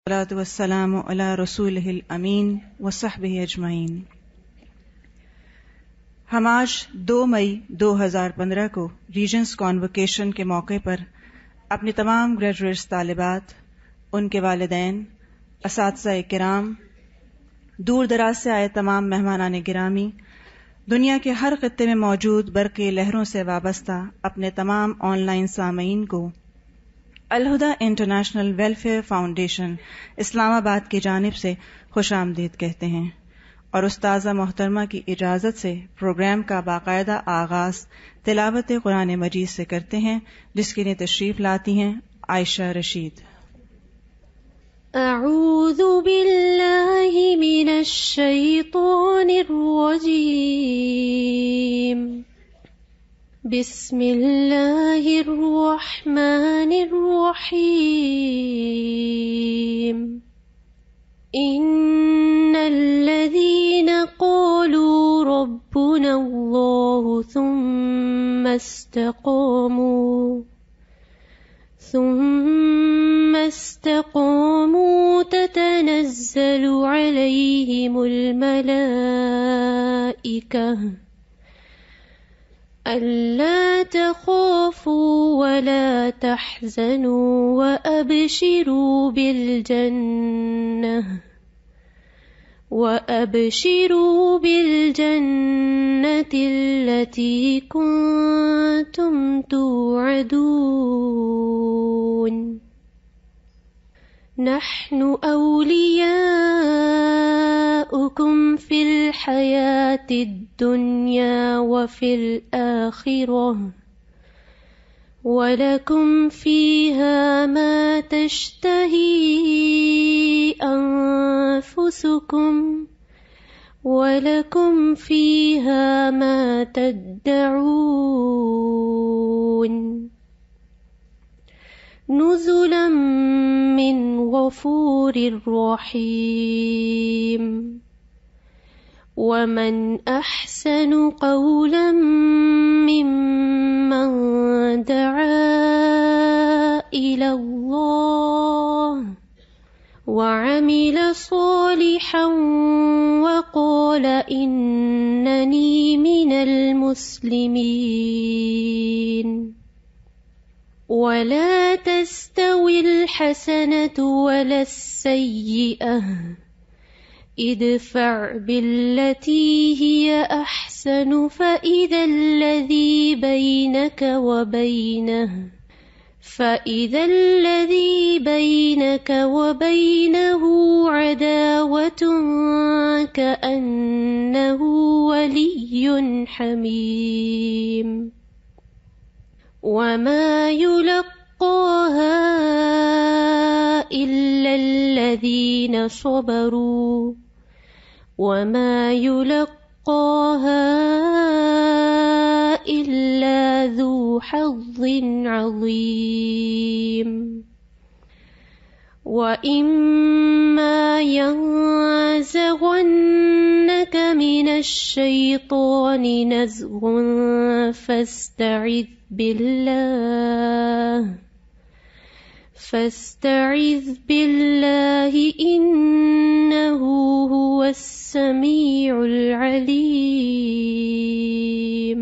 والصلاة والسلام علی رسولہ الامین وصحبہ اجمعین۔ ہم آج 2 مئی 2015 کو ریجنس کانوکیشن کے موقع پر اپنی تمام گریجویٹس طالبات، ان کے والدین، اساتذہ کرام، دور دراز سے آئے تمام مہمانان گرامی، دنیا کے ہر خطے میں موجود برقی لہروں سے وابستہ اپنے تمام آن لائن سامعین کو Al-Huda international welfare foundation Islamabad کی جانب سے خوش آمدید کہتے ہیں، اور استاذہ محترمہ کی اجازت سے پروگرام کا باقاعدہ آغاز تلاوت قرآن مجید سے کرتے ہیں، جس کے لیے تشریف لاتی ہیں عائشہ رشید۔ اعوذ باللہ من الشیطان الرجیم، بسم اللہ الرحمن الرحیم۔ ان الذین قالوا ربنا اللہ ثم استقاموا تتنزل علیہم الملائکہ أَلَّا تَخَافُوا وَلَا تَحْزَنُوا وَأَبْشِرُوا بِالْجَنَّةِ الَّتِي كُنتُمْ تُوعَدُونَ نحن أولياؤكم في الحياة الدنيا وفي الآخرة ولكم فيها ما تشتهي أنفسكم ولكم فيها ما تدعون نزلا من غفور رحیم۔ ومن احسن قولا ممن دعا الى اللہ وعمل صالحا وقال اننی من المسلمین۔ ولا تستوي الحسنة ولا السيئة ادفع بالتي هي أحسن فإذا الذي بينك وبينه عداوة كأنه ولي حميم۔ وما يلقاها إلا الذين صبروا وما يلقاها إلا ذو حظ عظيم۔ وإما ينزغنك من الشيطان نزغ فاستعذ باللہ انہ هو السمیع العلیم۔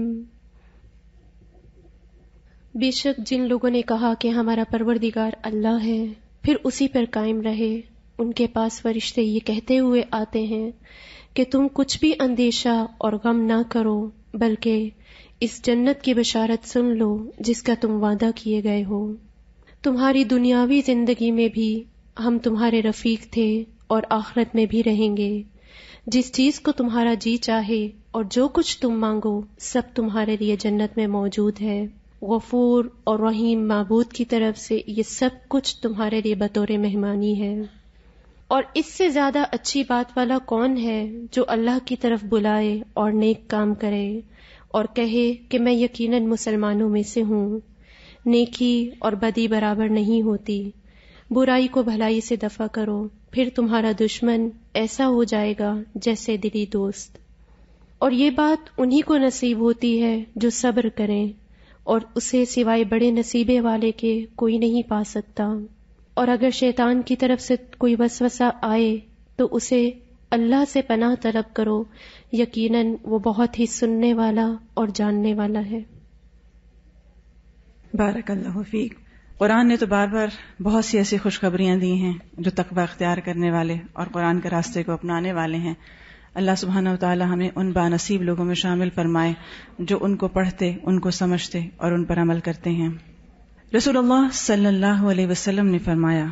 بے شک جن لوگوں نے کہا کہ ہمارا پروردگار اللہ ہے، پھر اسی پر قائم رہے، ان کے پاس فرشتے یہ کہتے ہوئے آتے ہیں کہ تم کچھ بھی اندیشہ اور غم نہ کرو، بلکہ اس جنت کی بشارت سن لو جس کا تم وعدہ کیے گئے ہو۔ تمہاری دنیاوی زندگی میں بھی ہم تمہارے رفیق تھے اور آخرت میں بھی رہیں گے۔ جس چیز کو تمہارا جی چاہے اور جو کچھ تم مانگو سب تمہارے لیے جنت میں موجود ہے۔ غفور اور رحیم معبود کی طرف سے یہ سب کچھ تمہارے لیے بطور مہمانی ہے۔ اور اس سے زیادہ اچھی بات والا کون ہے جو اللہ کی طرف بلائے اور نیک کام کرے اور کہے کہ میں یقیناً مسلمانوں میں سے ہوں۔ نیکی اور بدی برابر نہیں ہوتی، برائی کو بھلائی سے دفع کرو، پھر تمہارا دشمن ایسا ہو جائے گا جیسے دلی دوست۔ اور یہ بات انہی کو نصیب ہوتی ہے جو صبر کریں، اور اسے سوائے بڑے نصیبے والے کے کوئی نہیں پا سکتا۔ اور اگر شیطان کی طرف سے کوئی وسوسہ آئے تو اسے اللہ سے پناہ طلب کرو، یقیناً وہ بہت ہی سننے والا اور جاننے والا ہے۔ بارک اللہ فیک۔ قرآن نے تو بار بار بہت سی ایسی خوشخبریاں دی ہیں جو تقوی اختیار کرنے والے اور قرآن کے راستے کو اپنانے والے ہیں۔ اللہ سبحانہ و تعالی ہمیں ان بانصیب لوگوں میں شامل فرمائے جو ان کو پڑھتے، ان کو سمجھتے اور ان پر عمل کرتے ہیں۔ رسول اللہ صلی اللہ علیہ وسلم نے فرمایا،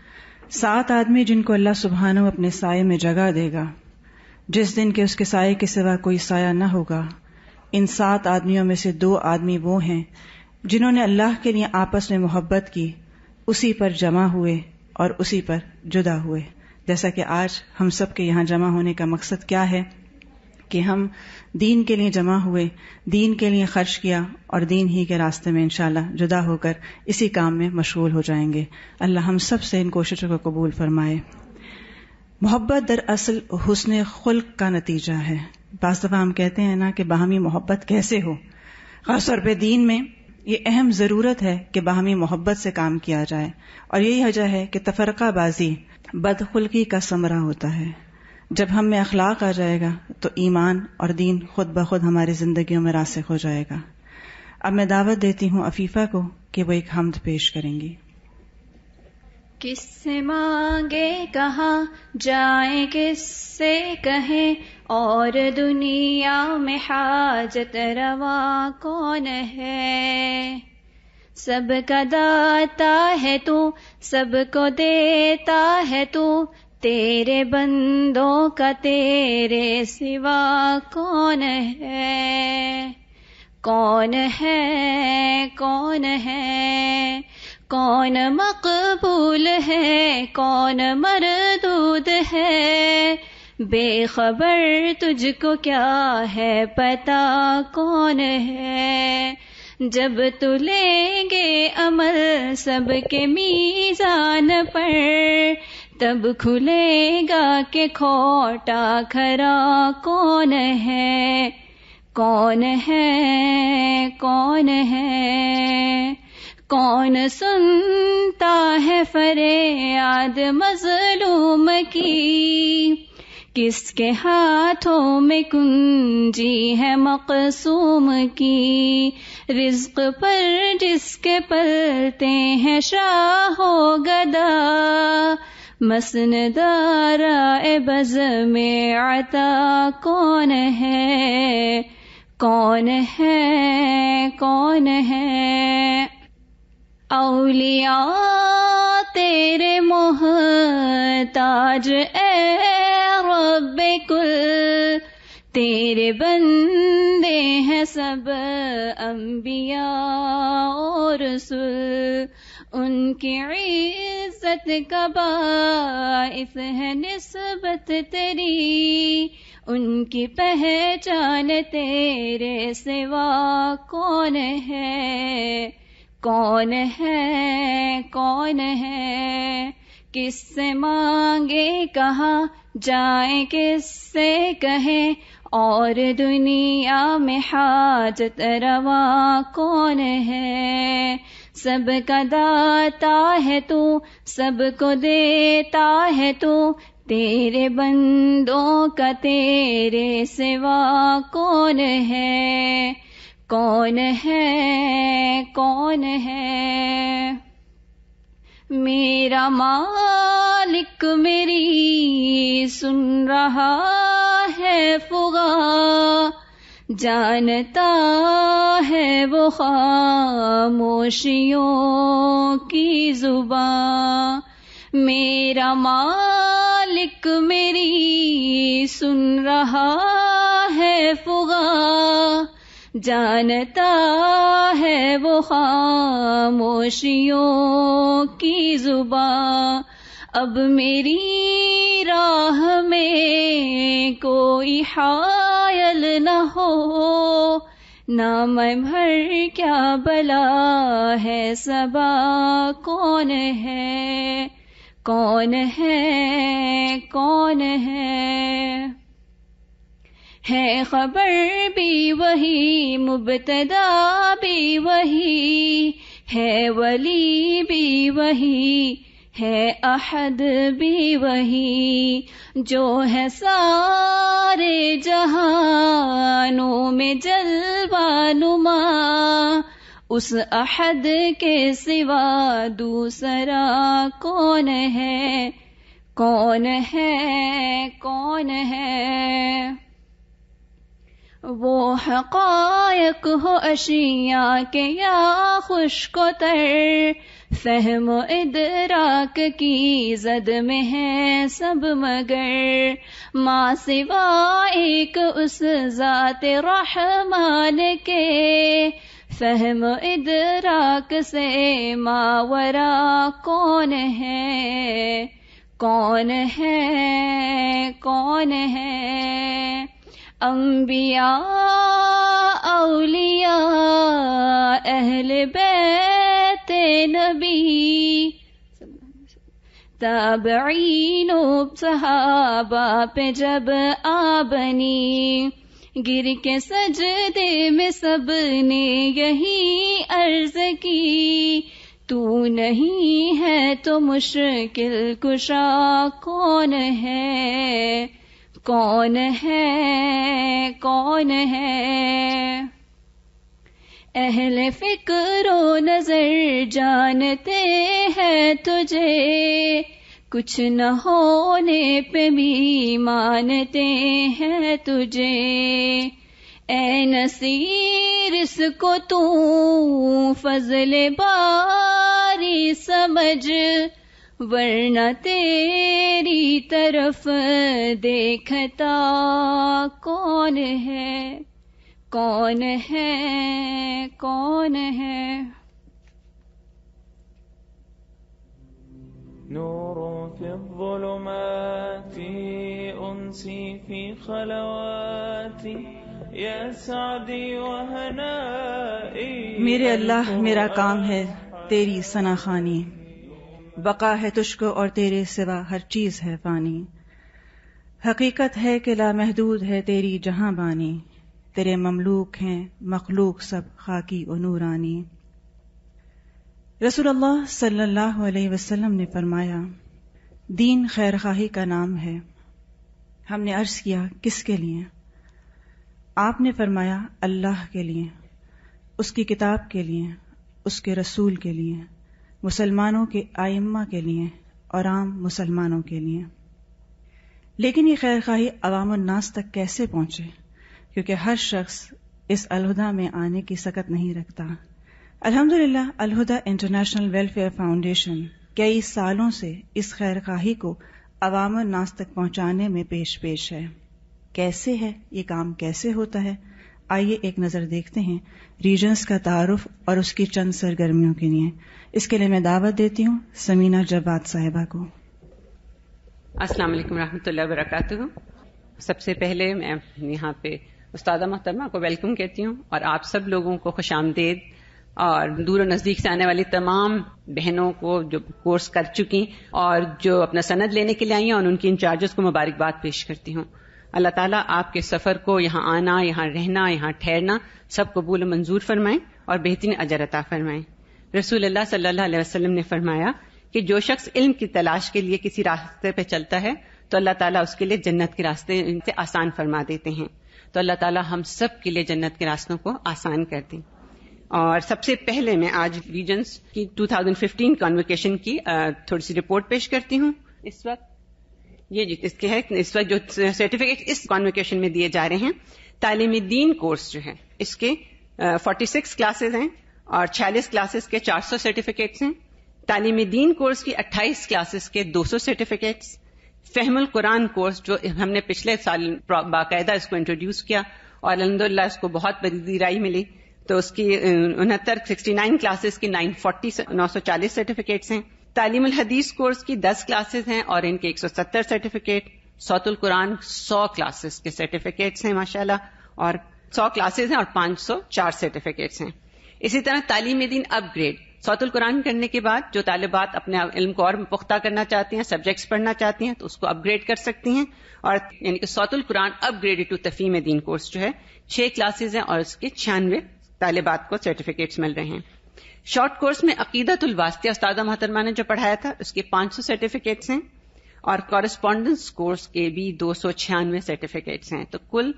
7 آدمی جن کو اللہ سبحانہ اپنے سائے میں جگہ دے گا جس دن کہ اس کے سائے کے سوا کوئی سایہ نہ ہوگا، ان 7 آدمیوں میں سے 2 آدمی وہ ہیں جنہوں نے اللہ کے لیے آپس میں محبت کی، اسی پر جمع ہوئے اور اسی پر جدا ہوئے۔ جیسا کہ آج ہم سب کے یہاں جمع ہونے کا مقصد کیا ہے کہ ہم دین کے لیے جمع ہوئے، دین کے لیے خرچ کیا اور دین ہی کے راستے میں انشاءاللہ جدا ہو کر اسی کام میں مشغول ہو جائیں گے۔ اللہ ہم سب سے ان کوششوں کو قبول فرمائے۔ محبت دراصل حسن خلق کا نتیجہ ہے۔ بعض دفعہ ہم کہتے ہیں نا کہ باہمی محبت کیسے ہو، خاص طور پہ دین میں یہ اہم ضرورت ہے کہ باہمی محبت سے کام کیا جائے، اور یہی وجہ ہے کہ تفرقہ بازی بدخلقی کا ثمرہ ہوتا ہے۔ جب ہم میں اخلاق آ جائے گا تو ایمان اور دین خود بخود ہماری زندگیوں میں راسخ ہو جائے گا۔ اب میں دعوت دیتی ہوں عفیفہ کو کہ وہ ایک حمد پیش کریں گی۔ کس سے مانگے کہاں جائیں، کس سے کہیں اور دنیا میں حاجت روا کون ہے؟ سب کا داتا ہے تو، سب کو دیتا ہے تو، تیرے بندوں کا تیرے سوا کون ہے؟ کون ہے؟ کون ہے؟ کون مقبول ہے؟ کون مردود ہے؟ بے خبر تجھ کو کیا ہے پتہ کون ہے؟ جب تو لیں گے عمل سب کے میزان پر، تب کھلے گا کہ کھوٹا کھرا کون ہے؟ کون ہے؟ کون ہے؟ کون سنتا ہے فریاد مظلوم کی؟ کس کے ہاتھوں میں کنجی ہے مقسوم کی؟ رزق پر جس کے پلتے ہیں شاہ و گدا، مسندارا بز میں عطا کون ہے؟ کون ہے؟ کون ہے؟ اولیاء تیرے محتاج اے رب کل، تیرے بندے ہیں سب انبیاء اور رسول، ان کی عزت کا باعث ہے نسبت تیری، ان کی پہچان تیرے سوا کون ہے؟ کون ہے؟ کون ہے؟ کس سے مانگے کہاں جائیں، کس سے کہیں اور دنیا میں حاجت روا کون ہے؟ سب کا داتا ہے تو، سب کو دیتا ہے تو، تیرے بندوں کا تیرے سوا کون ہے؟ کون ہے؟ کون ہے؟ میرا مالک میری سن رہا ہے فغاں، جانتا ہے وہ خاموشیوں کی زباں، میرا مالک میری سن رہا ہے فغاں، جانتا ہے وہ خاموشیوں کی زباں، اب میری راہ میں کوئی حائل نہ ہو، نہ میں بھر کیا بلا ہے صبا کون ہے؟ کون ہے؟ کون ہے؟ ہے خبر بھی وہی، مبتدا بھی وہی، ہے ولی بھی وہی، ہے احد بھی وہی جو ہے سارے جہانوں میں جلوہ نما، اس احد کے سوا دوسرا کون ہے، کون ہے، کون ہے؟ وہ حقائق ہو اشیاء کے یا خشک و تر، فہم و ادراک کی زد میں ہے سب مگر، ما سوا ایک اس ذات رحمان کے، فہم و ادراک سے ماورا کون ہے، کون ہے، کون ہے؟ انبیاء، اولیاء، اہل بیت نبی، تابعین و صحابہ پہ جب آ بنی، گر کے سجدے میں سب نے یہی عرض کی، تو نہیں ہے تو مشکل کشا کون ہے، کون ہے، کون ہے؟ اہل فکر و نظر جانتے ہیں تجھے، کچھ نہ ہونے پہ بھی مانتے ہیں تجھے، اے نصیر اس کو تو فضل باری سمجھ، ورنہ تیری طرف دیکھتا کون ہے، کون ہے، کون ہے؟ نور في الظلمات أنسي في خلواتي يا سعدي وهنائي، میرے اللہ میرا کام ہے تیری ثنا خوانی، بقا ہے تجھ کو اور تیرے سوا ہر چیز ہے فانی، حقیقت ہے کہ لامحدود ہے تیری جہاں بانی، تیرے مملوک ہیں مخلوق سب خاکی و نورانی۔ رسول اللہ صلی اللہ علیہ وسلم نے فرمایا، دین خیر خواہی کا نام ہے۔ ہم نے عرض کیا کس کے لیے؟ آپ نے فرمایا اللہ کے لیے، اس کی کتاب کے لیے، اس کے رسول کے لیے، مسلمانوں کے ائمہ کے لیے اور عام مسلمانوں کے لیے۔ لیکن یہ خیر خواہی عوام الناس تک کیسے پہنچے؟ کیونکہ ہر شخص اس الہدیٰ میں آنے کی سکت نہیں رکھتا۔ الحمدللہ الہدیٰ انٹرنیشنل ویلفیئر فاؤنڈیشن کئی سالوں سے اس خیر خواہی کو عوام الناس تک پہنچانے میں پیش ہے۔ کیسے ہے یہ کام، کیسے ہوتا ہے؟ آئیے ایک نظر دیکھتے ہیں ریجنز کا تعارف اور اس کی چند سرگرمیوں کے لیے۔ اس کے لیے میں دعوت دیتی ہوں سمینہ جواد صاحبہ کو۔ السلام علیکم ورحمۃ اللہ وبرکاتہ۔ سب سے پہلے میں یہاں پہ استاذہ محترمہ کو ویلکم کہتی ہوں، اور آپ سب لوگوں کو خوش آمدید، اور دور و نزدیک سے آنے والی تمام بہنوں کو جو کورس کر چکی اور جو اپنا سند لینے کے لیے آئی ہیں، اور ان کی انچارجز کو مبارکباد پیش کرتی ہوں۔ اللہ تعالیٰ آپ کے سفر کو، یہاں آنا، یہاں رہنا، یہاں ٹھہرنا سب قبول و منظور فرمائیں اور بہترین اجر عطا فرمائیں۔ رسول اللہ صلی اللہ علیہ وسلم نے فرمایا کہ جو شخص علم کی تلاش کے لیے کسی راستے پہ چلتا ہے تو اللہ تعالیٰ اس کے لیے جنت کے راستے ان سے آسان فرما دیتے ہیں۔ تو اللہ تعالیٰ ہم سب کے لیے جنت کے راستوں کو آسان کر دیں۔ اور سب سے پہلے میں آج ریجنز کی 2015 کانوکیشن کی تھوڑی سی رپورٹ پیش کرتی ہوں۔ اس وقت یہ اس کے ہے، اس وقت جو سرٹیفکیٹ اس کانوکیشن میں دیے جا رہے ہیں، تعلیم دین کورس جو ہے اس کے 46 کلاسز ہیں اور 46 کلاسز کے 400 سرٹیفکیٹس ہیں۔ تعلیم دین کورس کی 28 کلاسز کے 200 سرٹیفکیٹس۔ فہم القرآن کورس جو ہم نے پچھلے سال باقاعدہ اس کو انٹروڈیوس کیا اور الحمدللہ اس کو بہت بڑی رائی ملی، تو اس کی 69 کلاسز کی 940 سرٹیفکیٹس ہیں۔ تعلیم الحدیث کورس کی 10 کلاسز ہیں اور ان کے 170 سرٹیفکیٹ۔ صوت القرآن 100 کلاسز کے سرٹیفکیٹس ہیں ماشاءاللہ، اور 100 کلاسز ہیں اور 504 سرٹیفکیٹس ہیں۔ اسی طرح تعلیم دین اپ گریڈ، صوت القرآن کرنے کے بعد جو طالبات اپنے علم کو اور پختہ کرنا چاہتی ہیں، سبجیکٹس پڑھنا چاہتی ہیں، تو اس کو اپ گریڈ کر سکتی ہیں، اور یعنی کہ صوت القرآن اپ گریڈ ٹو تفہیم دین کورس جو ہے 6 کلاسز ہیں اور اس کے 96 طالبات کو سرٹیفکیٹس مل رہے ہیں۔ شارٹ کورس میں عقیدت الواسطیہ استاذہ محترمہ نے جو پڑھایا تھا اس کے 500 سرٹیفکیٹس ہیں، اور کورسپونڈنس کورس کے بھی 296 سرٹیفکیٹس ہیں. تو کل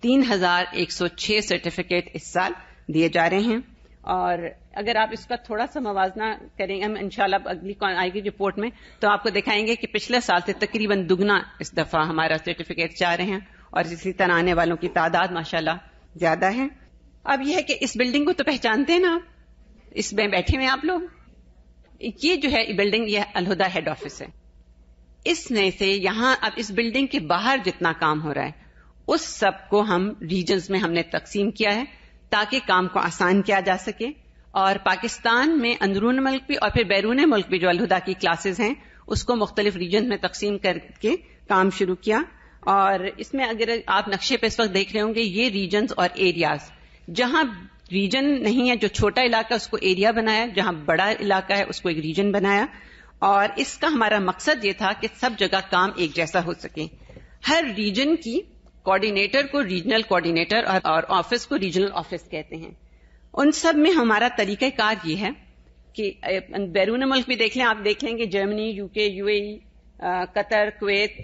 3106 سرٹیفکیٹ اس سال دیے جا رہے ہیں. اور اگر آپ اس کا تھوڑا سا موازنہ کریں ہم انشاءاللہ اگلی آئے گی رپورٹ میں تو آپ کو دکھائیں گے کہ پچھلے سال سے تقریباً دگنا اس دفعہ ہمارا سرٹیفکیٹ جا رہے ہیں، اور اسی طرح آنے والوں کی تعداد ماشاءاللہ زیادہ ہے. اب یہ ہے کہ اس بلڈنگ کو تو پہچانتے ہیں نا آپ، اس میں بیٹھے ہوئے آپ لوگ، یہ جو ہے بلڈنگ یہ الہدیٰ ہیڈ آفس ہے. اس میں سے یہاں اب اس بلڈنگ کے باہر جتنا کام ہو رہا ہے اس سب کو ہم ریجنز میں ہم نے تقسیم کیا ہے تاکہ کام کو آسان کیا جا سکے. اور پاکستان میں اندرون ملک بھی اور پھر بیرون ملک بھی جو الہدیٰ کی کلاسز ہیں اس کو مختلف ریجنز میں تقسیم کر کے کام شروع کیا. اور اس میں اگر آپ نقشے پہ اس وقت دیکھ رہے ہوں گے یہ ریجنز اور ایریاز، جہاں ریجن نہیں ہے جو چھوٹا علاقہ اس کو ایریا بنایا، جہاں بڑا علاقہ ہے اس کو ایک ریجن بنایا. اور اس کا ہمارا مقصد یہ تھا کہ سب جگہ کام ایک جیسا ہو سکے. ہر ریجن کی کوآرڈینیٹر کو ریجنل کوآرڈینیٹر اور آفس کو ریجنل آفس کہتے ہیں. ان سب میں ہمارا طریقہ کار یہ ہے کہ بیرون ملک بھی دیکھ لیں، آپ دیکھ لیں گے جرمنی، یو کے، you a E, Qatar, Kuwait,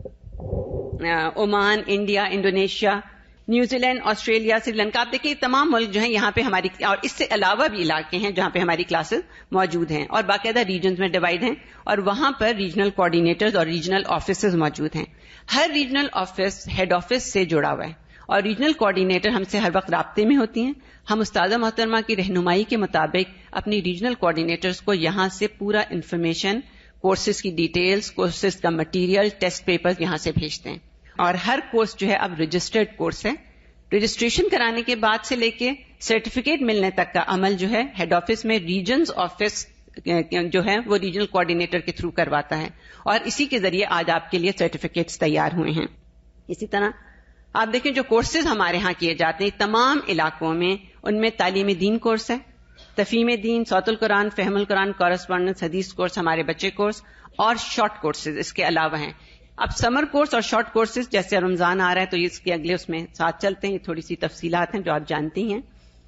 Oman, India, Indonesia, New Zealand, Australia, Sri Lanka, آپ دیکھیں تمام ملک جو ہیں یہاں پہ ہماری، اور اس سے علاوہ بھی علاقے ہیں جہاں پہ ہماری کلاسز موجود ہیں اور باقاعدہ ریجنز میں ڈیوائڈ ہیں، اور وہاں پر ریجنل کوآرڈینیٹرز اور ریجنل آفیسز موجود ہیں. ہر ریجنل آفس ہیڈ آفس سے جڑا ہوا ہے اور ریجنل کوآرڈینیٹر ہم سے ہر وقت رابطے میں ہوتی ہیں. ہم استاذہ محترمہ کی رہنمائی کے مطابق اپنی ریجنل کوآرڈینیٹرز کو یہاں سے پورا انفارمیشن، کورسز کی ڈیٹیلز، کورسز کا مٹیریل، ٹیسٹ پیپرز یہاں سے بھیجتے ہیں. اور ہر کورس جو ہے اب رجسٹرڈ کورس ہے. رجسٹریشن کرانے کے بعد سے لے کے سرٹیفکیٹ ملنے تک کا عمل جو ہے ہیڈ آفس میں ریجنز آفس جو ہے وہ ریجنل کوآرڈینیٹر کے تھرو کرواتا ہے، اور اسی کے ذریعے آج آپ کے لیے سرٹیفکیٹس تیار ہوئے ہیں. اسی طرح آپ دیکھیں جو کورسز ہمارے ہاں کیے جاتے ہیں تمام علاقوں میں، ان میں تعلیم دین کورس ہے، تفہیم دین، صوت القرآن، فہم القرآن، کورسپونڈنس، حدیث کورس، ہمارے بچے کورس، اور شارٹ کورسز اس کے علاوہ ہیں. اب سمر کورس اور شارٹ کورسز جیسے رمضان آ رہا ہے تو اس کے اگلے اس میں ساتھ چلتے ہیں، یہ تھوڑی سی تفصیلات ہیں جو آپ جانتی ہیں.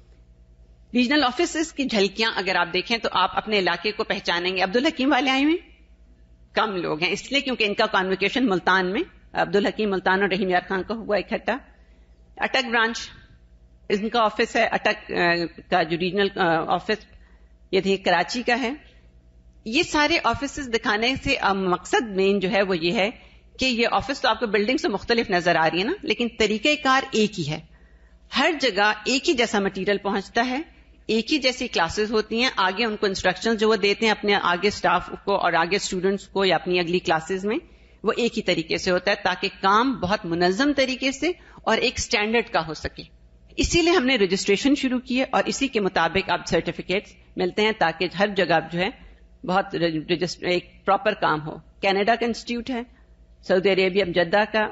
ریجنل آفیسز کی جھلکیاں اگر آپ دیکھیں تو آپ اپنے علاقے کو پہچانیں گے. عبدالحکیم والے آئے ہوئے کم لوگ ہیں اس لیے کیونکہ ان کا کانوکیشن ملتان میں، عبدالحکیم ملتان اور رحیم یار خان کا ہوا اکٹھا. اٹک برانچ ان کا آفس ہے، اٹک کا جو ریجنل آفس یہ تھی کراچی کا ہے. یہ سارے آفیسز دکھانے سے مقصد مین جو ہے وہ یہ ہے کہ یہ آفس تو آپ کو بلڈنگ سے مختلف نظر آ رہی ہے نا، لیکن طریقہ کار ایک ہی ہے. ہر جگہ ایک ہی جیسا مٹیریل پہنچتا ہے، ایک ہی جیسی کلاسز ہوتی ہیں. آگے ان کو انسٹرکشن جو وہ دیتے ہیں اپنے آگے سٹاف کو اور آگے اسٹوڈنٹس کو یا اپنی اگلی کلاسز میں، وہ ایک ہی طریقے سے ہوتا ہے تاکہ کام بہت منظم طریقے سے اور ایک سٹینڈرڈ کا ہو سکے. اسی لیے ہم نے رجسٹریشن شروع کی ہے اور اسی کے مطابق اب سرٹیفکیٹس ملتے ہیں تاکہ ہر جگہ جو ہے بہت ایک پراپر کام ہو. کینیڈا کا انسٹیٹیوٹ ہے، سعودی عربیہ جدہ کا.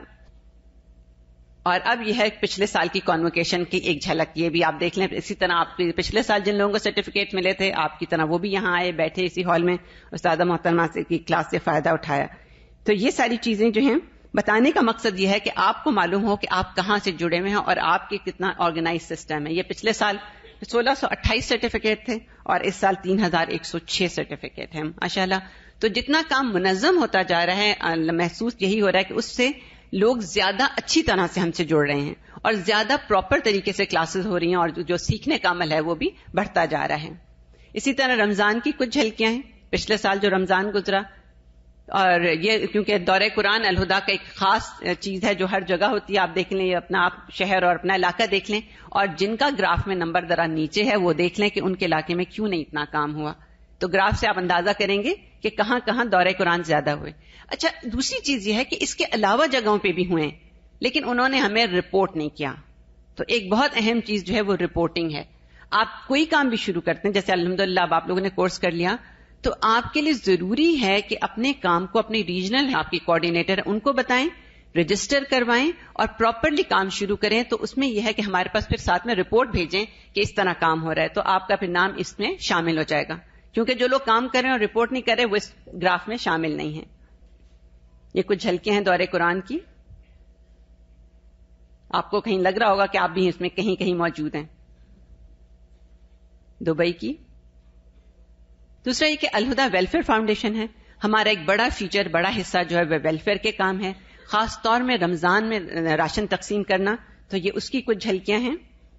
اور اب یہ ہے پچھلے سال کی کانوکیشن کی ایک جھلک، یہ بھی آپ دیکھ لیں. اسی طرح آپ پچھلے سال جن لوگوں کو سرٹیفکیٹ ملے تھے آپ کی طرح وہ بھی یہاں آئے، بیٹھے اسی ہال میں، استاذہ محترمہ کی کلاس سے فائدہ اٹھایا. تو یہ ساری چیزیں جو ہیں بتانے کا مقصد یہ ہے کہ آپ کو معلوم ہو کہ آپ کہاں سے جڑے ہوئے ہیں اور آپ کے کتنا آرگنائز سسٹم ہے. یہ پچھلے سال 1628 سرٹیفکیٹ تھے اور اس سال 3106 سرٹیفکیٹ ہیں ماشاءاللہ. تو جتنا کام منظم ہوتا جا رہا ہے محسوس یہی ہو رہا ہے کہ اس سے لوگ زیادہ اچھی طرح سے ہم سے جڑ رہے ہیں اور زیادہ پراپر طریقے سے کلاسز ہو رہی ہیں اور جو سیکھنے کا عمل ہے وہ بھی بڑھتا جا رہا ہے. اسی طرح رمضان کی کچھ جھلکیاں ہیں. پچھلے سال جو رمضان گزرا، اور یہ کیونکہ دورہ قرآن الہدیٰ کا ایک خاص چیز ہے جو ہر جگہ ہوتی ہے. آپ دیکھ لیں اپنا آپ شہر اور اپنا علاقہ دیکھ لیں، اور جن کا گراف میں نمبر ذرا نیچے ہے وہ دیکھ لیں کہ ان کے علاقے میں کیوں نہیں اتنا کام ہوا. تو گراف سے آپ اندازہ کریں گے کہ کہاں کہاں دورہ قرآن زیادہ ہوئے. اچھا، دوسری چیز یہ ہے کہ اس کے علاوہ جگہوں پہ بھی ہوئے لیکن انہوں نے ہمیں رپورٹ نہیں کیا. تو ایک بہت اہم چیز جو ہے وہ رپورٹنگ ہے. آپ کوئی کام بھی شروع کرتے ہیں، جیسے الحمدللہ اب آپ لوگوں نے کورس کر لیا، تو آپ کے لیے ضروری ہے کہ اپنے کام کو اپنی ریجنل آپ کی کوآرڈینیٹر ان کو بتائیں، رجسٹر کروائیں اور پراپرلی کام شروع کریں. تو اس میں یہ ہے کہ ہمارے پاس پھر ساتھ میں رپورٹ بھیجیں کہ اس طرح کام ہو رہا ہے، تو آپ کا پھر نام اس میں شامل ہو جائے گا. کیونکہ جو لوگ کام کر رہے ہیں اور رپورٹ نہیں کر رہے وہ اس گراف میں شامل نہیں ہیں. یہ کچھ جھلکیاں ہیں دورہ قرآن کی. آپ کو کہیں لگ رہا ہوگا کہ آپ بھی اس میں کہیں کہیں موجود ہیں. دبئی کی دوسرا یہ کہ الہدا ویلفیئر فاؤنڈیشن ہے. ہمارا ایک بڑا فیچر، بڑا حصہ جو ہے وہ ویلفیئر کے کام ہے، خاص طور میں رمضان میں راشن تقسیم کرنا. تو یہ اس کی کچھ جھلکیاں ہیں.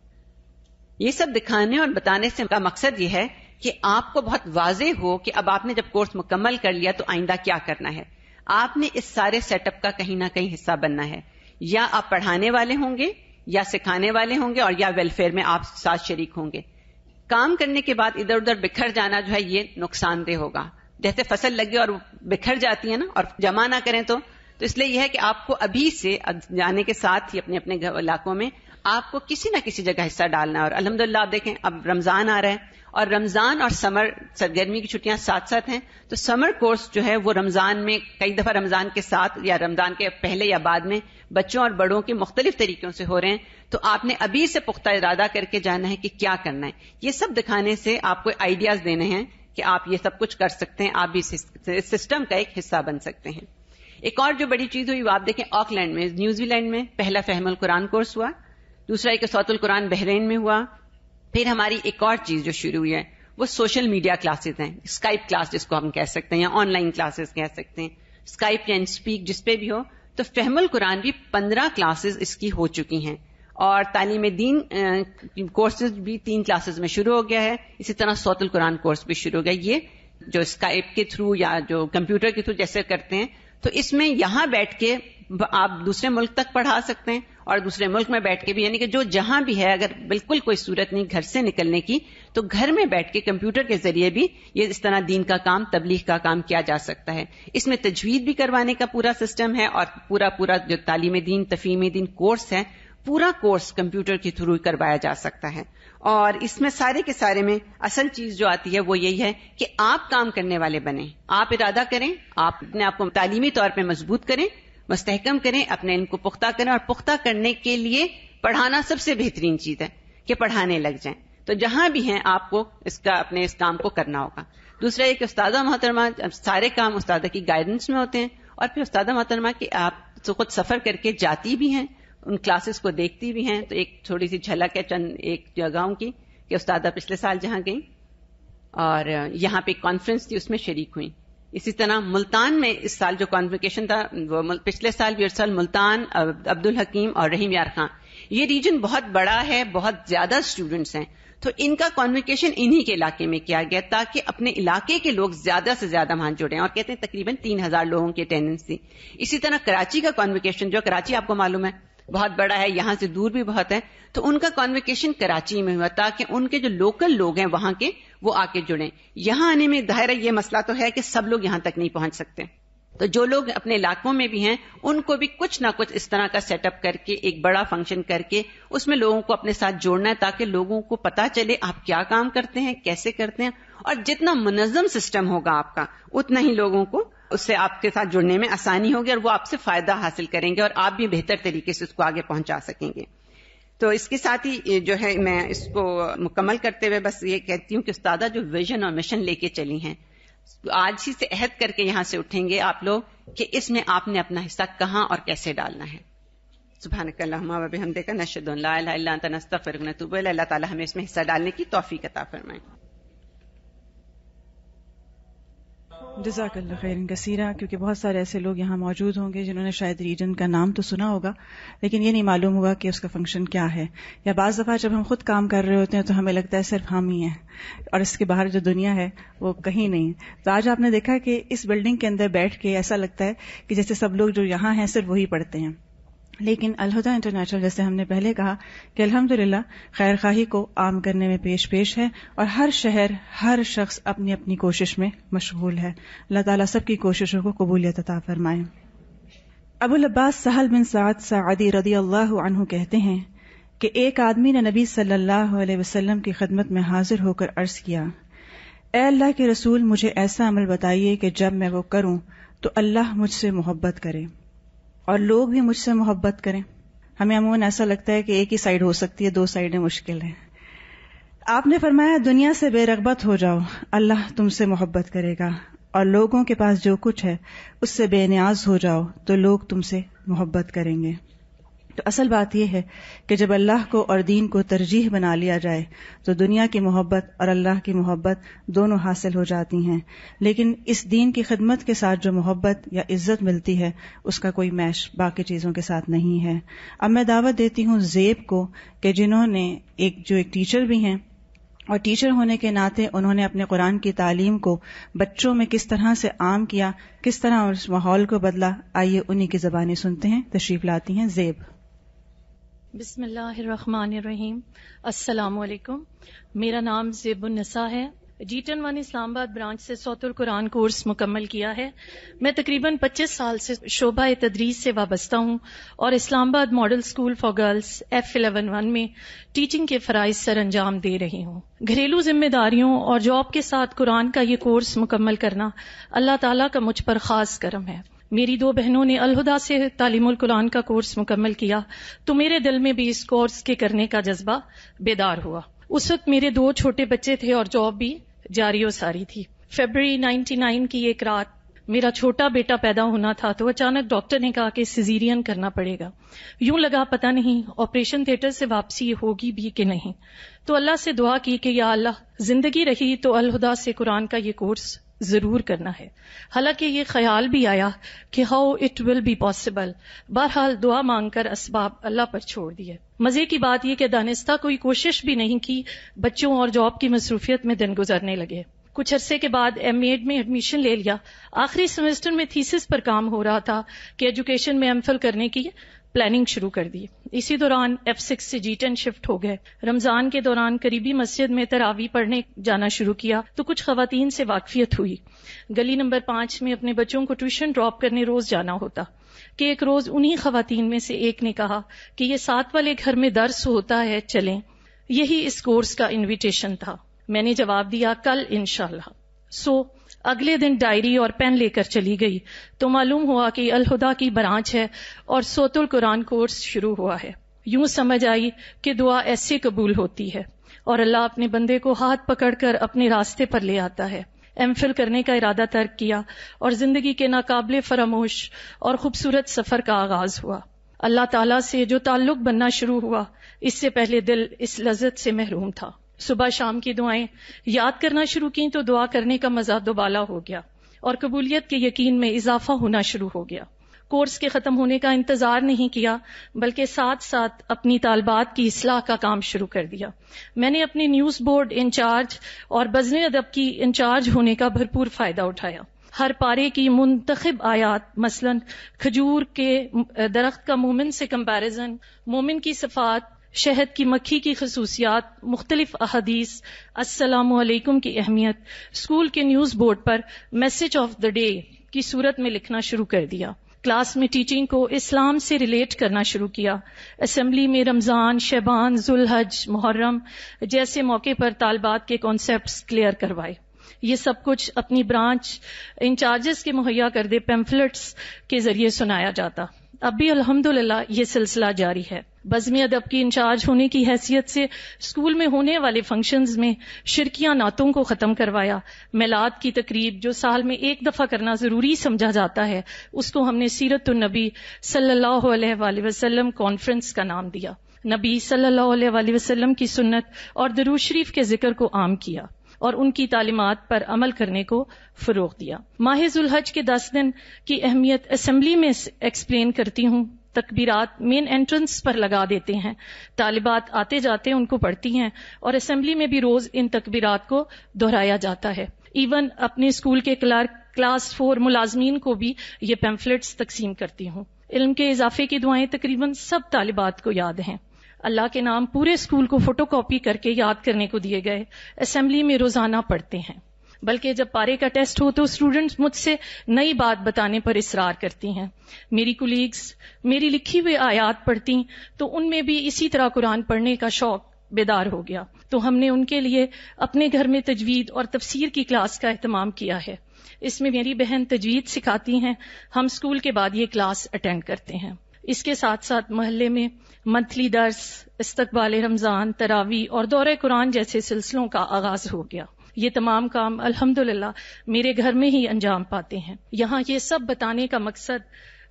یہ سب دکھانے اور بتانے سے کا مقصد یہ ہے کہ آپ کو بہت واضح ہو کہ اب آپ نے جب کورس مکمل کر لیا تو آئندہ کیا کرنا ہے. آپ نے اس سارے سیٹ اپ کا کہیں نہ کہیں حصہ بننا ہے. یا آپ پڑھانے والے ہوں گے، یا سکھانے والے ہوں گے، اور یا ویلفیئر میں آپ ساتھ شریک ہوں گے. کام کرنے کے بعد ادھر ادھر بکھر جانا جو ہے یہ نقصان دہ ہوگا. جیسے فصل لگے اور بکھر جاتی ہے نا، اور جمع نہ کریں تو اس لیے یہ ہے کہ آپ کو ابھی سے جانے کے ساتھ ہی اپنے اپنے علاقوں میں آپ کو کسی نہ کسی جگہ حصہ ڈالنا ہے. اور الحمدللہ آپ دیکھیں اب رمضان آ رہا ہے، اور رمضان اور سمر سرگرمی کی چھٹیاں ساتھ ساتھ ہیں. تو سمر کورس جو ہے وہ رمضان میں کئی دفعہ رمضان کے ساتھ یا رمضان کے پہلے یا بعد میں بچوں اور بڑوں کے مختلف طریقوں سے ہو رہے ہیں. تو آپ نے ابھی سے پختہ ارادہ کر کے جانا ہے کہ کیا کرنا ہے. یہ سب دکھانے سے آپ کو آئیڈیاز دینے ہیں کہ آپ یہ سب کچھ کر سکتے ہیں، آپ بھی سسٹم کا ایک حصہ بن سکتے ہیں. ایک اور جو بڑی چیز ہوئی وہ آپ دیکھیں آکلینڈ میں، نیوزی لینڈ میں پہلا فہم القرآن کورس ہوا. دوسرا ایک صوت القرآن بحرین میں ہوا. پھر ہماری ایک اور چیز جو شروع ہوئی ہے وہ سوشل میڈیا کلاسز ہیں، اسکائپ کلاس جس کو ہم کہہ سکتے ہیں، یا آن لائن کلاسز کہہ سکتے ہیں، اسکائپ یا اسپیک جس پہ بھی ہو. تو فہم القرآن بھی 15 کلاسز اس کی ہو چکی ہیں، اور تعلیم دین کورسز بھی 3 کلاسز میں شروع ہو گیا ہے. اسی طرح صوت القرآن کورس بھی شروع ہو گیا. یہ جو اسکائپ کے تھرو یا جو کمپیوٹر کے تھرو جیسے کرتے ہیں، تو اس میں یہاں بیٹھ کے آپ دوسرے ملک تک پڑھا سکتے ہیں، اور دوسرے ملک میں بیٹھ کے بھی، یعنی کہ جو جہاں بھی ہے، اگر بالکل کوئی صورت نہیں گھر سے نکلنے کی تو گھر میں بیٹھ کے کمپیوٹر کے ذریعے بھی یہ اس طرح دین کا کام، تبلیغ کا کام کیا جا سکتا ہے. اس میں تجوید بھی کروانے کا پورا سسٹم ہے، اور پورا جو تعلیم دین تفہیم دین کورس ہے پورا کورس کمپیوٹر کے تھرو کروایا جا سکتا ہے. اور اس میں سارے کے سارے میں اصل چیز جو آتی ہے وہ یہی ہے کہ آپ کام کرنے والے بنیں، آپ ارادہ کریں، آپ اپنے آپ کو تعلیمی طور پہ مضبوط کریں، مستحکم کریں، اپنے ان کو پختہ کریں. اور پختہ کرنے کے لیے پڑھانا سب سے بہترین چیز ہے کہ پڑھانے لگ جائیں. تو جہاں بھی ہیں آپ کو اپنے اس کام کو کرنا ہوگا. دوسرا یہ کہ استادہ محترمہ سارے کام استادہ کی گائیڈنس میں ہوتے ہیں، اور پھر استادہ محترمہ کہ آپ خود سفر کر کے جاتی بھی ہیں، ان کلاسز کو دیکھتی بھی ہیں. تو ایک تھوڑی سی جھلک ہے چند ایک جگہوں کی کہ استادہ پچھلے سال جہاں گئیں اور یہاں پہ ایک کانفرنس تھی اس میں شریک ہوئیں. اسی طرح ملتان میں اس سال جو کانوکیشن تھا وہ پچھلے سال بھی، اس سال ملتان، عبدالحکیم اور رحیم یار خان، یہ ریجن بہت بڑا ہے، بہت زیادہ اسٹوڈنٹس ہیں. تو ان کا کانوکیشن انہی کے علاقے میں کیا گیا تاکہ اپنے علاقے کے لوگ زیادہ سے زیادہ وہاں جڑیں. اور کہتے ہیں تقریباً 3000 لوگوں کی اٹینڈنس تھی. اسی طرح کراچی کا کانوکیشن، جو کراچی آپ کو معلوم ہے بہت بڑا ہے، یہاں سے دور بھی بہت ہے، تو ان کا کانوکیشن کراچی میں ہوا تاکہ ان کے جو لوکل لوگ ہیں وہاں کے وہ آ کے جڑیں. یہاں آنے میں ظاہر یہ مسئلہ تو ہے کہ سب لوگ یہاں تک نہیں پہنچ سکتے، تو جو لوگ اپنے علاقوں میں بھی ہیں ان کو بھی کچھ نہ کچھ اس طرح کا سیٹ اپ کر کے ایک بڑا فنکشن کر کے اس میں لوگوں کو اپنے ساتھ جوڑنا ہے تاکہ لوگوں کو پتا چلے آپ کیا کام کرتے ہیں، کیسے کرتے ہیں. اور جتنا منظم سسٹم ہوگا آپ کا اتنا ہی لوگوں کو اس سے آپ کے ساتھ جڑنے میں آسانی ہوگی، اور وہ آپ سے فائدہ حاصل کریں گے، اور آپ بھی بہتر طریقے سے اس کو آگے پہنچا سکیں گے. تو اس کے ساتھ ہی جو ہے میں اس کو مکمل کرتے ہوئے بس یہ کہتی ہوں کہ استادہ جو ویژن اور مشن لے کے چلی ہیں، آج ہی سے عہد کر کے یہاں سے اٹھیں گے آپ لوگ کہ اس میں آپ نے اپنا حصہ کہاں اور کیسے ڈالنا ہے. سبحانک اللہم و بحمدک، نشہد ان لا الہ الا انت، نستغفرک و نتوب الیک. اللہ تعالی ہمیں اس میں حصہ ڈالنے کی توفیق عطا فرمائے. جزاک اللہ خیر کثیرہ. کیونکہ بہت سارے ایسے لوگ یہاں موجود ہوں گے جنہوں نے شاید ریجن کا نام تو سنا ہوگا لیکن یہ نہیں معلوم ہوگا کہ اس کا فنکشن کیا ہے، یا بعض دفعہ جب ہم خود کام کر رہے ہوتے ہیں تو ہمیں لگتا ہے صرف ہم ہی ہیں اور اس کے باہر جو دنیا ہے وہ کہیں نہیں. تو آج آپ نے دیکھا کہ اس بلڈنگ کے اندر بیٹھ کے ایسا لگتا ہے کہ جیسے سب لوگ جو یہاں ہیں صرف وہی پڑھتے ہیں، لیکن الہدا انٹرنیشنل جیسے ہم نے پہلے کہا کہ الحمدللہ خیر خواہی کو عام کرنے میں پیش ہے، اور ہر شہر ہر شخص اپنی اپنی کوشش میں مشغول ہے. اللہ تعالیٰ سب کی کوششوں کو قبولیت عطا فرمائے. ابو العباس سہل بن سعد ساعدی رضی اللہ عنہ کہتے ہیں کہ ایک آدمی نے نبی صلی اللہ علیہ وسلم کی خدمت میں حاضر ہو کر عرض کیا، اے اللہ کے رسول، مجھے ایسا عمل بتائیے کہ جب میں وہ کروں تو اللہ مجھ سے محبت کرے اور لوگ بھی مجھ سے محبت کریں. ہمیں عموماً ایسا لگتا ہے کہ ایک ہی سائیڈ ہو سکتی ہے، 2 سائیڈیں مشکل ہیں. آپ نے فرمایا دنیا سے بے رغبت ہو جاؤ، اللہ تم سے محبت کرے گا، اور لوگوں کے پاس جو کچھ ہے اس سے بے نیاز ہو جاؤ تو لوگ تم سے محبت کریں گے. تو اصل بات یہ ہے کہ جب اللہ کو اور دین کو ترجیح بنا لیا جائے تو دنیا کی محبت اور اللہ کی محبت دونوں حاصل ہو جاتی ہیں، لیکن اس دین کی خدمت کے ساتھ جو محبت یا عزت ملتی ہے اس کا کوئی میش باقی چیزوں کے ساتھ نہیں ہے۔ اب میں دعوت دیتی ہوں زیب کو کہ جنہوں نے ایک ٹیچر بھی ہیں اور ٹیچر ہونے کے ناطے انہوں نے اپنے قرآن کی تعلیم کو بچوں میں کس طرح سے عام کیا، کس طرح اس ماحول کو بدلا، آئیے انہی کی زبانیں سنتے ہیں۔ تشریف لاتی ہیں زیب۔ بسم اللہ الرحمن الرحیم۔ السلام علیکم، میرا نام زیب النساء ہے۔ G10 1 اسلام آباد برانچ سے صوت القرآن کورس مکمل کیا ہے۔ میں تقریباً 25 سال سے شعبہ تدریس سے وابستہ ہوں اور اسلام آباد model school for girls F11 میں ٹیچنگ کے فرائض سر انجام دے رہی ہوں۔ گھریلو ذمہ داریوں اور جاب کے ساتھ قرآن کا یہ کورس مکمل کرنا اللہ تعالیٰ کا مجھ پر خاص کرم ہے۔ میری 2 بہنوں نے الہدا سے تعلیم القرآن کا کورس مکمل کیا تو میرے دل میں بھی اس کورس کے کرنے کا جذبہ بیدار ہوا۔ اس وقت میرے 2 چھوٹے بچے تھے اور جاب بھی جاری و ساری تھی۔ فیبروری 99 کی ایک رات میرا چھوٹا بیٹا پیدا ہونا تھا تو اچانک ڈاکٹر نے کہا کہ سیزیرین کرنا پڑے گا۔ یوں لگا پتہ نہیں آپریشن تھیٹر سے واپسی ہوگی بھی کہ نہیں، تو اللہ سے دعا کی کہ یا اللہ زندگی رہی تو الہدا سے قرآن کا یہ کورس ضرور کرنا ہے۔ حالانکہ یہ خیال بھی آیا کہ how it will be possible, بہرحال دعا مانگ کر اسباب اللہ پر چھوڑ دیے۔ مزے کی بات یہ کہ دانستہ کوئی کوشش بھی نہیں کی، بچوں اور جاب کی مصروفیت میں دن گزرنے لگے۔ کچھ عرصے کے بعد M.Ed میں ایڈمیشن لے لیا۔ آخری سیمسٹر میں تھیسس پر کام ہو رہا تھا کہ ایجوکیشن میں M.Phil کرنے کی پلاننگ شروع کر دی۔ اسی دوران F6 سے G10 شفٹ ہو گئے۔ رمضان کے دوران قریبی مسجد میں تراویح پڑھنے جانا شروع کیا تو کچھ خواتین سے واقفیت ہوئی۔ گلی نمبر 5 میں اپنے بچوں کو ٹیوشن ڈراپ کرنے روز جانا ہوتا کہ ایک روز انہی خواتین میں سے ایک نے کہا کہ یہ ساتھ والے گھر میں درس ہوتا ہے، چلیں۔ یہی اس کورس کا انویٹیشن تھا۔ میں نے جواب دیا کل انشاءاللہ۔ اگلے دن ڈائری اور پین لے کر چلی گئی تو معلوم ہوا کہ الہدا کی برانچ ہے اور صوت القرآن کورس شروع ہوا ہے۔ یوں سمجھ آئی کہ دعا ایسے قبول ہوتی ہے اور اللہ اپنے بندے کو ہاتھ پکڑ کر اپنے راستے پر لے آتا ہے۔ M.Phil کرنے کا ارادہ ترک کیا اور زندگی کے ناقابل فراموش اور خوبصورت سفر کا آغاز ہوا۔ اللہ تعالیٰ سے جو تعلق بننا شروع ہوا، اس سے پہلے دل اس لذت سے محروم تھا۔ صبح شام کی دعائیں یاد کرنا شروع کی تو دعا کرنے کا مزہ دوبالا ہو گیا اور قبولیت کے یقین میں اضافہ ہونا شروع ہو گیا۔ کورس کے ختم ہونے کا انتظار نہیں کیا بلکہ ساتھ ساتھ اپنی طالبات کی اصلاح کا کام شروع کر دیا۔ میں نے اپنے نیوز بورڈ انچارج اور بزم ادب کی انچارج ہونے کا بھرپور فائدہ اٹھایا۔ ہر پارے کی منتخب آیات، مثلاً کھجور کے درخت کا مومن سے کمپیریزن، مومن کی صفات، شہد کی مکھی کی خصوصیات، مختلف احادیث، السلام علیکم کی اہمیت، اسکول کے نیوز بورڈ پر میسج آف دا ڈے کی صورت میں لکھنا شروع کر دیا۔ کلاس میں ٹیچنگ کو اسلام سے ریلیٹ کرنا شروع کیا۔ اسمبلی میں رمضان، شعبان، ذوالحج، محرم جیسے موقع پر طالبات کے کانسیپٹس کلیئر کروائے۔ یہ سب کچھ اپنی برانچ انچارجز کے مہیا کردے پیمفلٹس کے ذریعے سنایا جاتا۔ اب بھی الحمدللہ یہ سلسلہ جاری ہے۔ بزم ادب کی انچارج ہونے کی حیثیت سے اسکول میں ہونے والے فنکشنز میں شرکیہ نعتوں کو ختم کروایا۔ میلاد کی تقریب جو سال میں ایک دفعہ کرنا ضروری سمجھا جاتا ہے، اس کو ہم نے سیرت النبی صلی اللہ علیہ وآلہ وسلم کانفرنس کا نام دیا۔ نبی صلی اللہ علیہ وآلہ وسلم کی سنت اور درود شریف کے ذکر کو عام کیا اور ان کی تعلیمات پر عمل کرنے کو فروغ دیا۔ ماہ ذوالحج کے 10 دن کی اہمیت اسمبلی میں ایکسپلین کرتی ہوں۔ تکبیرات مین انٹرنس پر لگا دیتے ہیں، طالبات آتے جاتے ان کو پڑھتی ہیں اور اسمبلی میں بھی روز ان تکبیرات کو دہرایا جاتا ہے۔ ایون اپنے اسکول کے کلاس 4 ملازمین کو بھی یہ پیمفلٹس تقسیم کرتی ہوں۔ علم کے اضافے کی دعائیں تقریباً سب طالبات کو یاد ہیں۔ اللہ کے نام پورے اسکول کو فوٹو کاپی کر کے یاد کرنے کو دیے گئے، اسمبلی میں روزانہ پڑھتے ہیں۔ بلکہ جب پارے کا ٹیسٹ ہو تو اسٹوڈنٹس مجھ سے نئی بات بتانے پر اصرار کرتی ہیں۔ میری کولیگز میری لکھی ہوئی آیات پڑھتی تو ان میں بھی اسی طرح قرآن پڑھنے کا شوق بیدار ہو گیا، تو ہم نے ان کے لیے اپنے گھر میں تجوید اور تفسیر کی کلاس کا اہتمام کیا ہے۔ اس میں میری بہن تجوید سکھاتی ہیں، ہم اسکول کے بعد یہ کلاس اٹینڈ کرتے ہیں۔ اس کے ساتھ ساتھ محلے میں منتھلی درس، استقبال رمضان، تراویح اور دورہ قرآن جیسے سلسلوں کا آغاز ہو گیا۔ یہ تمام کام الحمدللہ میرے گھر میں ہی انجام پاتے ہیں۔ یہاں یہ سب بتانے کا مقصد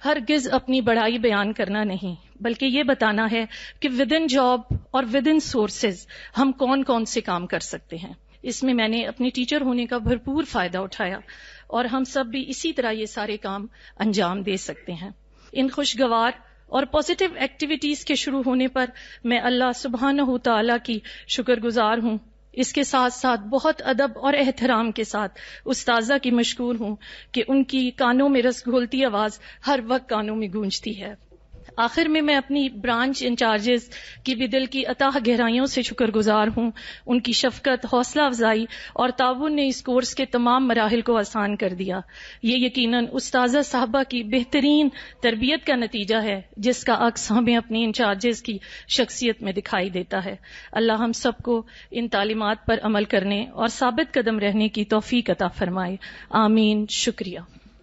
ہرگز اپنی بڑائی بیان کرنا نہیں، بلکہ یہ بتانا ہے کہ ود ان جاب اور ود ان سورسز ہم کون کون سے کام کر سکتے ہیں. اس میں نے اپنی ٹیچر ہونے کا بھرپور فائدہ اٹھایا اور ہم سب بھی اسی طرح یہ سارے کام انجام دے سکتے ہیں. ان خوشگوار اور پازیٹیو ایکٹیویٹیز کے شروع ہونے پر میں اللہ سبحانہ تعالیٰ کی شکر گزار ہوں. اس کے ساتھ ساتھ بہت ادب اور احترام کے ساتھ استاذہ کی مشکور ہوں کہ ان کی کانوں میں رس گھولتی آواز ہر وقت کانوں میں گونجتی ہے. آخر میں اپنی برانچ انچارجز کی بھی دل کی اتاہ گہرائیوں سے شکر گزار ہوں. ان کی شفقت، حوصلہ افزائی اور تعاون نے اس کورس کے تمام مراحل کو آسان کر دیا. یہ یقیناً استاذہ صاحبہ کی بہترین تربیت کا نتیجہ ہے، جس کا عکس ہمیں اپنی انچارجز کی شخصیت میں دکھائی دیتا ہے. اللہ ہم سب کو ان تعلیمات پر عمل کرنے اور ثابت قدم رہنے کی توفیق عطا فرمائے. آمین. شکریہ.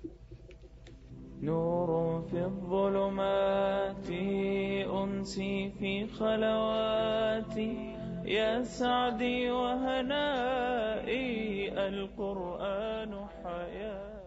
نور في الظلمات أنسي في خلواتي يا سعدي وهنائي القرآن حياتي.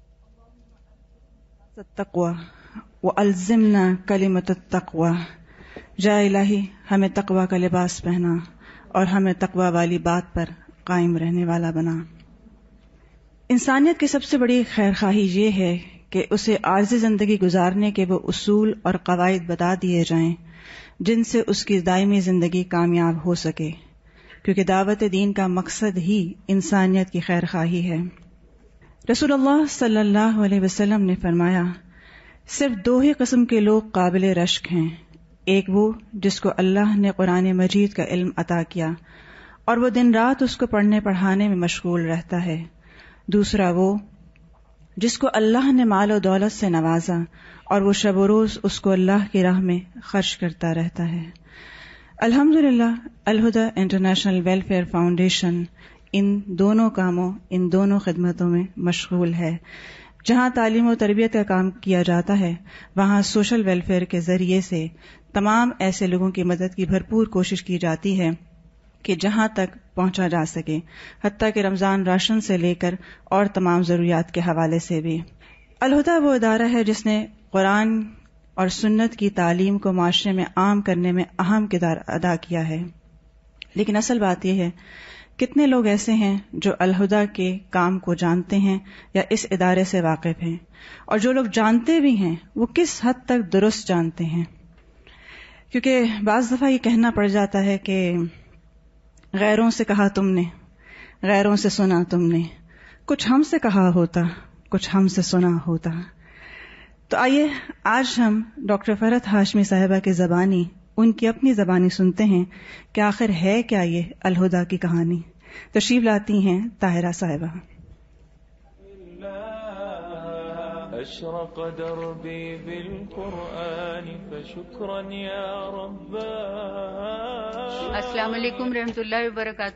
التقوى وألزمنا كلمة التقوى. جا الہی ہمیں تقوی کا لباس پہنا اور ہمیں تقوی والی بات پر قائم رہنے والا بنا. انسانیت کی سب سے بڑی خیرخواہی یہ ہے کہ اسے عارضی زندگی گزارنے کے وہ اصول اور قواعد بتا دیے جائیں جن سے اس کی دائمی زندگی کامیاب ہو سکے، کیونکہ دعوت دین کا مقصد ہی انسانیت کی خیرخواہی ہے. رسول اللہ صلی اللہ علیہ وسلم نے فرمایا، صرف دو ہی قسم کے لوگ قابل رشک ہیں. ایک وہ جس کو اللہ نے قرآن مجید کا علم عطا کیا اور وہ دن رات اس کو پڑھنے پڑھانے میں مشغول رہتا ہے. دوسرا وہ جس کو اللہ نے مال و دولت سے نوازا اور وہ شب و روز اس کو اللہ کی راہ میں خرچ کرتا رہتا ہے. الحمدللہ الہدیٰ انٹرنیشنل ویلفیئر فاؤنڈیشن ان دونوں کاموں، ان دونوں خدمتوں میں مشغول ہے. جہاں تعلیم و تربیت کا کام کیا جاتا ہے، وہاں سوشل ویلفیئر کے ذریعے سے تمام ایسے لوگوں کی مدد کی بھرپور کوشش کی جاتی ہے کہ جہاں تک پہنچا جا سکے، حتیٰ کہ رمضان راشن سے لے کر اور تمام ضروریات کے حوالے سے بھی. الہدیٰ وہ ادارہ ہے جس نے قرآن اور سنت کی تعلیم کو معاشرے میں عام کرنے میں اہم کردار ادا کیا ہے. لیکن اصل بات یہ ہے، کتنے لوگ ایسے ہیں جو الہدیٰ کے کام کو جانتے ہیں یا اس ادارے سے واقف ہیں، اور جو لوگ جانتے بھی ہیں وہ کس حد تک درست جانتے ہیں. کیونکہ بعض دفعہ یہ کہنا پڑ جاتا ہے کہ غیروں سے کہا تم نے، غیروں سے سنا تم نے، کچھ ہم سے کہا ہوتا، کچھ ہم سے سنا ہوتا. تو آئیے آج ہم ڈاکٹر فرحت ہاشمی صاحبہ کی زبانی، ان کی اپنی زبانی سنتے ہیں کہ آخر ہے کیا یہ الہدیٰ کی کہانی. تشریف لاتی ہیں طاہرہ صاحبہ. أشرق دربي بالقرآن فشكرا يا رب. السلام علیکم رحمۃ اللہ وبرکاتہ.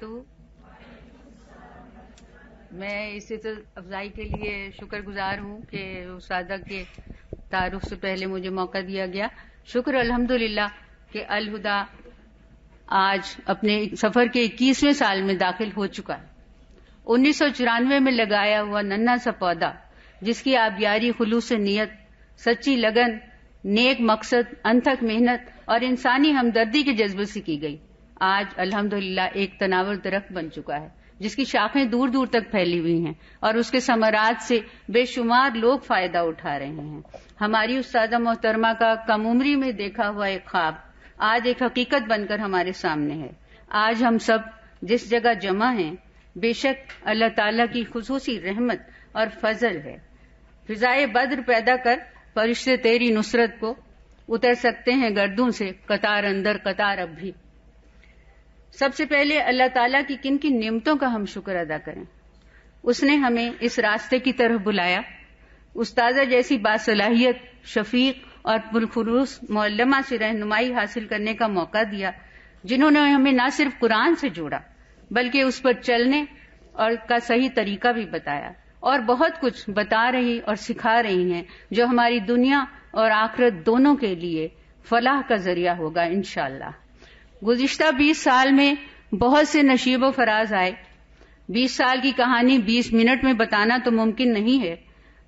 میں اس افزائی کے لیے شکر گزار ہوں کہ استاذہ کے تعارف سے پہلے مجھے موقع دیا گیا. شکر الحمدللہ کہ الہدیٰ آج اپنے سفر کے 21ویں سال میں داخل ہو چکا ہے. 1994 میں لگایا ہوا ننھا سا پودا جس کی آبیاری خلوص نیت، سچی لگن، نیک مقصد، انتھک محنت اور انسانی ہمدردی کے جذبے سے کی گئی، آج الحمدللہ ایک تناور درخت بن چکا ہے جس کی شاخیں دور دور تک پھیلی ہوئی ہیں اور اس کے ثمرات سے بے شمار لوگ فائدہ اٹھا رہے ہیں. ہماری استاذہ محترمہ کا کم عمری میں دیکھا ہوا ایک خواب آج ایک حقیقت بن کر ہمارے سامنے ہے. آج ہم سب جس جگہ جمع ہیں، بے شک اللہ تعالیٰ کی خصوصی رحمت اور فضل ہے. فضائے بدر پیدا کر فرشتے تیری نصرت کو اتر سکتے ہیں گردوں سے، قطار اندر قطار اب بھی. سب سے پہلے اللہ تعالیٰ کی کن کن نعمتوں کا ہم شکر ادا کریں. اس نے ہمیں اس راستے کی طرف بلایا، استاذہ جیسی باصلاحیت، شفیق اور پرخلوص معلمہ سے رہنمائی حاصل کرنے کا موقع دیا، جنہوں نے ہمیں نہ صرف قرآن سے جوڑا بلکہ اس پر چلنے اور کا صحیح طریقہ بھی بتایا، اور بہت کچھ بتا رہی اور سکھا رہی ہیں جو ہماری دنیا اور آخرت دونوں کے لیے فلاح کا ذریعہ ہوگا انشاءاللہ. گزشتہ 20 سال میں بہت سے نشیب و فراز آئے. 20 سال کی کہانی 20 منٹ میں بتانا تو ممکن نہیں ہے،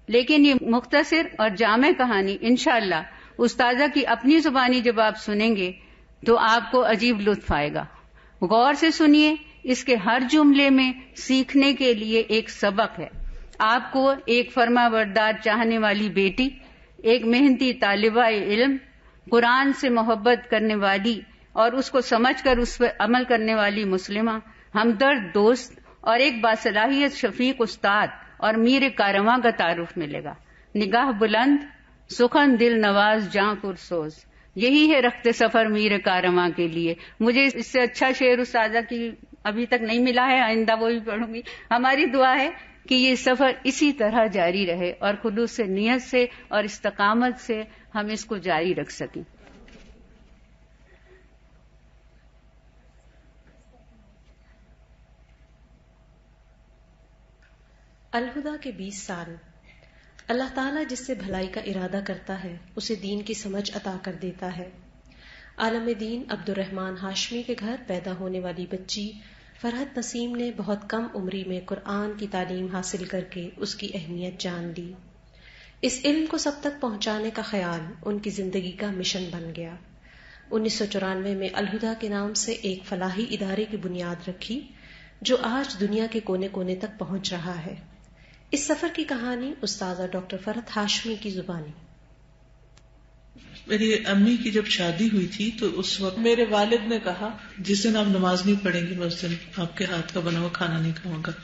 لیکن یہ مختصر اور جامع کہانی انشاءاللہ استاذہ کی اپنی زبانی جب آپ سنیں گے تو آپ کو عجیب لطف آئے گا. غور سے سنیے، اس کے ہر جملے میں سیکھنے کے لیے ایک سبق ہے. آپ کو ایک فرما بردار چاہنے والی بیٹی، ایک محنتی طالبہ علم، قرآن سے محبت کرنے والی اور اس کو سمجھ کر اس پر عمل کرنے والی مسلمہ، ہمدرد دوست اور ایک باصلاحیت شفیق استاد اور میر کارواں کا تعارف ملے گا. نگاہ بلند، سخن دل نواز جاں پرسوز، یہی ہے رخت سفر میر کارواں کے لیے. مجھے اس سے اچھا شعر استاذہ کی ابھی تک نہیں ملا ہے، آئندہ وہی پڑھوں گی. ہماری دعا ہے کہ یہ سفر اسی طرح جاری رہے اور خلوص سے نیت سے اور استقامت سے ہم اس کو جاری رکھ سکیں. الہدا کے 20 سال. اللہ تعالیٰ جس سے بھلائی کا ارادہ کرتا ہے اسے دین کی سمجھ عطا کر دیتا ہے. عالم دین عبد الرحمن ہاشمی کے گھر پیدا ہونے والی بچی فرحت نسیم نے بہت کم عمری میں قرآن کی تعلیم حاصل کر کے اس کی اہمیت جان لی. اس علم کو سب تک پہنچانے کا خیال ان کی زندگی کا مشن بن گیا. 1994 میں الہدا کے نام سے ایک فلاحی ادارے کی بنیاد رکھی جو آج دنیا کے کونے کونے تک پہنچ رہا ہے. اس سفر کی کہانی استاذہ ڈاکٹر فرحت ہاشمی کی زبانی. میری امی کی جب شادی ہوئی تھی تو اس وقت میرے والد نے کہا جس دن آپ نماز نہیں پڑھیں گے میں اس دن آپ کے ہاتھ کا بنا ہوا کھانا نہیں کھاؤں گا.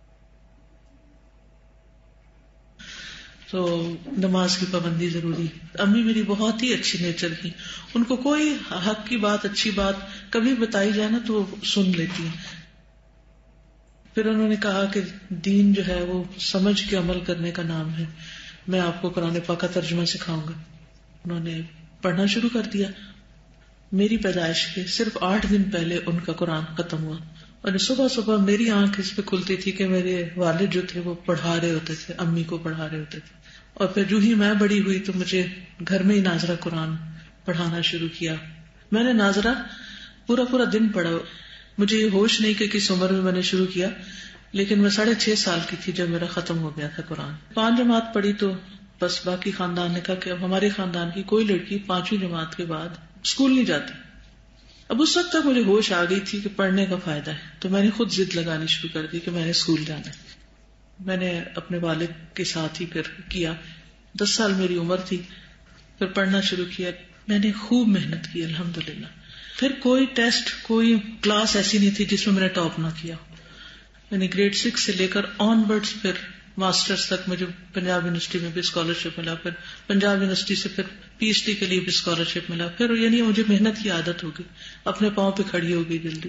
تو نماز کی پابندی ضروری. امی میری بہت ہی اچھی نیچر کی، ان کو کوئی حق کی بات اچھی بات کبھی بتائی جائے نا تو وہ سن لیتی ہیں. پھر انہوں نے کہا کہ دین جو ہے وہ سمجھ کے عمل کرنے کا نام ہے، میں آپ کو قرآن پاک کا ترجمہ سکھاؤں گا. انہوں نے پڑھنا شروع کر دیا. میری پیدائش کے صرف 8 دن پہلے ان کا قرآن ختم ہوا اور صبح صبح میری آنکھ اس پہ کھلتی تھی کہ میرے والد جو تھے وہ پڑھا رہے ہوتے تھے، امی کو پڑھا رہے ہوتے تھے. اور پھر جو ہی میں بڑی ہوئی تو مجھے گھر میں ہی ناظرہ قرآن پڑھانا شروع کیا. میں نے ناظرہ پورا دن پڑھا. مجھے یہ ہوش نہیں کہ کس عمر میں میں نے شروع کیا، لیکن میں 6.5 سال کی تھی جب میرا ختم ہو گیا تھا قرآن. 5 جماعت پڑھی تو بس باقی خاندان نے کہا کہ اب ہمارے خاندان کی کوئی لڑکی 5ویں جماعت کے بعد اسکول نہیں جاتی. اب اس وقت تک مجھے ہوش آ گئی تھی کہ پڑھنے کا فائدہ ہے، تو میں نے خود ضد لگانی شروع کر دی کہ میں نے اسکول جانا ہے. میں نے اپنے والد کے ساتھ ہی پھر کیا. 10 سال میری عمر تھی، پھر پڑھنا شروع کیا. میں نے خوب محنت کی الحمدللہ. پھر کوئی ٹیسٹ کوئی کلاس ایسی نہیں تھی جس میں میں نے ٹاپ نہ کیا. میں نے گریڈ 6 سے لے کر آن ورڈز پھر ماسٹرز تک مجھے پنجاب یونیورسٹی میں بھی اسکالرشپ ملا، پھر پنجاب یونیورسٹی سے پھر پی ایچ ڈی کے لیے بھی اسکالرشپ ملا. پھر یعنی مجھے محنت کی عادت ہو گئی، اپنے پاؤں پہ کھڑی ہو گئی جلدی.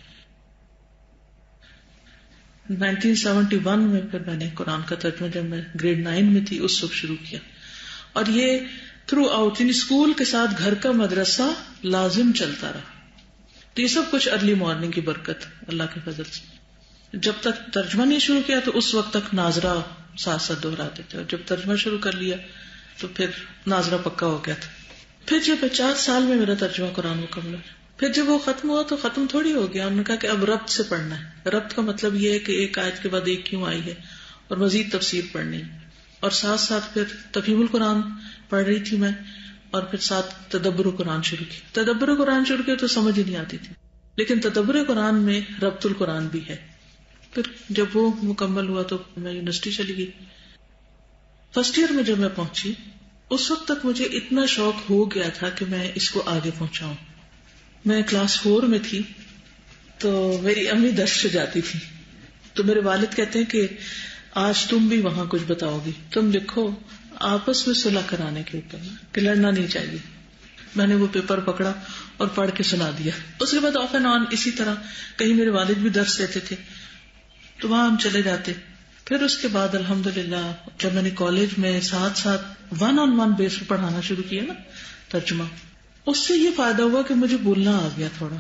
1971 میں پھر میں نے قرآن کا ترجمہ جب میں گریڈ 9 میں تھی اس وقت شروع کیا. اور یہ تھرو آؤٹ یعنی اسکول کے ساتھ گھر کا مدرسہ لازم چلتا رہا. تو یہ سب کچھ ارلی مارننگ کی برکت اللہ کے فضل سے. جب تک ترجمہ نہیں شروع کیا تو اس وقت تک ناظرہ ساتھ ساتھ دہراتے تھے، اور جب ترجمہ شروع کر لیا تو پھر ناظرہ پکا ہو گیا تھا. پھر جب 50 سال میں میرا ترجمہ قرآن مکمل ہوا، پھر جب وہ ختم ہوا تو ختم تھوڑی ہو گیا. انہوں نے کہا کہ اب ربط سے پڑھنا ہے. ربط کا مطلب یہ ہے کہ ایک آیت کے بعد ایک کیوں آئی ہے اور مزید تفسیر پڑھنی ہے. اور ساتھ ساتھ پھر تفہیم القرآن پڑھ رہی تھی میں، اور پھر ساتھ تدبر قرآن شروع کی. تدبر قرآن شروع کیا تو سمجھ ہی نہیں آتی تھی، لیکن تدبر قرآن میں ربط القرآن بھی ہے. پھر جب وہ مکمل ہوا تو میں یونیورسٹی چلی گئی. فرسٹ ایئر میں جب میں پہنچی اس وقت تک مجھے اتنا شوق ہو گیا تھا کہ میں اس کو آگے پہنچاؤں. میں کلاس 4 میں تھی تو میری امی درس سے جاتی تھی، تو میرے والد کہتے ہیں کہ آج تم بھی وہاں کچھ بتاؤ گی، تم لکھو آپس میں صلح کرانے کے اوپر کہ لڑنا نہیں چاہیے. میں نے وہ پیپر پکڑا اور پڑھ کے سنا دیا. اس کے بعد آف اینڈ آن اسی طرح کہیں میرے والد بھی درس دیتے تھے تو وہاں ہم چلے جاتے. پھر اس کے بعد الحمدللہ جب میں نے کالج میں ساتھ ساتھ 1-on-1 بیس پہ پڑھانا شروع کیا نا ترجمہ، اس سے یہ فائدہ ہوا کہ مجھے بولنا آ گیا تھوڑا.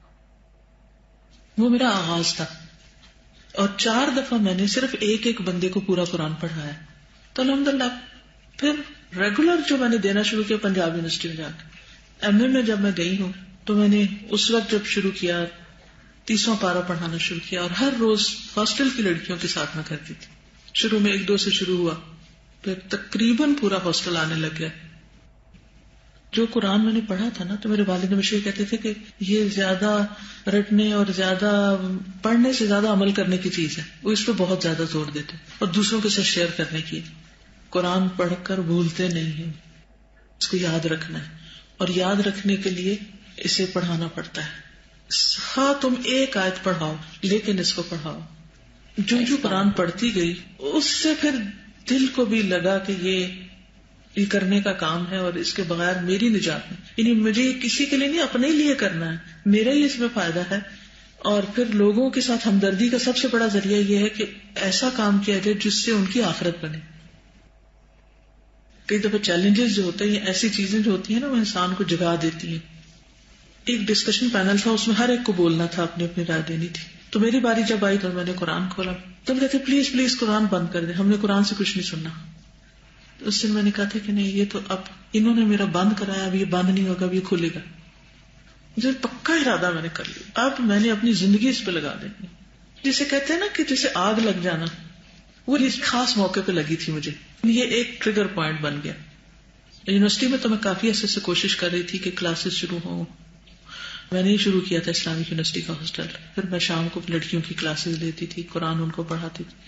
وہ میرا آغاز تھا. اور 4 دفعہ میں نے صرف ایک بندے کو پورا قرآن پڑھایا. تو الحمدللہ پھر ریگولر جو میں نے دینا شروع کیا پنجاب یونیورسٹی میں جا کے. ایم اے میں جب میں گئی ہوں تو میں نے اس وقت جب شروع کیا 30واں پارہ پڑھانا شروع کیا، اور ہر روز ہاسٹل کی لڑکیوں کے ساتھ میں کرتی تھی. شروع میں 1-2 سے شروع ہوا، تو تقریباً پورا ہاسٹل آنے لگ گیا. جو قرآن میں نے پڑھا تھا نا تو میرے والد ہمیشہ کہتے تھے کہ یہ زیادہ رٹنے اور زیادہ پڑھنے سے زیادہ عمل کرنے کی چیز ہے. وہ اس پہ بہت زیادہ زور دیتے اور دوسروں کے ساتھ شیئر کرنے کی. قرآن پڑھ کر بھولتے نہیں ہیں, اس کو یاد رکھنا ہے, اور یاد رکھنے کے لیے اسے پڑھانا پڑتا ہے. ہاں تم ایک آیت پڑھاؤ لیکن اس کو پڑھاؤ. جو قرآن پڑھتی گئی اس سے پھر دل کو بھی لگا کہ یہ کرنے کا کام ہے اور اس کے بغیر میری نجات نہیں. یعنی مجھے کسی کے لیے نہیں, اپنے لیے کرنا ہے, میرا ہی اس میں فائدہ ہے. اور پھر لوگوں کے ساتھ ہمدردی کا سب سے بڑا ذریعہ یہ ہے کہ ایسا کام کیا جائے جس سے ان کی آخرت بنے. کئی دفعہ چیلنجز جو ہوتے ہیں, ایسی چیزیں جو ہوتی ہیں نا, وہ انسان کو جگا دیتی ہیں. ایک ڈسکشن پینل تھا, اس میں ہر ایک کو بولنا تھا, اپنی اپنی رائے دینی تھی. تو میری باری جب آئی تو میں نے قرآن کھولا, تو ہم کہتے پلیز پلیز قرآن بند کر دیں, ہم نے قرآن سے کچھ نہیں سننا. تو اس دن میں نے کہا تھا کہ نہیں, یہ تو اب انہوں نے میرا بند کرایا, اب یہ بند نہیں ہوگا, اب یہ کھلے گا. مجھے پکا ارادہ میں نے کر لیا, اب میں نے اپنی زندگی اس پہ لگا دینی. جسے کہتے ہیں نا کہ جسے آگ لگ جانا, وہ اس خاص موقع پہ لگی تھی مجھے. یہ ایک ٹریگر پوائنٹ بن گیا. یونیورسٹی میں تو میں کافی عرصے سے کوشش کر رہی تھی کہ کلاسز شروع ہوں. میں نے شروع کیا تھا اسلامک یونیورسٹی کا ہاسٹل, پھر میں شام کو لڑکیوں کی کلاسز لیتی تھی, قرآن ان کو پڑھاتی تھی.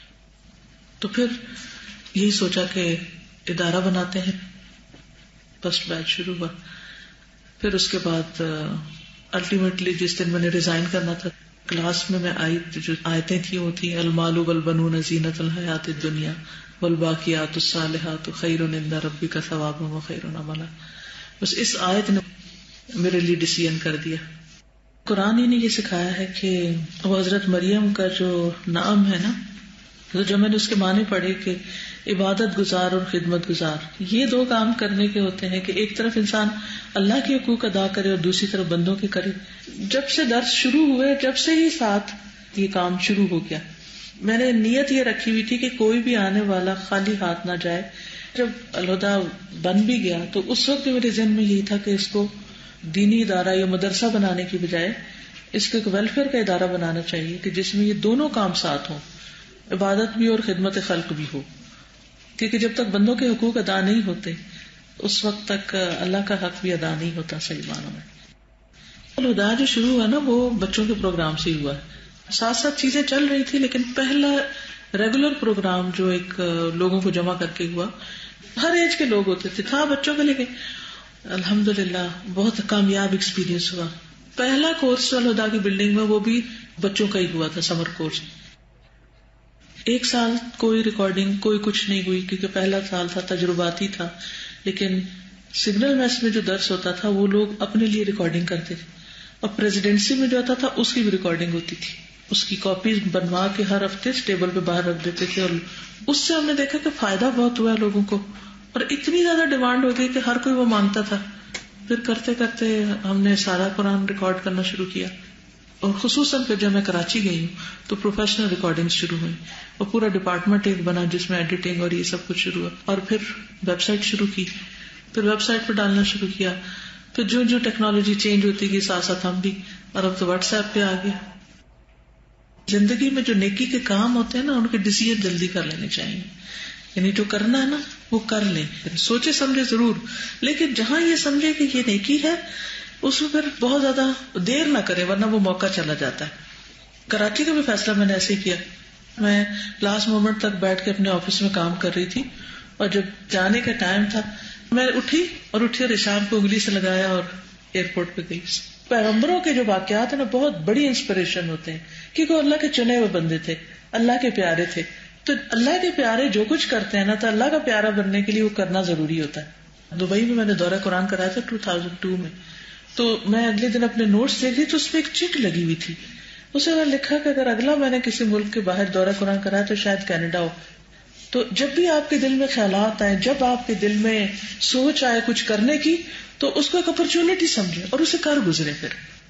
تو پھر یہی سوچا کہ ادارہ بناتے ہیں, فرسٹ بیچ شروع ہوا. پھر اس کے بعد الٹیمیٹلی جس دن میں نے ریزائن کرنا تھا, کلاس میں آئی جو آیتیں تھیں وہ تھی المال والبنون زینت الحیات الدنیا والباقیات الصالحات خیر عند ربک ثوابا وخیر عملا. بس اس آیت نے میرے لیے ڈیسیژن کر دیا. قرآن ہی نے یہ سکھایا ہے کہ وہ حضرت مریم کا جو نام ہے نا, تو جب میں نے اس کے معنی پڑھے کہ عبادت گزار اور خدمت گزار, یہ دو کام کرنے کے ہوتے ہیں کہ ایک طرف انسان اللہ کے حقوق ادا کرے اور دوسری طرف بندوں کے کرے. جب سے درس شروع ہوئے جب سے ہی ساتھ یہ کام شروع ہو گیا. میں نے نیت یہ رکھی ہوئی تھی کہ کوئی بھی آنے والا خالی ہاتھ نہ جائے. جب الہدیٰ بن بھی گیا تو اس وقت میرے ذہن میں یہی تھا کہ اس کو دینی ادارہ یا مدرسہ بنانے کی بجائے اس کو ایک ویلفیئر کا ادارہ بنانا چاہیے کہ جس میں یہ دونوں کام ساتھ ہوں, عبادت بھی اور خدمت خلق بھی ہو. کیونکہ جب تک بندوں کے حقوق ادا نہیں ہوتے اس وقت تک اللہ کا حق بھی ادا نہیں ہوتا صحیح معنوں میں. الہدیٰ جو شروع ہوا نا وہ بچوں کے پروگرام سے ہی ہوا ہے. ساتھ ساتھ چیزیں چل رہی تھی لیکن پہلا ریگولر پروگرام جو ایک لوگوں کو جمع کر کے ہوا, ہر ایج کے لوگ ہوتے تھے, تھا بچوں کے, لیکن الحمدللہ بہت کامیاب ایکسپیرینس ہوا. پہلا کورس الہدیٰ کی بلڈنگ میں وہ بھی بچوں کا ہی ہوا تھا, سمر کورس. 1 سال کوئی ریکارڈنگ کوئی کچھ نہیں ہوئی کیونکہ پہلا سال تھا, تجرباتی تھا. لیکن سگنل میس میں جو درس ہوتا تھا وہ لوگ اپنے لیے ریکارڈنگ کرتے تھے, اور پریزیڈنسی میں جو ہوتا تھا اس کی بھی ریکارڈنگ ہوتی تھی. اس کی کاپیز بنوا کے ہر ہفتے ٹیبل پہ باہر رکھ دیتے تھے, اور اس سے ہم نے دیکھا کہ فائدہ بہت ہوا لوگوں کو, اور اتنی زیادہ ڈیمانڈ ہو گئی کہ ہر کوئی وہ مانگتا تھا. پھر کرتے کرتے ہم نے سارا قرآن ریکارڈ کرنا شروع کیا, اور خصوصاً پھر جب میں کراچی گئی ہوں تو پروفیشنل ریکارڈنگ شروع ہوئی, اور پورا ڈپارٹمنٹ ایک بنا جس میں ایڈیٹنگ اور یہ سب کچھ شروع ہوا. اور پھر ویب سائٹ شروع کی, پھر ویب سائٹ پہ ڈالنا شروع کیا. پھر جو جو ٹیکنالوجی چینج ہوتی گئی ساتھ ساتھ ہم بھی, اور اب تو واٹس ایپ پہ آ گیا. زندگی میں جو نیکی کے کام ہوتے ہیں نا ان کے ڈیسیژن جلدی کر لینے چاہیے. یعنی جو کرنا ہے نا وہ کر لیں, سوچے سمجھے ضرور, لیکن جہاں یہ سمجھے کہ یہ نیکی ہے اس میں پھر بہت زیادہ دیر نہ کرے ورنہ وہ موقع چلا جاتا ہے. کراچی کا بھی فیصلہ میں نے ایسے ہی کیا. میں لاسٹ مومنٹ تک بیٹھ کے اپنے آفس میں کام کر رہی تھی, اور جب جانے کا ٹائم تھا میں اٹھی اور اشام کو انگلی سے لگایا اور ایئرپورٹ پہ گئی. پیغمبروں کے جو واقعات ہیں نا بہت بڑی انسپریشن ہوتے ہیں, کیونکہ وہ اللہ کے چنے ہوئے بندے تھے, اللہ کے پیارے تھے. تو اللہ کے پیارے جو کچھ کرتے ہیں نا تو اللہ کا پیارا بننے کے لیے وہ کرنا ضروری ہوتا ہے. دبئی میں نے دورہ قرآن کرایا تھا 2002 میں, تو میں اگلے دن اپنے نوٹس دیکھ لی تو اس میں ایک چٹ لگی ہوئی تھی. اسے میں لکھا کہ اگر اگلا میں نے کسی ملک کے باہر دورہ قرآن کرایا تو شاید کینیڈا ہو. تو جب بھی آپ کے دل میں خیالات آئے, جب آپ کے دل میں سوچ آئے کچھ کرنے کی, تو اس کو ایک اپرچونٹی سمجھے اور اسے کر گزرے. پھر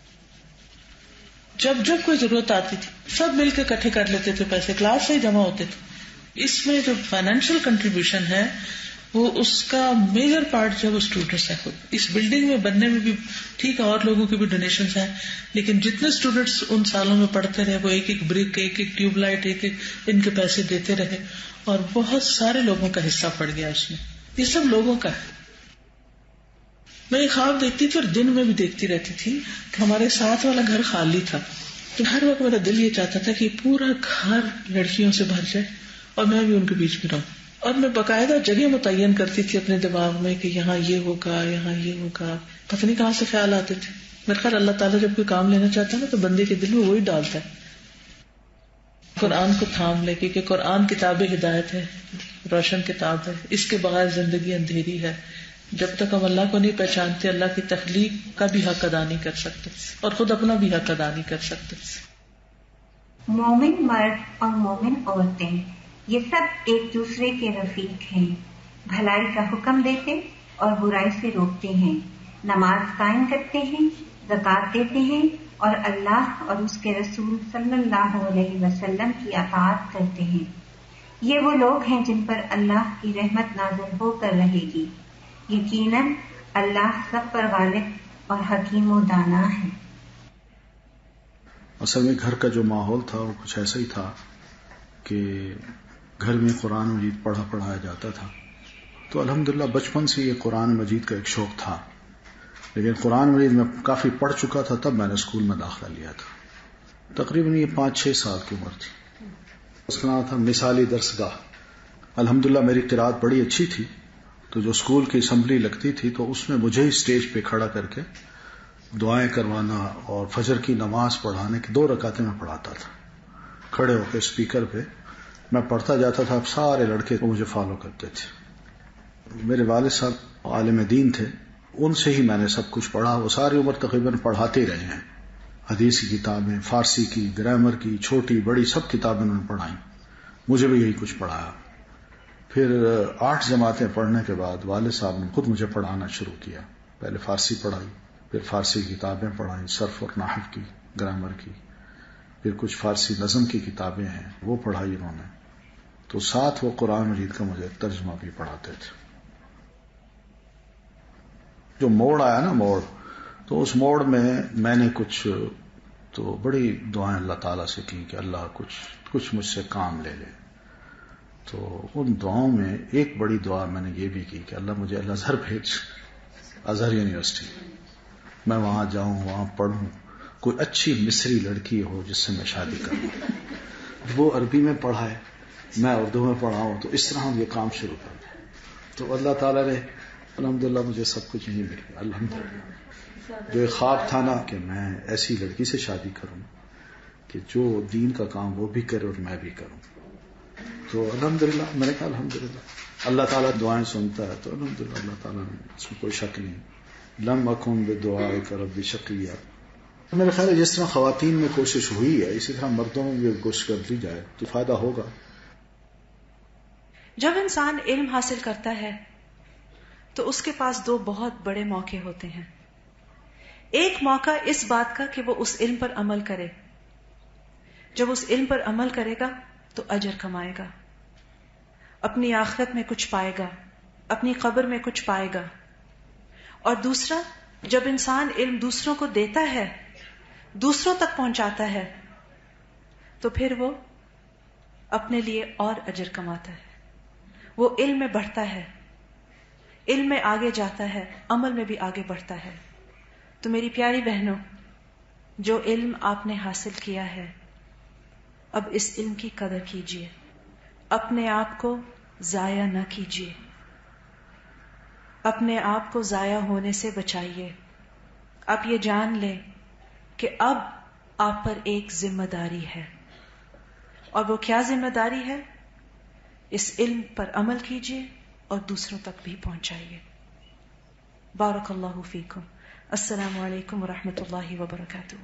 جب جب کوئی ضرورت آتی تھی سب مل کے اکٹھے کر لیتے تھے پیسے, کلاس سے ہی جمع ہوتے تھے. اس میں جو فائنینشیل کنٹریبیوشن ہے وہ اس کا میجر پارٹ جو ہے وہ اسٹوڈینٹس ہیں. اس بلڈنگ میں بننے میں بھی ٹھیک ہے اور لوگوں کی بھی ڈونیشنز ہیں, لیکن جتنے اسٹوڈینٹس ان سالوں میں پڑھتے رہے وہ ایک ایک بریک, ایک ایک ٹیوب لائٹ, ایک ایک ان کے پیسے دیتے رہے, اور بہت سارے لوگوں کا حصہ پڑ گیا اس میں. یہ سب لوگوں کا ہے. میں یہ خواب دیکھتی تھی اور دن میں بھی دیکھتی رہتی تھی کہ ہمارے ساتھ والا گھر خالی تھا, تو ہر وقت میرا دل یہ چاہتا تھا کہ پورا گھر لڑکیوں سے بھر جائے اور میں بھی ان کے بیچ میں رہوں. اور میں باقاعدہ جگہ متعین کرتی تھی اپنے دماغ میں کہ یہاں یہ ہوگا, یہاں یہ ہوگا. پتہ نہیں کہاں سے خیال آتے تھے. میرے خیال اللہ تعالیٰ جب کوئی کام لینا چاہتا ہے نا تو بندے کے دل میں وہی ڈالتا ہے. قرآن کو تھام لے, کیونکہ قرآن کتاب ہدایت ہے, روشن کتاب ہے. اس کے بغیر زندگی اندھیری ہے. جب تک ہم اللہ کو نہیں پہچانتے اللہ کی تخلیق کا بھی حق ادا نہیں کر سکتے اور خود اپنا بھی حق ادا نہیں کر سکتے. مومن مرد اور مومن عورتیں یہ سب ایک دوسرے کے رفیق ہیں. بھلائی کا حکم دیتے اور برائی سے روکتے ہیں. نماز قائم کرتے ہیں, زکوٰۃ دیتے ہیں اور اللہ اور اس کے رسول صلی اللہ علیہ وسلم کی اطاعت کرتے ہیں. یہ وہ لوگ ہیں جن پر اللہ کی رحمت نازل ہو کر رہے گی. یقیناً اللہ سب پر غالب اور حکیم و دانا ہے. اصل میں گھر کا جو ماحول تھا وہ کچھ ایسا ہی تھا کہ گھر میں قرآن مجید پڑھایا جاتا تھا. تو الحمدللہ بچپن سے یہ قرآن مجید کا ایک شوق تھا, لیکن قرآن مجید میں کافی پڑھ چکا تھا تب میں نے اسکول میں داخلہ لیا تھا. تقریباً یہ 5-6 سال کی عمر تھی. اس کا نام تھا مثالی درسگاہ. الحمدللہ میری قرأت بڑی اچھی تھی, تو جو اسکول کی اسمبلی لگتی تھی تو اس میں مجھے ہی اسٹیج پہ کھڑا کر کے دعائیں کروانا اور فجر کی نماز پڑھانے کی 2 رکعتیں میں پڑھاتا تھا. کھڑے ہو کے اسپیکر پہ میں پڑھتا جاتا تھا. اب سارے لڑکے مجھے فالو کرتے تھے. میرے والد صاحب عالم دین تھے, ان سے ہی میں نے سب کچھ پڑھا. وہ ساری عمر تقریباً پڑھاتے ہی رہے ہیں. حدیث کی کتابیں, فارسی کی, گرامر کی, چھوٹی بڑی سب کتابیں انہوں نے پڑھائیں. مجھے بھی یہی کچھ پڑھایا. پھر 8 جماعتیں پڑھنے کے بعد والد صاحب نے خود مجھے پڑھانا شروع کیا. پہلے فارسی پڑھائی, پھر فارسی کتابیں پڑھائیں, صرف اور نحو کی, گرامر کی, پھر کچھ فارسی نظم کی کتابیں ہیں وہ پڑھائی انہوں نے. تو ساتھ وہ قرآن مجید کا مجھے ترجمہ بھی پڑھاتے تھے. جو موڑ آیا نا موڑ, تو اس موڑ میں نے کچھ تو بڑی دعائیں اللہ تعالیٰ سے کی کہ اللہ کچھ مجھ سے کام لے لے. تو ان دعاؤں میں ایک بڑی دعا میں نے یہ بھی کی کہ اللہ مجھے الازہر بھیج, ازہر یونیورسٹی. میں وہاں جاؤں, وہاں پڑھوں, کوئی اچھی مصری لڑکی ہو جس سے میں شادی کروں, وہ عربی میں پڑھائے, میں اردو میں پڑھاؤں, تو اس طرح ہم یہ کام شروع کر دیں. تو اللہ تعالیٰ نے الحمدللہ مجھے سب کچھ یہیں مل گیا. الحمدللہ جو ایک خواب تھا نا کہ میں ایسی لڑکی سے شادی کروں کہ جو دین کا کام وہ بھی کرے اور میں بھی کروں, تو الحمدللہ میں نے کہا الحمدللہ اللہ تعالیٰ دعائیں سنتا ہے. تو الحمدللہ اللہ تعالیٰ نے, اس میں کوئی شک نہیں. لم اکن بدعائک رب شقیہ. میرے خیال ہے جس طرح خواتین میں کوشش ہوئی ہے اسی طرح مردوں میں بھی کوشش کر لی جائے تو فائدہ ہوگا. جب انسان علم حاصل کرتا ہے تو اس کے پاس 2 بہت بڑے موقع ہوتے ہیں. ایک موقع اس بات کا کہ وہ اس علم پر عمل کرے. جب اس علم پر عمل کرے گا تو اجر کمائے گا, اپنی آخرت میں کچھ پائے گا, اپنی قبر میں کچھ پائے گا. اور دوسرا, جب انسان علم دوسروں کو دیتا ہے, دوسروں تک پہنچاتا ہے, تو پھر وہ اپنے لیے اور اجر کماتا ہے. وہ علم میں بڑھتا ہے, علم میں آگے جاتا ہے, عمل میں بھی آگے بڑھتا ہے. تو میری پیاری بہنوں, جو علم آپ نے حاصل کیا ہے اب اس علم کی قدر کیجیے, اپنے آپ کو ضائع نہ کیجیے, اپنے آپ کو ضائع ہونے سے بچائیے. آپ یہ جان لیں کہ اب آپ پر ایک ذمہ داری ہے, اور وہ کیا ذمہ داری ہے؟ اس علم پر عمل کیجیے اور دوسروں تک بھی پہنچائیے. بارک اللہ فیکم. السلام علیکم ورحمۃ اللہ وبرکاتہ.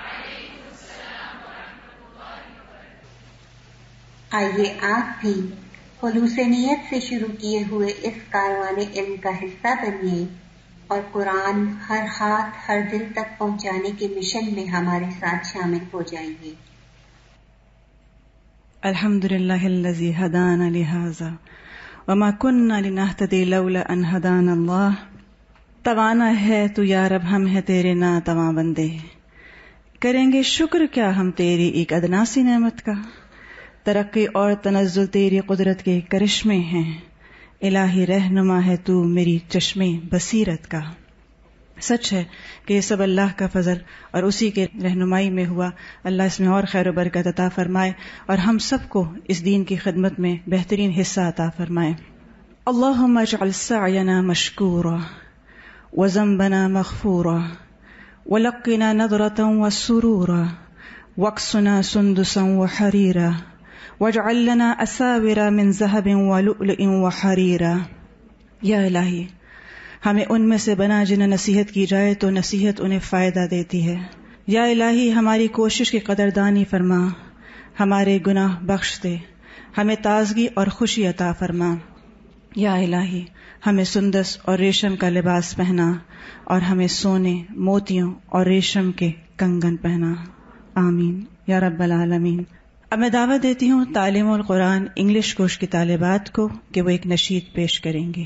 آئیے آپ بھی خلوص نیت سے شروع کیے ہوئے اس کاروان علم کا حصہ بنیے اور قرآن ہر ہاتھ ہر دل تک پہنچانے کے مشن میں ہمارے ساتھ شامل ہو جائیے. الحمدللہ الذی ہدانا لہذا وما كنا لنهتدي لولا ان هدانا اللہ. توانا ہے تو یا رب ہم ہے تیرے ناتواں بندے، کریں گے شکر کیا ہم تیری ایک ادنا سی نعمت کا. ترقی اور تنزل تیری قدرت کے کرشمے ہیں، الہی رہنما ہے تو میری چشمے بصیرت کا. سچ ہے کہ یہ سب اللہ کا فضل اور اسی کے رہنمائی میں ہوا. اللہ اس میں اور خیر و برکت عطا فرمائے اور ہم سب کو اس دین کی خدمت میں بہترین حصہ عطا فرمائے. اللہم اجعل سعینا مشکورا وذنبنا مغفورا ولقنا نظرة وسرورا واكسنا سندسا وحريرا واجعل لنا أساور من ذهب ولؤلؤ وحريرا. یا الہی ہمیں ان میں سے بنا جنہیں نصیحت کی جائے تو نصیحت انہیں فائدہ دیتی ہے. یا الہی ہماری کوشش کی قدردانی فرما، ہمارے گناہ بخش دے، ہمیں تازگی اور خوشی عطا فرما. یا الہی ہمیں سندس اور ریشم کا لباس پہنا اور ہمیں سونے، موتیوں اور ریشم کے کنگن پہنا. آمین یا رب العالمین. اب میں دعوت دیتی ہوں تعلیم القرآن انگلش کورس کی طالبات کو کہ وہ ایک نشید پیش کریں گی.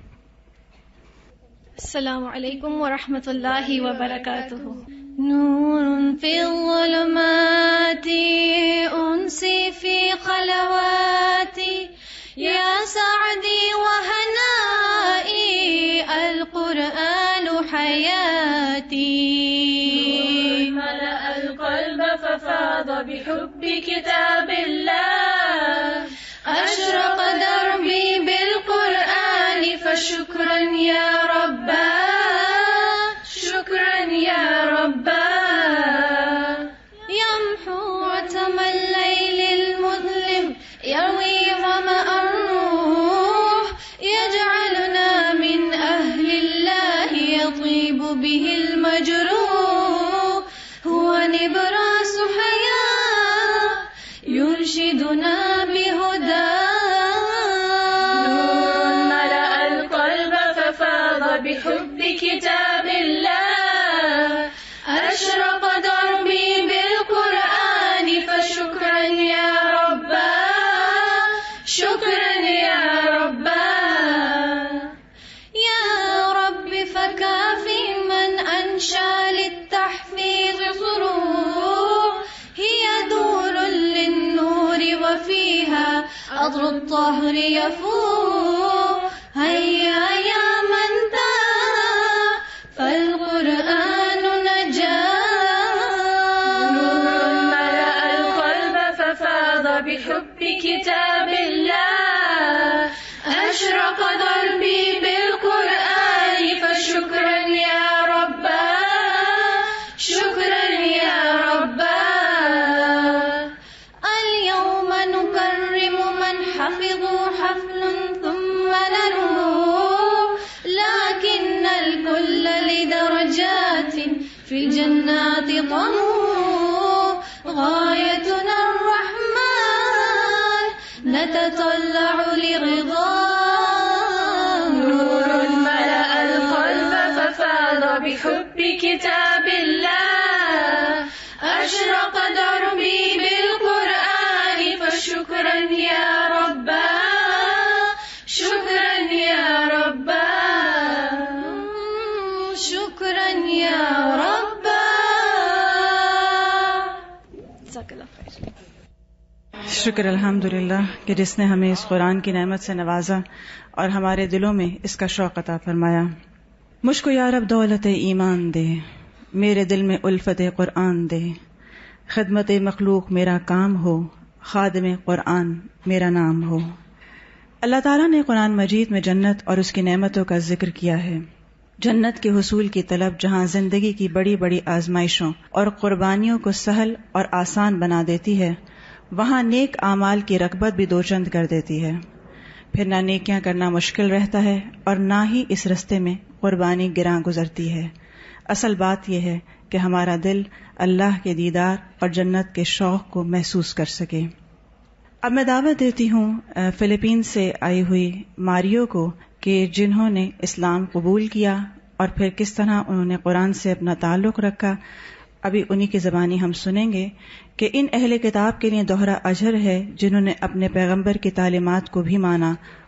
السلام علیکم ورحمۃ اللہ وبرکاتہ. نور فی الظلمات انسی فی خلواتی یا سعدی وہنائی القرآن حیاتی. ملأ القلب ففاض بحب کتاب اللہ اشرق دربی بالقرآن فشکرا یا ربا شکرا یا ربا. يمحو عتم الليل المظلم يروي ظمأ الروح يجعلنا من أهل الله يطيب به المجروح. هو نبراس حياة يرشدنا بحب كتاب الله أشرق دربي بالقرآن فشكرا يا ربا شكرا يا ربا. يا رب فكافي من أنشأ للتحفيظ صروح هي دور للنور وفيها أضر الطهر يفوح. هيا يا من فالقرآن نجاة نور ملأ القلب ففاض بحب كتاب الله أشرق دربي بالقرآن فشكرا يا ربا شكرا يا ربا. اليوم نكرم من حفظوا حفل ثم نروح لكن الكل لدرجات في الجنات طموح. غايتنا الرحمن نتطلع لرضاه. نور ملأ القلب ففاض بحب كتاب الله أشرق دربي بالقرآن فشكرا يا ربا شكرا يا ربا شكرا يا ربا. جزاک اللہ خیر. شکر الحمدللہ کہ جس نے ہمیں اس قرآن کی نعمت سے نوازا اور ہمارے دلوں میں اس کا شوق عطا فرمایا. مجھ کو یا رب دولت ایمان دے، میرے دل میں الفت قرآن دے. خدمت مخلوق میرا کام ہو، خادم قرآن میرا نام ہو. اللہ تعالیٰ نے قرآن مجید میں جنت اور اس کی نعمتوں کا ذکر کیا ہے. جنت کے حصول کی طلب جہاں زندگی کی بڑی بڑی آزمائشوں اور قربانیوں کو سہل اور آسان بنا دیتی ہے، وہاں نیک اعمال کی رغبت بھی دوچند کر دیتی ہے. پھر نہ نیکیاں کرنا مشکل رہتا ہے اور نہ ہی اس رستے میں قربانی گراں گزرتی ہے. اصل بات یہ ہے کہ ہمارا دل اللہ کے دیدار اور جنت کے شوق کو محسوس کر سکے. اب میں دعوت دیتی ہوں فلپین سے آئی ہوئی ماریو کو کہ جنہوں نے اسلام قبول کیا اور پھر کس طرح انہوں نے قرآن سے اپنا تعلق رکھا. ابھی انہی کی زبانی ہم سنیں گے کہ ان اہل کتاب کے لیے دوہرا اجر ہے جنہوں نے اپنے پیغمبر کی تعلیمات کو بھی مانا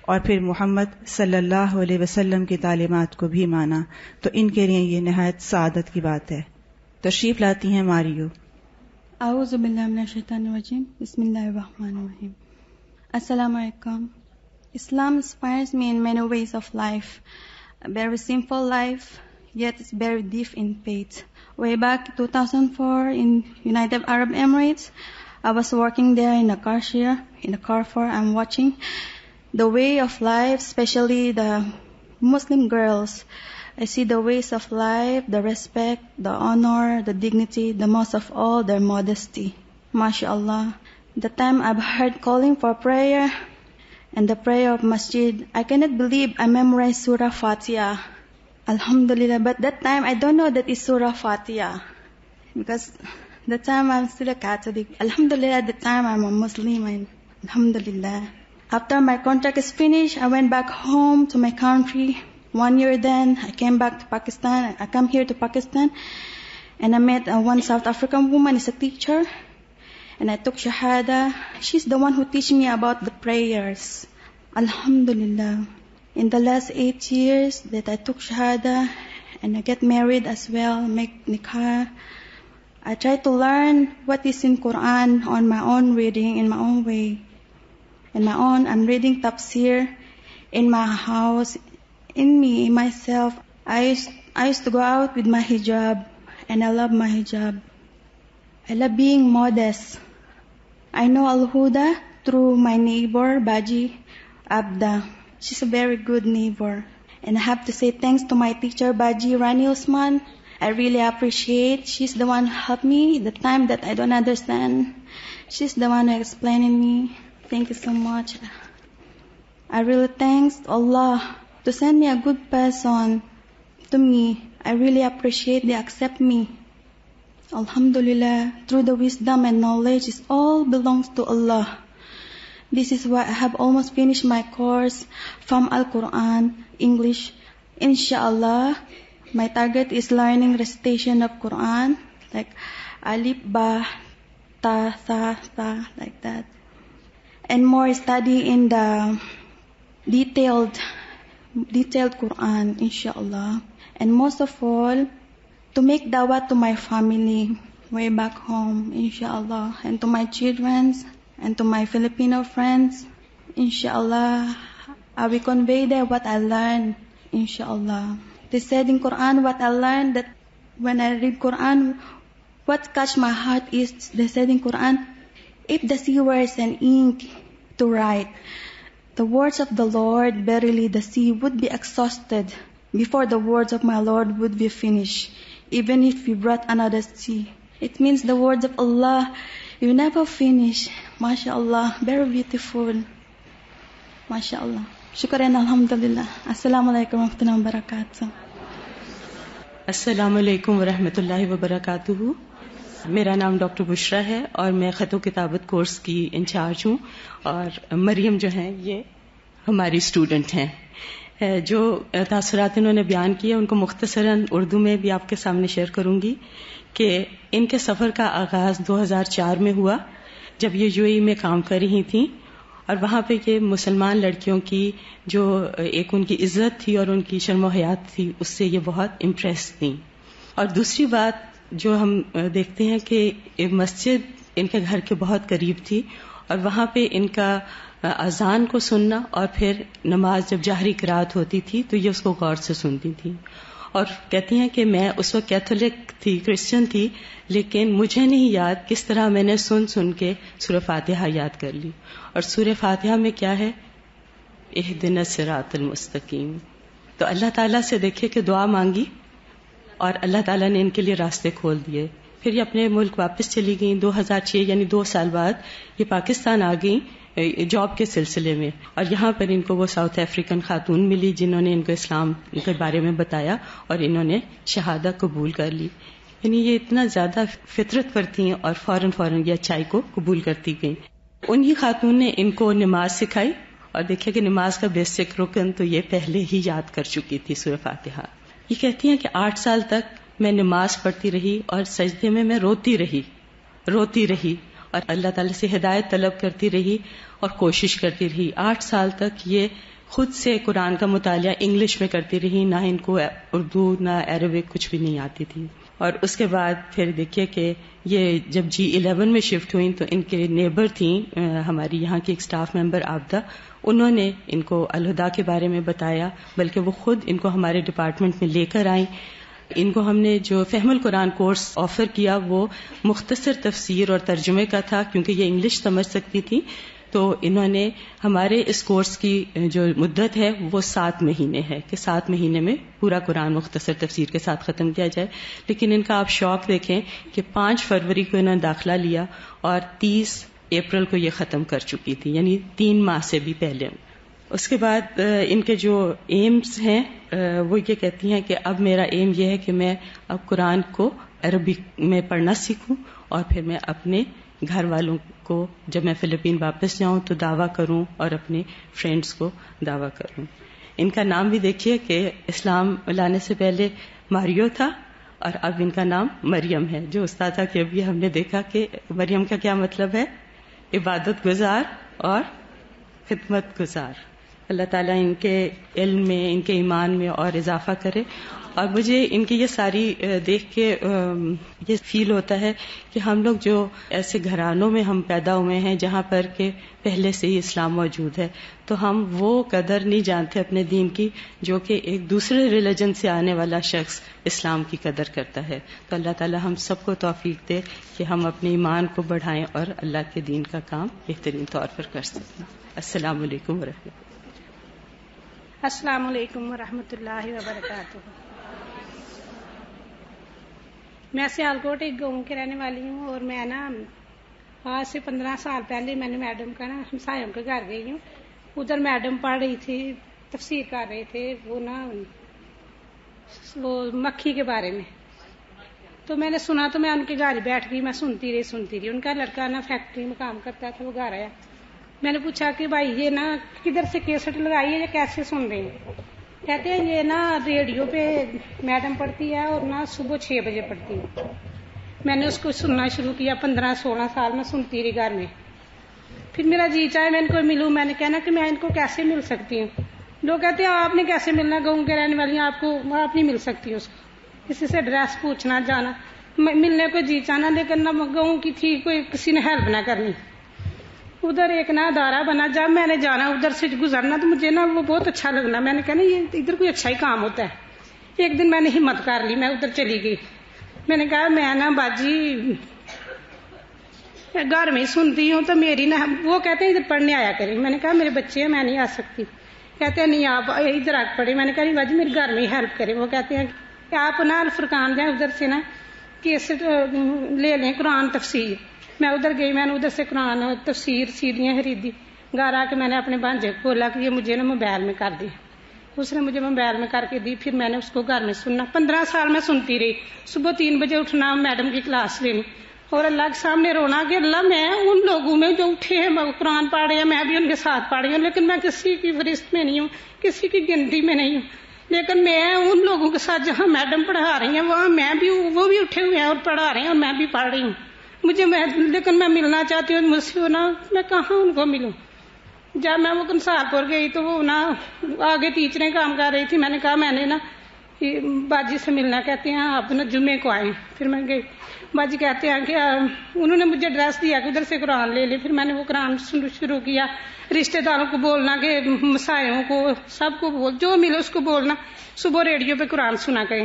اور پھر محمد صلی اللہ علیہ وسلم کی تعلیمات کو بھی مانا، تو ان کے لیے یہ نہایت سعادت کی بات ہے. تشریف لاتی ہیں ماریو. اعوذ باللہ من الشیطان الرجیم، بسم اللہ الرحمن الرحیم. السلام علیکم. Islam inspires me in many ways of life. A very simple life, yet it's very deep in faith. Way back 2004 in United Arab Emirates, I was working there in a cashier, in a Carrefour. I'm watching the way of life, especially the Muslim girls. I see the ways of life, the respect, the honor, the dignity, the most of all, their modesty. MashaAllah. The time I've heard calling for prayer, and the prayer of masjid, I cannot believe I memorized Surah Fatiha. Alhamdulillah. But that time I don't know that it's Surah Fatiha, because that time I'm still a Catholic. Alhamdulillah, at the time I'm a Muslim, and Alhamdulillah. After my contract is finished, I went back home to my country. 1 year then, I came back to Pakistan. I come here to Pakistan, and I met one South African woman, is a teacher. And I took Shahada. She's the one who teach me about the prayers. Alhamdulillah. In the last 8 years that I took Shahada, and I get married as well, make nikah, I try to learn what is in Quran on my own reading, in my own way. I'm reading tafsir in my house, in me, in myself. I used to go out with my hijab, and I love my hijab. I love being modest. I know Al-Huda through my neighbor, Baji Abda. She's a very good neighbor. And I have to say thanks to my teacher, Baji Rani Usman. I really appreciate. She's the one who helped me the time that I don't understand. She's the one who explaining me. Thank you so much. I really thanks Allah to send me a good person to me. I really appreciate they accept me. Alhamdulillah, through the wisdom and knowledge, it all belongs to Allah. This is why I have almost finished my course from Al-Quran, English. Inshallah, my target is learning recitation of Quran, like Alif, Ba, Ta, Tha, like that. And more study in the detailed Quran, inshallah. And most of all, to make dawah to my family way back home, inshallah, and to my children and to my Filipino friends, inshallah. I will convey them what I learned, inshallah. They said in Quran, what I learned, that when I read Quran, what catch my heart is, they said in Quran, if the sea were an ink to write the words of the Lord, verily the sea would be exhausted before the words of my Lord would be finished. Even if we brought another sea, it means the words of Allah, you never finish. MashaAllah, very beautiful. MashaAllah. Shukran, alhamdulillah. Assalamu alaikum wa rahmatullahi wa barakatuh. السلام علیکم ورحمۃ اللہ وبرکاتہ. میرا نام doctor بشرا ہے اور میں خط و کتابت کورس کی انچارج ہوں، اور مریم جو ہیں یہ ہماری اسٹوڈنٹ ہیں. جو تاثرات انہوں نے بیان کیے ان کو مختصراً اردو میں بھی آپ کے سامنے شیئر کروں گی کہ ان کے سفر کا آغاز 2004 میں ہوا، جب یہ UAE میں کام کر رہی تھیں، اور وہاں پہ یہ مسلمان لڑکیوں کی جو ایک ان کی عزت تھی اور ان کی شرم و حیات تھی، اس سے یہ بہت امپریس تھیں. اور دوسری بات جو ہم دیکھتے ہیں کہ مسجد ان کے گھر کے بہت قریب تھی، اور وہاں پہ ان کا اذان کو سننا اور پھر نماز جب جہری قرات ہوتی تھی تو یہ اس کو غور سے سنتی تھی. اور کہتی ہیں کہ میں اس وقت کیتھولک تھی، کرسچن تھی، لیکن مجھے نہیں یاد کس طرح میں نے سن کے سورہ فاتحہ یاد کر لی. اور سورہ فاتحہ میں کیا ہے؟ اہدنا الصراط المستقیم. تو اللہ تعالیٰ سے دیکھے کہ دعا مانگی اور اللہ تعالیٰ نے ان کے لیے راستے کھول دیے. پھر یہ اپنے ملک واپس چلی گئیں. 2006 یعنی 2 سال بعد یہ پاکستان آ گئیں جاب کے سلسلے میں، اور یہاں پر ان کو وہ ساؤتھ افریقن خاتون ملی جنہوں نے ان کو اسلام کے بارے میں بتایا اور انہوں نے شہادہ قبول کر لی. یعنی یہ اتنا زیادہ فطرت پر تھیں اور فوراً یہ اچائی کو قبول کرتی گئیں. انہی خاتون نے ان کو نماز سکھائی، اور دیکھیں کہ نماز کا بیسک رکن تو یہ پہلے ہی یاد کر چکی تھی، سورہ فاتحہ. یہ کہتی ہیں کہ 8 سال تک میں نماز پڑھتی رہی اور سجدے میں روتی رہی اور اللہ تعالیٰ سے ہدایت طلب کرتی رہی اور کوشش کرتی رہی. 8 سال تک یہ خود سے قرآن کا مطالعہ انگلش میں کرتی رہی، نہ ان کو اردو نہ عربک کچھ بھی نہیں آتی تھی. اور اس کے بعد پھر دیکھیے کہ یہ جب G11 میں شفٹ ہوئی تو ان کے نیبر تھیں ہماری یہاں کی ایک سٹاف ممبر عابدہ، انہوں نے ان کو الہدا کے بارے میں بتایا، بلکہ وہ خود ان کو ہمارے ڈپارٹمنٹ میں لے کر آئیں. ان کو ہم نے جو فہم القرآن کورس آفر کیا وہ مختصر تفسیر اور ترجمے کا تھا، کیونکہ یہ انگلش سمجھ سکتی تھی. تو انہوں نے ہمارے اس کورس کی جو مدت ہے وہ 7 مہینے ہے کہ 7 مہینے میں پورا قرآن مختصر تفسیر کے ساتھ ختم کیا جائے. لیکن ان کا آپ شوق دیکھیں کہ 5 فروری کو انہوں نے داخلہ لیا اور 30 اپریل کو یہ ختم کر چکی تھی، یعنی 3 ماہ سے بھی پہلے. اس کے بعد ان کے جو ایمز ہیں وہ یہ کہتی ہیں کہ اب میرا ایم یہ ہے کہ میں اب قرآن کو عربی میں پڑھنا سیکھوں اور پھر میں اپنے گھر والوں کو جب میں فلپین واپس جاؤں تو دعویٰ کروں اور اپنے فرینڈز کو دعویٰ کروں. ان کا نام بھی دیکھیے کہ اسلام لانے سے پہلے ماریو تھا اور اب ان کا نام مریم ہے، جو استاذہ کے ابھی ہم نے دیکھا کہ مریم کا کیا مطلب ہے، عبادت گزار اور خدمت گزار. اللہ تعالیٰ ان کے علم میں، ان کے ایمان میں اور اضافہ کرے. اور مجھے ان کی یہ ساری دیکھ کے یہ فیل ہوتا ہے کہ ہم لوگ جو ایسے گھرانوں میں ہم پیدا ہوئے ہیں جہاں پر کہ پہلے سے ہی اسلام موجود ہے، تو ہم وہ قدر نہیں جانتے اپنے دین کی جو کہ ایک دوسرے ریلیجن سے آنے والا شخص اسلام کی قدر کرتا ہے. تو اللہ تعالیٰ ہم سب کو توفیق دے کہ ہم اپنے ایمان کو بڑھائیں اور اللہ کے دین کا کام بہترین طور پر کر سکیں. السلام علیکم ورحمۃ اللہ. السلام علیکم ورحمۃ اللہ وبرکاتہ. میں سیالکوٹ ایک گاؤں کے رہنے والی ہوں، اور میں نا آج سے 15 سال پہلے میں نے میڈم کا نا ہمسایوں کے گھر گئی ہوں. ادھر میڈم پڑھ رہی تھی، تفسیر کر رہے تھے وہ مکھی کے بارے میں. تو میں نے سنا تو میں ان کے گھر بیٹھ گئی، میں سنتی رہی. ان کا لڑکا نا فیکٹری میں کام کرتا تھا، وہ گھر آیا. میں نے پوچھا کہ بھائی یہ نا کدھر سے کیسٹ لگائی ہے یا کیسے سن رہے ہیں؟ کہتے ہیں یہ نا ریڈیو پہ میڈم پڑھتی ہے اور نا صبح 6 بجے پڑھتی ہے. میں نے اس کو سننا شروع کیا، 15-16 سال میں سنتی رہی گھر میں. پھر میرا جی چاہے میں ان کو ملوں. میں نے کہنا کہ میں ان کو کیسے مل سکتی ہوں؟ لوگ کہتے ہیں آپ نے کیسے ملنا، گاؤں کے رہنے والی آپ نہیں مل سکتی اس کو. کسی سے ایڈریس پوچھنا جانا، ملنے کو جی چاہنا، لیکن نہ گاؤں کی تھی، کوئی کسی نے ہیلپ نہ کرنی. ادھر ایک نا ادارہ بنا، جب میں نے جانا ادھر سے گزرنا تو مجھے نا وہ بہت اچھا لگنا. میں نے کہا یہ ادھر کوئی اچھا ہی کام ہوتا ہے. ایک دن میں نے ہمت کر لی، میں ادھر چلی گئی. میں نے کہا میں نا باجی گھر میں سنتی ہوں تو میری نا، وہ کہتے ہیں ادھر پڑھنے آیا کریں. میں نے کہا میرے بچے ہیں میں نہیں آ سکتی. کہتے ہیں نہیں آپ ادھر آ پڑھے. میں نے کہا نہیں باجی میرے گھر میں ہی ہیلپ کریں. وہ کہتے ہیں کہ آپ نا الفرقان جائیں ادھر سے نا کیسٹ لے لیں قرآن تفسیر. میں ادھر گئی، میں نے ادھر سے قرآن تفسیر سیدیاں خریدی. گھر آ کے میں نے اپنے بھانجے کو بولا کہ یہ مجھے نا موبائل میں کر دی. اس نے مجھے موبائل میں کر کے دی. پھر میں نے اس کو گھر میں سننا. 15 سال میں سنتی رہی. صبح 3 بجے اٹھنا، میڈم کی کلاس لینی اور اللہ کے سامنے رونا کہ اللہ میں ان لوگوں میں جو اٹھے ہیں قرآن پڑھ رہے ہیں میں بھی ان کے ساتھ پڑھ رہی ہوں، لیکن میں کسی کی فہرست میں نہیں ہوں، کسی کی گنتی میں نہیں ہوں. لیکن میں ان لوگوں کے ساتھ جہاں میڈم پڑھا رہی ہیں وہاں میں بھی، وہ بھی اٹھے ہوئے ہیں اور پڑھا رہے ہیں اور میں بھی پڑھ رہی ہوں. لیکن میں ملنا چاہتی ہوں مجھ سے نا، میں کہاں ان کو ملوں. جب میں وہ کنسال پور گئی تو وہ نا آگے ٹیچریں کام کر رہی تھی. میں نے کہا میں نے نا باجی سے ملنا. کہتے ہیں آپ نا جمعے کو آئیں. پھر میں گئی. باجی کہتے ہیں کہ انہوں نے مجھے ایڈریس دیا کہ ادھر سے قرآن لے لے. پھر میں نے وہ قرآن شروع کیا. رشتہ داروں کو بولنا کہ مسائیوں کو سب کو جو ملے اس کو بولنا. صبح ریڈیو پہ قرآن سنا کریں.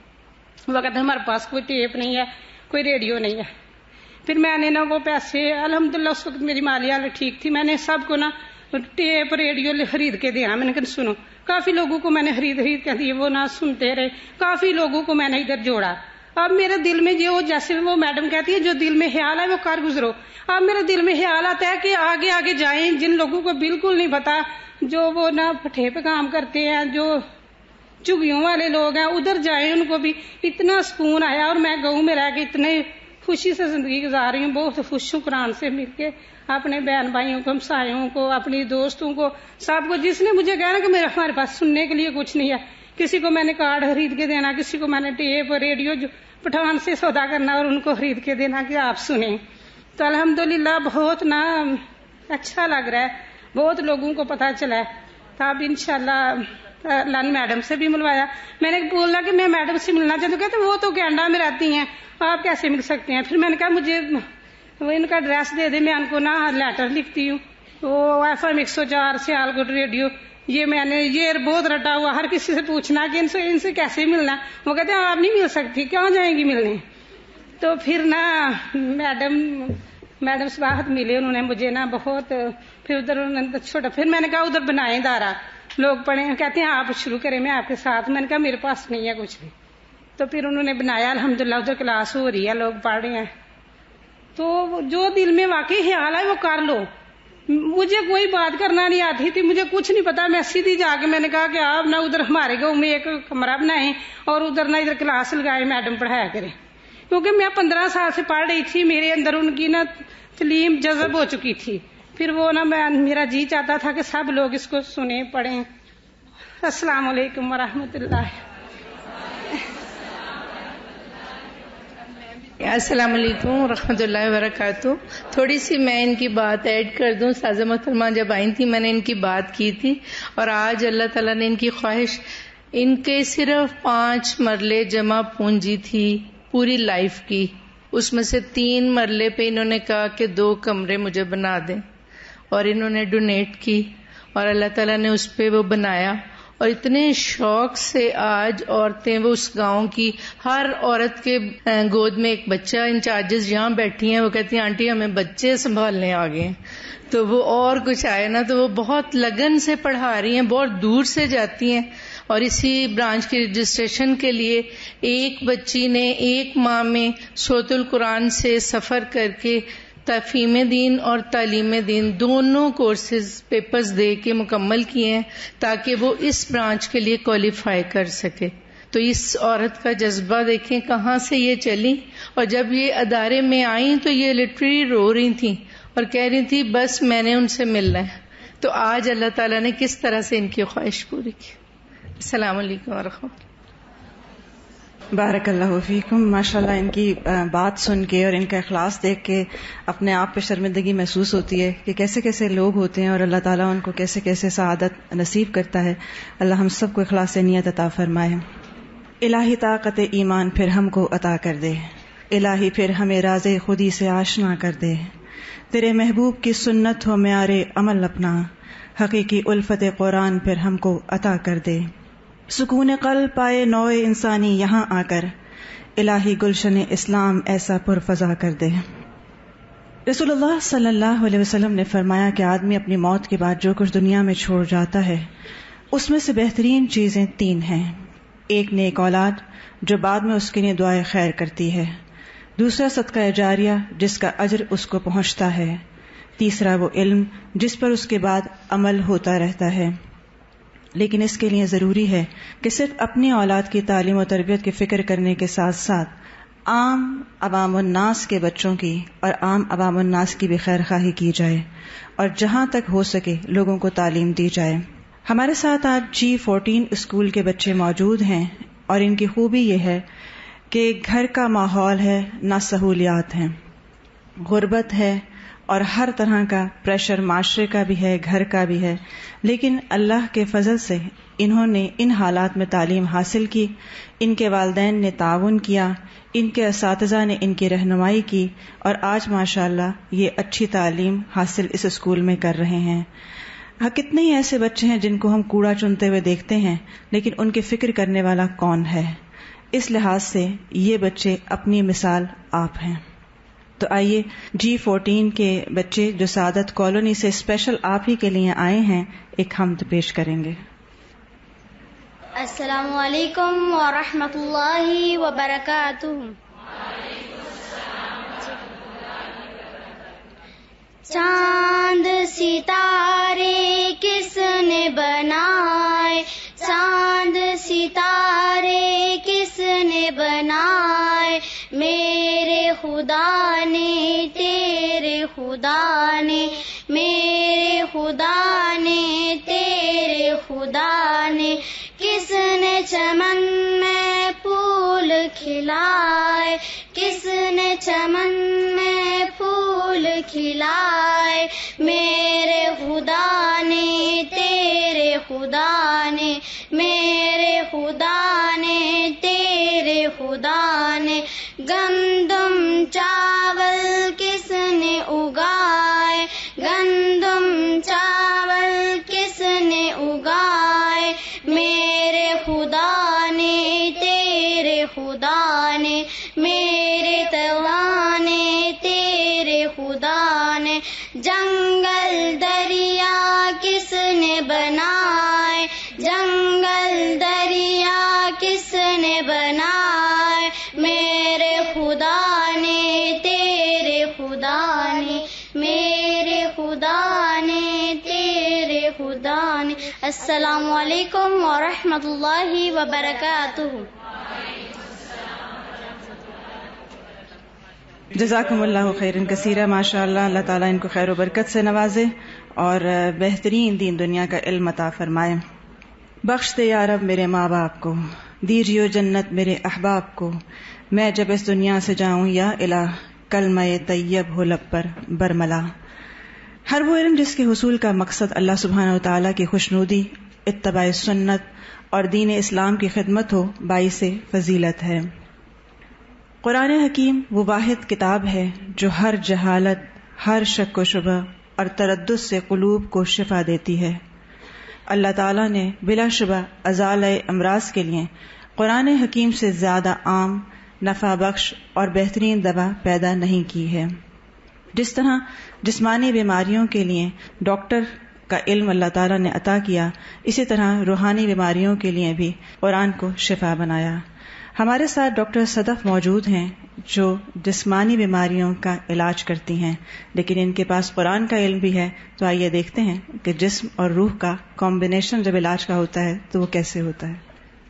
وہ کہتے ہیں ہمارے پاس کوئی ٹیپ نہیں ہے، کوئی ریڈیو نہیں ہے. پھر میں نے نا وہ پیسے الحمدللہ اس وقت میری مالی حالت ٹھیک تھی، میں نے سب کو نا ٹیپ ریڈیو خرید کے دیا. میں نے کہا سنو، کافی لوگوں کو میں نے خرید کے دیے، وہ نہ سنتے رہے. کافی لوگوں کو میں نے ادھر جوڑا. اب میرے دل میں جو جیسے وہ میڈم کہتی ہے جو دل میں خیال ہے وہ کر گزرو. اب میرے دل میں خیال آتا ہے کہ آگے آگے جائیں. جن لوگوں کو بالکل نہیں پتا، جو وہ نا پٹھے پہ کام کرتے ہیں، جو چگیوں والے لوگ ہیں، ادھر جائیں. ان کو بھی اتنا سکون آیا. اور میں گاؤں میں رہ کے اتنے خوشی سے زندگی گزار رہی ہوں. بہت خوش ہوں قرآن سے مل کے، اپنے بہن بھائیوں کو، ہمسایوں کو، اپنی دوستوں کو، سب کو. جس نے مجھے کہا نا کہ ہمارے پاس سننے کے لیے کچھ نہیں ہے، کسی کو میں نے کارڈ خرید کے دینا، کسی کو میں نے ٹیپ ریڈیو جو پٹھان سے سودا کرنا اور ان کو خرید کے دینا کہ آپ سنیں. تو الحمدللہ بہت نا اچھا لگ رہا ہے. بہت لوگوں کو پتہ چلا ہے. तब इंशाल्लाह लन मैडम से भी मिलवाया। मैंने बोला कि मैं मैडम से मिलना चाहती हूँ, कहते वो तो कनाडा में रहती हैं, आप कैसे मिल सकते हैं। फिर मैंने कहा मुझे वो इनका एड्रेस दे दे, मैं उनको ना लेटर लिखती हूँ। वो FM 104 सियालकोट रेडियो, ये मैंने ये बहुत रटा हुआ, हर किसी से पूछना कि इनसे कैसे मिलना। वो कहते हैं आप नहीं मिल सकती, क्यों जाएंगी मिलने। तो फिर ना मैडम से बात मिले, उन्होंने मुझे ना बहुत, फिर उधर उन्होंने छोटा, फिर मैंने कहा उधर बनाए दारा, लोग पढ़े, कहते हैं आप शुरू करें मैं आपके साथ। मैंने कहा मेरे पास नहीं है कुछ भी। तो फिर उन्होंने बनाया, अल्हम्दुलिल्लाह उधर क्लास हो रही है, लोग पढ़ रहे हैं। तो जो दिल में वाकई ख्याल है वो कर लो। मुझे कोई बात करना नहीं आती थी, मुझे कुछ नहीं पता। मैं सीधी जाके मैंने कहा कि आप ना उधर हमारे गाँव में एक कमरा बनाए और उधर ना इधर क्लास लगाए, मैडम पढ़ाया करें। क्योंकि मैं 15 साल से पढ़ रही थी, मेरे अंदर उनकी ना तलीम जज़ब हो चुकी थी। फिर वो ना मेरा जी चाहता था कि सब लोग इसको सुने पढ़ें। अस्सलाम वालेकुम वरहमतुल्लाह। अस्सलाम वालेकुम रहमतुल्लाहि व बरकातहू। थोड़ी सी मैं इनकी बात ऐड कर दूं। साज़ा मोहतरमा जब आई थी मैंने इनकी बात की थी, और आज अल्लाह ताला ने इनकी ख्वाहिश, इनके सिर्फ 5 मरले जमा पूंजी थी पूरी लाइफ की, उसमें से 3 मरले पे इन्होंने कहा कि 2 कमरे मुझे बना दें, और इन्होंने डोनेट की, और अल्लाह ताला ने उस पे वो बनाया। और इतने शौक से आज औरतें, वो उस गांव की हर औरत के गोद में एक बच्चा, इंचार्जेस यहाँ बैठी हैं, वो कहती हैं आंटी हमें बच्चे संभालने आ गए हैं। तो वो और कुछ आए ना, तो वो बहुत लगन से पढ़ा रही हैं, बहुत दूर से जाती हैं। और इसी ब्रांच की रजिस्ट्रेशन के लिए एक बच्ची ने 1 माह में सूरतुल कुरान से सफर करके तफहीम दीन और तालीम दीन दोनों कोर्सेज पेपर्स दे के मुकम्मल किए हैं, ताकि वो इस ब्रांच के लिए क्वालिफाई कर सके। तो इस औरत का जज्बा देखें कहाँ से ये चली। और जब ये अदारे में आई तो ये लिटरली रो रही थी और कह रही थी बस मैंने उनसे मिलना है। तो आज अल्लाह ताला ने किस तरह से इनकी ख्वाहिश पूरी की। अस्सलाम वालेकुम वरहमतुल्लाह। बारकल्लाहु फीकुम। माशाल्लाह, इनकी बात सुन के और इनका इखलास देख के अपने आप पे शर्मिंदगी महसूस होती है कि कैसे कैसे लोग होते हैं और अल्लाह ताला उनको कैसे कैसे सआदत नसीब करता है। अल्लाह हम सबको इखलास नियत अता फरमाए। इलाही ताकत ईमान फिर हमको अता कर दे, इलाही फिर हमें राज़े खुदी से आशना कर दे। तेरे महबूब की सुन्नत हो म्यारे अमल अपना, हकीकी उल्फत कुरान फिर हमको अता कर दे। सुकून कल्ब पाए नौए इंसानी यहाँ आकर, इलाही गुलशन इस्लाम ऐसा पुरफजा कर दे। रसूलुल्लाह सल्लल्लाहु अलैहि वसल्लम ने फरमाया कि आदमी अपनी मौत के बाद जो कुछ दुनिया में छोड़ जाता है उसमें से बेहतरीन चीजें 3 हैं। एक नेक औलाद जो बाद में उसके लिए दुआए खैर करती है, दूसरा सदका जारिया जिसका अजर उसको पहुंचता है, तीसरा वो इल्म जिस पर उसके बाद अमल होता रहता है। लेकिन इसके लिए ज़रूरी है कि सिर्फ अपनी औलाद की तालीम और तरबियत की फ़िक्र करने के साथ साथ आम अवामुन्नास के बच्चों की और आम अवामुन्नास की भी खैर खाही की जाए और जहाँ तक हो सके लोगों को तालीम दी जाए। हमारे साथ आज G14 स्कूल के बच्चे मौजूद हैं और इनकी खूबी ये है कि घर का माहौल है, ना सहूलियात हैं, गुर्बत है और हर तरह का प्रेशर माशरे का भी है, घर का भी है। लेकिन अल्लाह के फजल से इन्होंने इन हालात में तालीम हासिल की, इनके वालिदैन ने ताउन किया, इनके असातिज़ा ने इनकी रहनुमाई की और आज माशाअल्लाह ये अच्छी तालीम हासिल इस स्कूल में कर रहे हैं। हाँ, कितने ही ऐसे बच्चे हैं जिनको हम कूड़ा चुनते हुए देखते हैं, लेकिन उनकी फिक्र करने वाला कौन है। इस लिहाज से ये बच्चे अपनी मिसाल आप हैं। तो आइए G14 के बच्चे जो सादत कॉलोनी से स्पेशल आप ही के लिए आए हैं एक हम्द पेश करेंगे। अस्सलामु अलैकुम व रहमतुल्लाहि व बरकातुहू। चांद सितारे किसने बनाए, चांद सितारे किसने बनाए, मेरे खुदा ने, तेरे खुदा ने, मेरे खुदा ने, तेरे खुदा ने। किसने चमन में फूल खिलाए, किसने चमन में फूल खिलाए, मेरे खुदा ने, तेरे خدا نے میرے خدا نے تیرے خدا نے گندم چاول کس نے اگائے گندم چاول کس نے اگائے میرے خدا نے تیرے خدا نے میرے توا نے تیرے خدا نے جنگل دریا کس نے بنائے جنگل دریا کس نے بنائے میرے خدا نے تیرے خدا نے میرے خدا نے تیرے خدا نے. السلام علیکم ورحمۃ اللہ وبرکاتہ. جزاکم اللہ خیرن کثیرہ. ماشاء اللہ، اللہ تعالیٰ ان کو خیر و برکت سے نوازے اور بہترین دین دنیا کا علم عطا فرمائے. بخش دے یا رب میرے ماں باپ کو، دیجیو جنت میرے احباب کو، میں جب اس دنیا سے جاؤں یا الہ کلمہ طیب ہو لب پر برملا. ہر وہ علم جس کے حصول کا مقصد اللہ سبحانہ و تعالیٰ کی خوشنودی، اتباع سنت اور دین اسلام کی خدمت ہو، باعث فضیلت ہے. قرآن حکیم وہ واحد کتاب ہے جو ہر جہالت، ہر شک و شبہ اور تردد سے قلوب کو شفا دیتی ہے. اللہ تعالیٰ نے بلا شبہ ازالہ امراض کے لیے قرآن حکیم سے زیادہ عام، نفع بخش اور بہترین دوا پیدا نہیں کی ہے. جس طرح جسمانی بیماریوں کے لیے ڈاکٹر کا علم اللہ تعالیٰ نے عطا کیا، اسی طرح روحانی بیماریوں کے لیے بھی قرآن کو شفا بنایا. ہمارے ساتھ ڈاکٹر صدف موجود ہیں جو جسمانی بیماریوں کا علاج کرتی ہیں، لیکن ان کے پاس قرآن کا علم بھی ہے. تو آئیے دیکھتے ہیں کہ جسم اور روح کا کمبینیشن جب علاج کا ہوتا ہے تو وہ کیسے ہوتا ہے.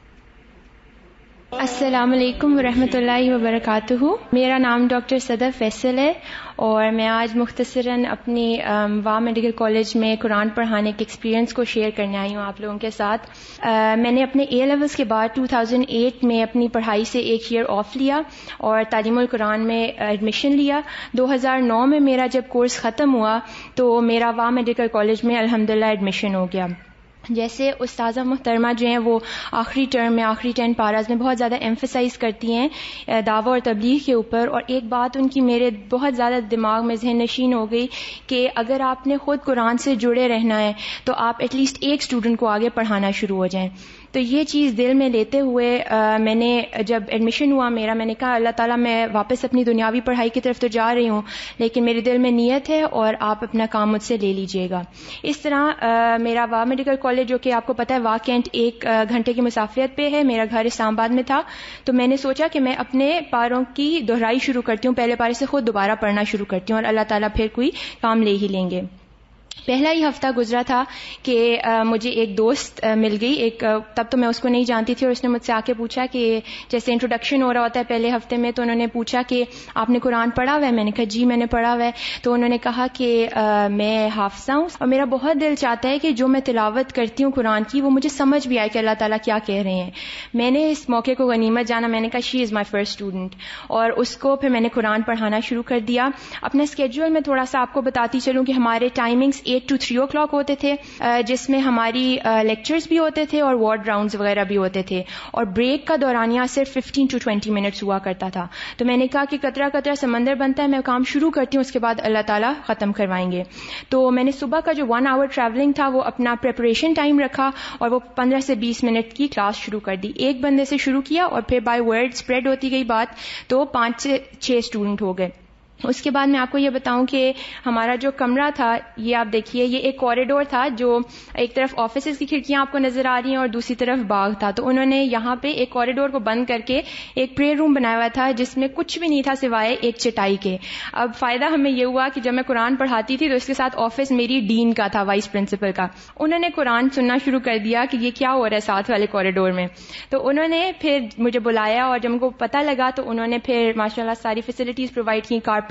السلام علیکم ورحمۃ اللہ وبرکاتہ. میرا نام ڈاکٹر صدف فیصل ہے اور میں آج مختصراً اپنی وا میڈیکل کالج میں قرآن پڑھانے کے ایکسپیرینس کو شیئر کرنے آئی ہوں آپ لوگوں کے ساتھ. میں نے اپنے اے لیولس کے بعد 2008 میں اپنی پڑھائی سے ایک ایئر آف لیا اور تعلیم القرآن میں ایڈمیشن لیا. 2009 میں میرا جب کورس ختم ہوا تو میرا وا میڈیکل کالج میں الحمدللہ ایڈمیشن ہو گیا. جیسے استاذہ محترمہ جو ہیں وہ آخری ٹرم میں، آخری 10 پاراز میں بہت زیادہ ایمفسائز کرتی ہیں دعوی اور تبلیغ کے اوپر، اور ایک بات ان کی میرے بہت زیادہ دماغ میں ذہن نشین ہو گئی کہ اگر آپ نے خود قرآن سے جڑے رہنا ہے تو آپ ایٹ لیسٹ ایک اسٹوڈنٹ کو آگے پڑھانا شروع ہو جائیں. تو یہ چیز دل میں لیتے ہوئے میں نے جب ایڈمیشن ہوا میرا، میں نے کہا اللہ تعالیٰ میں واپس اپنی دنیاوی پڑھائی کی طرف تو جا رہی ہوں لیکن میرے دل میں نیت ہے اور آپ اپنا کام مجھ سے لے لیجئے گا. اس طرح میرا وا میڈیکل کالج جو کہ آپ کو پتہ ہے وا کینٹ 1 گھنٹے کی مسافت پہ ہے، میرا گھر اسلام آباد میں تھا، تو میں نے سوچا کہ میں اپنے پاروں کی دہرائی شروع کرتی ہوں، پہلے پارے سے خود دوبارہ پڑھنا شروع کرتی ہوں اور اللہ تعالیٰ پھر کوئی کام لے ہی لیں گے. پہلا ہی ہفتہ گزرا تھا کہ مجھے ایک دوست مل گئی، تب تو میں اس کو نہیں جانتی تھی، اور اس نے مجھ سے آ کے پوچھا کہ جیسے انٹروڈکشن ہو رہا ہوتا ہے پہلے ہفتے میں، تو انہوں نے پوچھا کہ آپ نے قرآن پڑھا ہوا ہے؟ میں نے کہا جی میں نے پڑھا ہوا ہے. تو انہوں نے کہا کہ میں حافظہ ہوں اور میرا بہت دل چاہتا ہے کہ جو میں تلاوت کرتی ہوں قرآن کی وہ مجھے سمجھ بھی آئے کہ اللہ تعالیٰ کیا کہہ رہے ہیں. میں نے اس موقع کو غنیمت جانا، میں نے کہا شی از مائی فرسٹ اسٹوڈنٹ، اور اس کو پھر میں نے قرآن پڑھانا شروع کر دیا. اپنا اسکیڈول میں تھوڑا سا آپ کو بتاتی چلوں کہ ہمارے ٹائمنگز 8 to 3 o'clock ہوتے تھے، جس میں ہماری لیکچرز بھی ہوتے تھے اور وارڈ راؤنڈز وغیرہ بھی ہوتے تھے، اور بریک کا دورانیہ صرف 15 to 20 منٹس ہوا کرتا تھا. تو میں نے کہا کہ قطرہ قطرہ سمندر بنتا ہے، میں کام شروع کرتی ہوں اس کے بعد اللہ تعالیٰ ختم کروائیں گے. تو میں نے صبح کا جو 1 hour ٹریولنگ تھا وہ اپنا پریپریشن ٹائم رکھا اور وہ 15 سے 20 منٹ کی کلاس شروع کر دی. ایک بندے سے شروع کیا اور پھر بائی ورڈ اسپریڈ ہوتی گئی بات، تو 5 سے 6 اسٹوڈنٹ ہو گئے. اس کے بعد میں آپ کو یہ بتاؤں کہ ہمارا جو کمرہ تھا، یہ آپ دیکھیے، یہ ایک کوریڈور تھا جو ایک طرف آفیسز کی کھڑکیاں آپ کو نظر آ رہی ہیں اور دوسری طرف باغ تھا. تو انہوں نے یہاں پہ ایک کوریڈور کو بند کر کے ایک پریئر روم بنایا ہوا تھا جس میں کچھ بھی نہیں تھا سوائے ایک چٹائی کے. اب فائدہ ہمیں یہ ہوا کہ جب میں قرآن پڑھاتی تھی تو اس کے ساتھ آفس میری ڈین کا تھا، وائس پرنسپل کا. انہوں نے قرآن سننا شروع کر دیا کہ یہ کیا ہو رہا ہے ساتھ والے کوریڈور میں. تو انہوں نے پھر مجھے بلایا اور جب ان کو پتہ لگا تو انہوں نے پھر ماشاءاللہ ساری فیسلٹیز پرووائڈ کی، کارپیٹ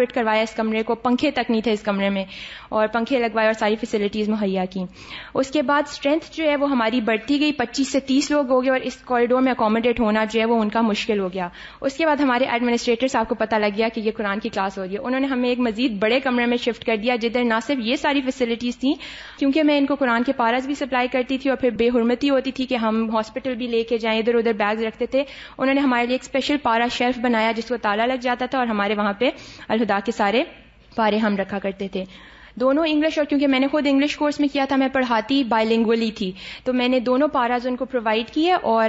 کارپیٹ کروایا اس کمرے کو, پنکھے تک نہیں تھے اس کمرے میں, اور پنکھے لگوائے اور ساری فیسلٹیز مہیا کی. اس کے بعد اسٹرینتھ جو ہے وہ ہماری بڑھتی گئی, 25 سے 30 لوگ ہو گئے, اور اس کوریڈور میں اکوموڈیٹ ہونا جو ہے وہ ان کا مشکل ہو گیا. اس کے بعد ہمارے ایڈمنسٹریٹر صاحب کو پتہ لگ گیا کہ یہ قرآن کی کلاس ہو رہی ہے. انہوں نے ہمیں ایک مزید بڑے کمرے میں شفٹ کر دیا, جدھر نہ صرف یہ ساری فیسلٹیز تھیں, کیونکہ میں ان کو قرآن کے پاراز بھی سپلائی کرتی تھی, اور پھر بے حرمتی ہوتی تھی کہ ہم ہاسپٹل بھی لے کے جائیں, ادھر ادھر بیگز رکھتے تھے. انہوں نے ہمارے لیے ایک اسپیشل پارا شیلف بنایا جس کو تالا لگ جاتا تھا, اور ہمارے وہاں پہ الہدا کے سارے پارے ہم رکھا کرتے تھے, دونوں انگلش. اور کیونکہ میں نے خود انگلش کورس میں کیا تھا, میں پڑھاتی بائی لینگولی تھی, تو میں نے دونوں پاراز ان کو پرووائڈ کیے, اور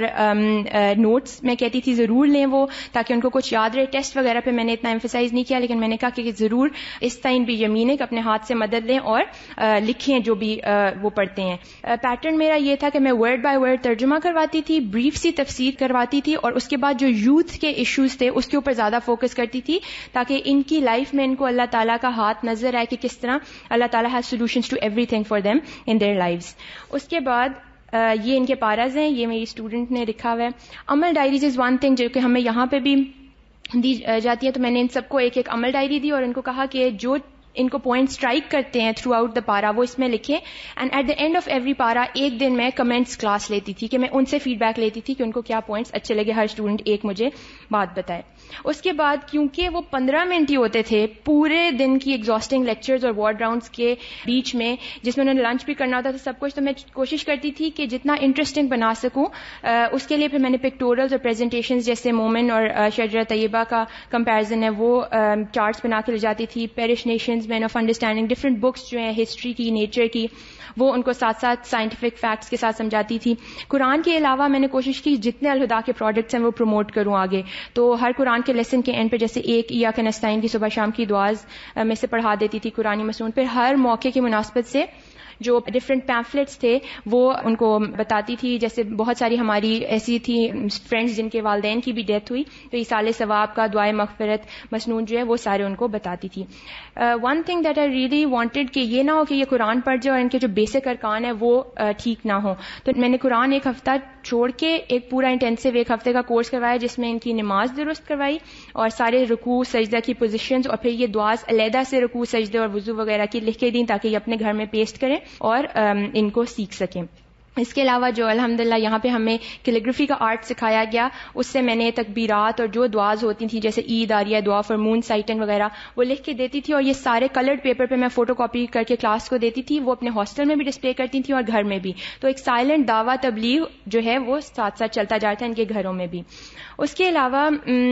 نوٹس میں کہتی تھی ضرور لیں وہ, تاکہ ان کو کچھ یاد رہے. ٹیسٹ وغیرہ پہ میں نے اتنا ایمفیسائز نہیں کیا, لیکن میں نے کہا کہ ضرور اس ٹائم بھی یمین ہے کہ اپنے ہاتھ سے مدد لیں اور لکھیں جو بھی وہ پڑھتے ہیں. پیٹرن میرا یہ تھا کہ میں ورڈ بائی ورڈ ترجمہ کرواتی تھی, بریف سی تفسیر کرواتی تھی, اور اس کے بعد جو یوتھ کے ایشوز تھے اس کے اوپر زیادہ فوکس کرتی تھی, تاکہ ان کی لائف میں ان کو اللہ تعالیٰ کا ہاتھ نظر آئے کہ کس طرح اللہ تعالیٰ has solutions to everything for them in their lives. اس کے بعد یہ ان کے پاراز ہیں, یہ میری اسٹوڈنٹ نے لکھا ہوا ہے. عمل ڈائریز از ون تھنگ جو کہ ہمیں یہاں پہ بھی دی جاتی ہے, تو میں نے ان سب کو ایک ایک عمل ڈائری دی, اور ان کو کہا کہ جو ان کو پوائنٹ اسٹرائک کرتے ہیں تھرو آؤٹ دا پارا وہ اس میں لکھیں, and at the end of every para ایک دن میں کمنٹس کلاس لیتی تھی کہ میں ان سے فیڈ بیک لیتی تھی کہ ان کو کیا پوائنٹس اچھے لگے, ہر اسٹوڈنٹ ایک مجھے بات بتائے. اس کے بعد کیونکہ وہ 15 منٹ ہی ہوتے تھے پورے دن کی ایگزاسٹنگ لیکچرز اور وارڈ راؤنڈس کے بیچ میں, جس میں انہوں نے لنچ بھی کرنا ہوتا تھا سب کچھ, تو میں کوشش کرتی تھی کہ جتنا انٹرسٹنگ بنا سکوں. اس کے لیے پھر میں نے پکٹورلز اور پریزنٹیشنز جیسے مومن اور شجرہ طیبہ کا کمپیریزن ہے وہ چارٹس بنا کے لے جاتی تھی. Perish nations, men of understanding, different books جو ہیں ہسٹری کی, نیچر کی, وہ ان کو ساتھ ساتھ سائنٹیفک فیکٹس کے ساتھ سمجھاتی تھی. قرآن کے علاوہ میں نے کوشش کی جتنے الہدا کے پروڈکٹس ہیں وہ پروموٹ کروں آگے, تو ہر قرآن کے لیسن کے اینڈ پہ جیسے ایک ایاک نستعین کی صبح شام کی دعاز میں سے پڑھا دیتی تھی قرآنی مصنون. پھر ہر موقع کی مناسبت سے جو ڈفرینٹ پیمفلیٹس تھے وہ ان کو بتاتی تھی. جیسے بہت ساری ہماری ایسی تھی فرینڈز جن کے والدین کی بھی ڈیتھ ہوئی, تو ایصال ثواب کا دعائے مغفرت مصنون جو ہے وہ سارے ان کو بتاتی تھی. One thing that I really wanted کہ یہ نہ ہو کہ یہ قرآن پڑھ جائے اور ان کے جو بیسک ارکان ہے وہ ٹھیک نہ ہوں, تو میں نے قرآن ایک ہفتہ چھوڑ کے ایک پورا انٹینسو ایک ہفتے کا کورس کروایا, جس میں ان کی نماز درست کروائی اور سارے رکوع سجدہ کی پوزیشنز, اور پھر یہ دعاز علیحدہ سے رکوع سجدے اور وضو وغیرہ کی لکھ کے دیں تاکہ یہ اپنے گھر میں پیسٹ کریں اور ان کو سیکھ سکیں. اس کے علاوہ جو الحمدللہ یہاں پہ ہمیں کیلیگرافی کا آرٹ سکھایا گیا, اس سے میں نے تکبیرات اور جو دعاز ہوتی تھیں جیسے عید آ رہی ہے, دعا فار مون سائٹنگ وغیرہ وہ لکھ کے دیتی تھی, اور یہ سارے کلرڈ پیپر پہ میں فوٹو کاپی کر کے کلاس کو دیتی تھی. وہ اپنے ہاسٹل میں بھی ڈسپلے کرتی تھیں اور گھر میں بھی, تو ایک سائلنٹ دعویٰ تبلیغ جو ہے وہ ساتھ ساتھ چلتا جاتا ہے ان کے گھروں میں بھی. اس کے علاوہ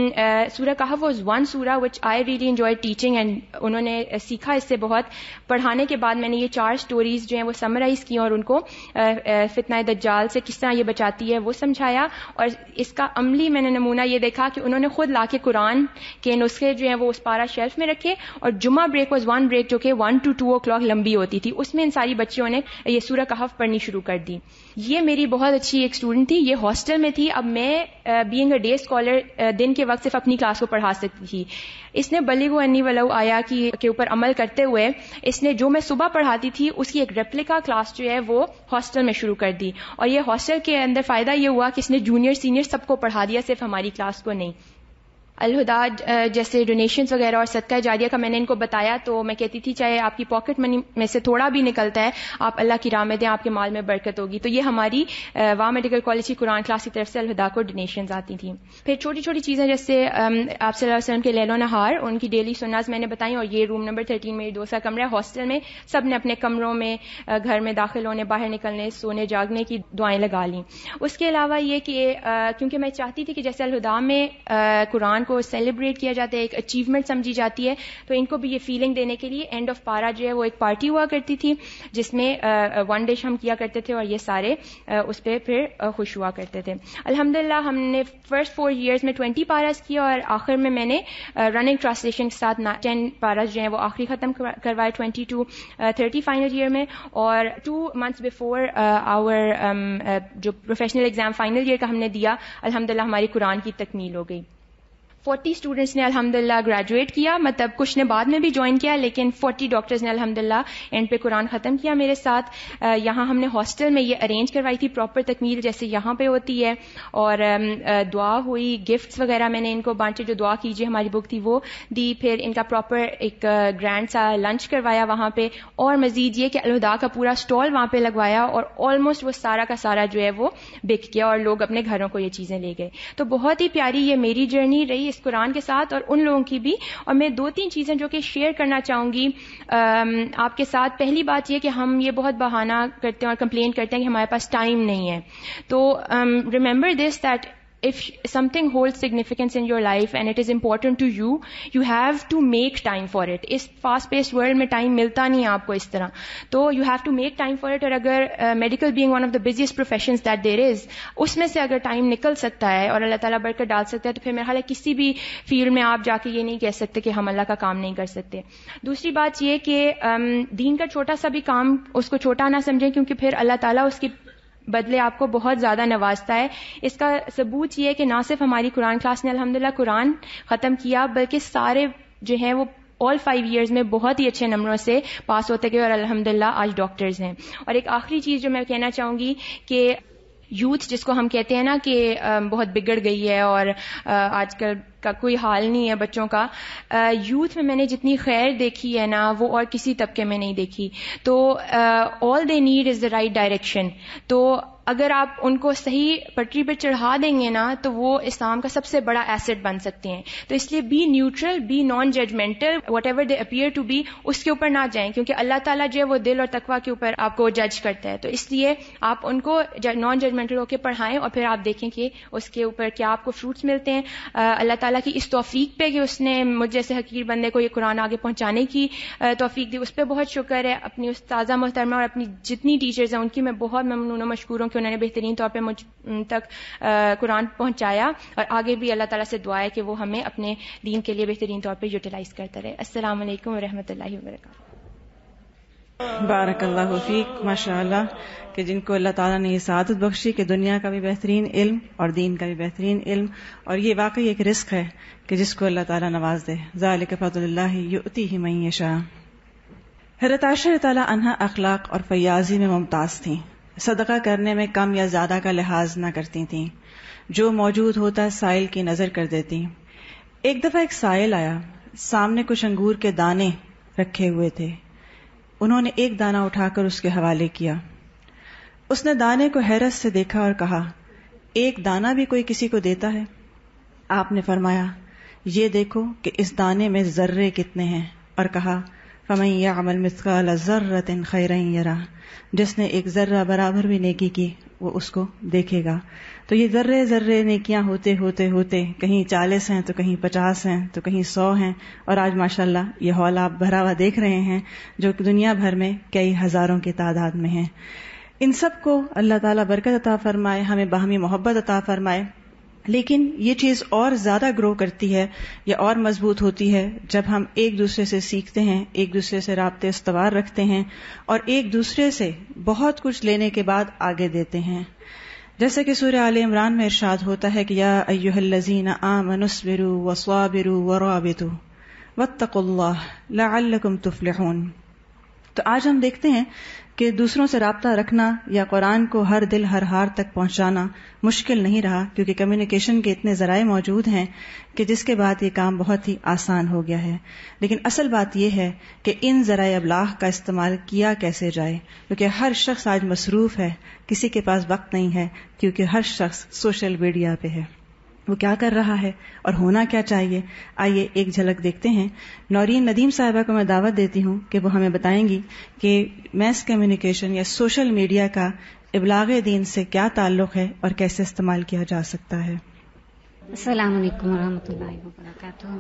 سورہ کہف واز ون سورہ which I really enjoy teaching, and انہوں نے سیکھا اس سے بہت. پڑھانے کے بعد میں نے یہ 4 سٹوریز جو ہیں وہ سمرائز کی اور ان کو فتنہ دجال سے کس طرح یہ بچاتی ہے وہ سمجھایا, اور اس کا عملی میں نے نمونہ یہ دیکھا کہ انہوں نے خود لا کے قرآن کے نسخے جو ہیں وہ اس پارا شیلف میں رکھے, اور جمعہ بریک واز 1 بریک جو کہ 1 to 2 o'clock لمبی ہوتی تھی, اس میں ان ساری بچیوں نے یہ سورہ کہف پڑھنی شروع کر دی. یہ میری بہت اچھی ایک اسٹوڈنٹ تھی, یہ ہاسٹل میں تھی. اب میں بینگ اے ڈے اسکالر دن کے وقت صرف اپنی کلاس کو پڑھا سکتی تھی. اس نے بلیغ انی ولو آیا کے اوپر عمل کرتے ہوئے اس نے جو میں صبح پڑھاتی تھی اس کی ایک ریپلیکا کلاس جو ہے وہ ہاسٹل میں شروع کر دی, اور یہ ہاسٹل کے اندر فائدہ یہ ہوا کہ اس نے جونیئر سینئر سب کو پڑھا دیا, صرف ہماری کلاس کو نہیں. الہدا جیسے ڈونیشنز وغیرہ اور صدقہ جاریہ کا میں نے ان کو بتایا, تو میں کہتی تھی چاہے آپ کی پاکٹ منی میں سے تھوڑا بھی نکلتا ہے آپ اللہ کی راہ میں دیں, آپ کے مال میں برکت ہوگی. تو یہ ہماری وا میڈیکل کالج کی قرآن کلاس کی طرف سے الہدا کو ڈونیشنز آتی تھیں. پھر چھوٹی چھوٹی چیزیں جیسے آپ صلی اللہ علیہ وسلم کے لیل و نہار, ان کی ڈیلی سناز میں نے بتائی, اور یہ روم نمبر 13 میری دوست کا کمرہ ہے. ہاسٹل میں سب نے اپنے کمروں میں گھر میں داخل ہونے, باہر نکلنے, سونے جاگنے کی دعائیں لگا لیں. اس کے علاوہ یہ کہ کیونکہ میں چاہتی تھی کہ جیسے الہدا میں قرآن کو سیلیبریٹ کیا جاتا ہے, ایک اچیومنٹ سمجھی جاتی ہے, تو ان کو بھی یہ فیلنگ دینے کے لیے اینڈ آف پارا جو ہے وہ ایک پارٹی ہوا کرتی تھی جس میں 1 ڈش ہم کیا کرتے تھے, اور یہ سارے اس پہ پھر خوش ہوا کرتے تھے. الحمدللہ ہم نے فرسٹ 4 ایئرز میں 20 پاراز کیا, اور آخر میں نے رننگ ٹرانسلیشن کے ساتھ 10 پاراز جو ہیں وہ آخری ختم کروائے 20 to 30 فائنل ایئر میں. اور 2 months بفور آور جو پروفیشنل ایگزام فائنل ایئر کا ہم نے دیا, الحمدللہ ہماری قرآن کی تکمیل ہو گئی. 40 اسٹوڈنٹس نے الحمدللہ گریجویٹ کیا, مطلب کچھ نے بعد میں بھی جوائن کیا, لیکن 40 ڈاکٹرز نے الحمدللہ اینڈ پہ قرآن ختم کیا میرے ساتھ. یہاں ہم نے ہاسٹل میں یہ ارینج کروائی تھی پراپر تکمیل جیسے یہاں پہ ہوتی ہے, اور دعا ہوئی, گفٹس وغیرہ میں نے ان کو بانٹے, جو دعا کیجیے ہماری بک تھی وہ دی, پھر ان کا پراپر ایک گرینڈ سا لنچ کروایا وہاں پہ, اور مزید یہ کہ الہدا کا پورا اسٹال وہاں پہ لگوایا, اور آلموسٹ وہ سارا کا سارا جو ہے وہ بک گیا اور لوگ اپنے گھروں کو یہ چیزیں لے گئے. تو بہت ہی پیاری یہ میری جرنی رہی اس قرآن کے ساتھ, اور ان لوگوں کی بھی. اور میں 2-3 چیزیں جو کہ شیئر کرنا چاہوں گی آپ کے ساتھ. پہلی بات یہ کہ ہم یہ بہت بہانہ کرتے ہیں اور کمپلین کرتے ہیں کہ ہمارے پاس ٹائم نہیں ہے. تو remember this that if something holds significance in your life and it is important to you, you have to make time for it. اس fast paced world میں ٹائم ملتا نہیں ہے آپ کو اس طرح, تو you have to make time for it. اور اگر medical being one of the busiest professions that there is, اس میں سے اگر ٹائم نکل سکتا ہے اور اللہ تعالیٰ برکت ڈال سکتا ہے, تو پھر میرے خیال ہے کسی بھی فیلڈ میں آپ جا کے یہ نہیں کہہ سکتے کہ ہم اللہ کا کام نہیں کر سکتے. دوسری بات یہ کہ دین کا چھوٹا سا بھی کام اس کو چھوٹا نہ سمجھیں, کیونکہ پھر اللہ تعالیٰ اس کی بدلے آپ کو بہت زیادہ نوازتا ہے. اس کا ثبوت یہ ہے کہ نہ صرف ہماری قرآن کلاس نے الحمدللہ قرآن ختم کیا, بلکہ سارے جو ہیں وہ all 5 years میں بہت ہی اچھے نمبروں سے پاس ہوتے گئے, اور الحمدللہ آج ڈاکٹرز ہیں. اور ایک آخری چیز جو میں کہنا چاہوں گی کہ یوتھ جس کو ہم کہتے ہیں نا کہ بہت بگڑ گئی ہے اور آج کل کا کوئی حال نہیں ہے بچوں کا, یوتھ میں نے جتنی خیر دیکھی ہے نا وہ اور کسی طبقے میں نہیں دیکھی. تو all they need is the right direction. تو اگر آپ ان کو صحیح پٹری پہ چڑھا دیں گے نا تو وہ اسلام کا سب سے بڑا ایسٹ بن سکتے ہیں. تو اس لیے be neutral, be non judgmental, whatever they appear to be, اس کے اوپر نہ جائیں, کیونکہ اللہ تعالیٰ جو ہے وہ دل اور تقویٰ کے اوپر آپ کو جج کرتا ہے. تو اس لیے آپ ان کو نان ججمنٹل ہو کے پڑھائیں, اور پھر آپ دیکھیں کہ اس کے اوپر کیا آپ کو فروٹس ملتے ہیں. اللہ تعالیٰ کی اس توفیق پہ کہ اس نے مجھ جیسے حقیر بندے کو یہ قرآن آگے پہنچانے کی توفیق دی, اس پہ بہت شکر ہے. اپنی استاذہ محترمہ اور اپنی جتنی ٹیچرز ہیں ان کی میں بہت ممنون و مشکور ہوں کہ انہوں نے بہترین طور پہ مجھ تک قرآن پہنچایا, اور آگے بھی اللہ تعالیٰ سے دعا ہے کہ وہ ہمیں اپنے دین کے لیے بہترین طور پہ یوٹیلائز کرتا رہے. السلام علیکم ورحمۃ اللہ وبرکاتہ. بارک اللہ فیک. ماشاء اللہ کہ جن کو اللہ تعالیٰ نے یہ سعادت بخشی کہ دنیا کا بھی بہترین علم اور دین کا بھی بہترین علم, اور یہ واقعی ایک رزق ہے کہ جس کو اللہ تعالیٰ نواز دے. ذالک فضل اللہ یؤتیہ من یشاء. حضرت عائشہ رضی اللہ عنہا اخلاق اور فیاضی میں ممتاز تھیں. صدقہ کرنے میں کم یا زیادہ کا لحاظ نہ کرتی تھیں, جو موجود ہوتا سائل کی نظر کر دیتی. ایک دفعہ ایک سائل آیا, سامنے کچھ انگور کے دانے رکھے ہوئے تھے. انہوں نے ایک دانہ اٹھا کر اس کے حوالے کیا. اس نے دانے کو حیرت سے دیکھا اور کہا, ایک دانہ بھی کوئی کسی کو دیتا ہے؟ آپ نے فرمایا, یہ دیکھو کہ اس دانے میں ذرے کتنے ہیں, اور کہا, فمن یعمل مثقال ذرۃ خیرا یرہ, جس نے ایک ذرہ برابر بھی نیکی کی وہ اس کو دیکھے گا. تو یہ ذرے ذرے نیکیاں ہوتے ہوتے ہوتے کہیں 40 ہیں تو کہیں 50 ہیں تو کہیں 100 ہیں, اور آج ماشاءاللہ یہ ہال آپ بھرا ہوا دیکھ رہے ہیں جو کہ دنیا بھر میں کئی ہزاروں کی تعداد میں ہیں. ان سب کو اللہ تعالیٰ برکت عطا فرمائے, ہمیں باہمی محبت عطا فرمائے. لیکن یہ چیز اور زیادہ گرو کرتی ہے یا اور مضبوط ہوتی ہے جب ہم ایک دوسرے سے سیکھتے ہیں, ایک دوسرے سے رابطے استوار رکھتے ہیں, اور ایک دوسرے سے بہت کچھ لینے کے بعد آگے دیتے ہیں. جیسے کہ سورہ آل عمران میں ارشاد ہوتا ہے کہ یا ایھا الذین آمنوا اصبروا وصابروا ورابطوا واتقوا اللہ لعلکم تفلحون. تو آج ہم دیکھتے ہیں کہ دوسروں سے رابطہ رکھنا یا قرآن کو ہر دل ہر ہار تک پہنچانا مشکل نہیں رہا, کیونکہ کمیونیکیشن کے اتنے ذرائع موجود ہیں کہ جس کے بعد یہ کام بہت ہی آسان ہو گیا ہے. لیکن اصل بات یہ ہے کہ ان ذرائع ابلاغ کا استعمال کیا کیسے جائے, کیونکہ ہر شخص آج مصروف ہے, کسی کے پاس وقت نہیں ہے, کیونکہ ہر شخص سوشل میڈیا پہ ہے. وہ کیا کر رہا ہے اور ہونا کیا چاہیے, آئیے ایک جھلک دیکھتے ہیں. نورین ندیم صاحبہ کو میں دعوت دیتی ہوں کہ وہ ہمیں بتائیں گی کہ میس کمیونیکیشن یا سوشل میڈیا کا ابلاغ دین سے کیا تعلق ہے اور کیسے استعمال کیا جا سکتا ہے. السلام علیکم ورحمۃ اللہ وبرکاتہ.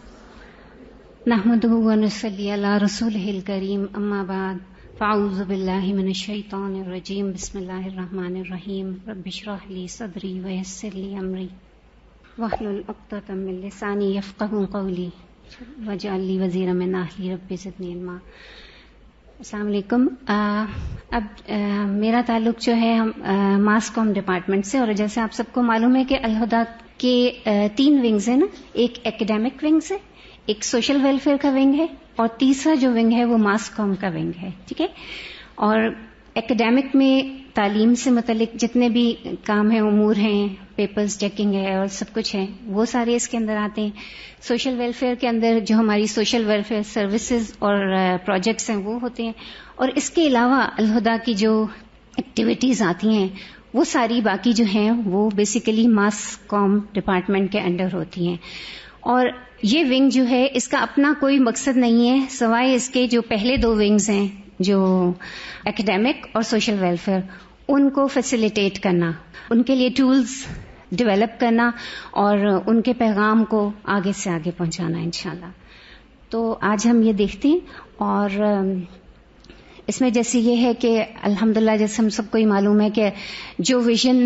نحمدہ ونصلی علی رسولہ الکریم, اما بعد, فاعوذ باللہ من الشیطان الرجیم, بسم اللہ الرحمن الرحیم. رب اشرح لی صدری ویسر لی امری واحلل عقدۃ من لسانی یفقہوا قولی واجعل لی وزیرا من اہلی رب زدنی علما. السلام علیکم. اب میرا تعلق جو ہے ماس کام ڈپارٹمنٹ سے، اور جیسے آپ سب کو معلوم ہے کہ الہدیٰ کے 3 ونگز ہیں نا. ایک ایکڈیمک ونگز ہے، ایک سوشل ویلفیئر کا ونگ ہے، اور تیسرا جو ونگ ہے وہ ماس کام کا ونگ ہے. ٹھیک ہے. اور ایکڈیمک میں تعلیم سے متعلق جتنے بھی کام ہیں، امور ہیں، پیپرز چیکنگ ہے اور سب کچھ ہے، وہ سارے اس کے اندر آتے ہیں. سوشل ویلفیئر کے اندر جو ہماری سوشل ویلفیئر سروسز اور پروجیکٹس ہیں وہ ہوتے ہیں. اور اس کے علاوہ الہدیٰ کی جو ایکٹیویٹیز آتی ہیں وہ ساری باقی جو ہیں وہ بیسیکلی ماس کام ڈپارٹمنٹ کے انڈر ہوتی ہیں. اور یہ ونگ جو ہے اس کا اپنا کوئی مقصد نہیں ہے سوائے اس کے جو پہلے 2 ونگز ہیں، جو ایکڈیمک اور سوشل ویلفیئر، ان کو فیسیلیٹیٹ کرنا، ان کے لیے ٹولز ڈیولپ کرنا اور ان کے پیغام کو آگے سے آگے پہنچانا انشاءاللہ. تو آج ہم یہ دیکھتے ہیں. اور اس میں جیسے یہ ہے کہ الحمدللہ جیسے ہم سب کو ہی معلوم ہے کہ جو ویژن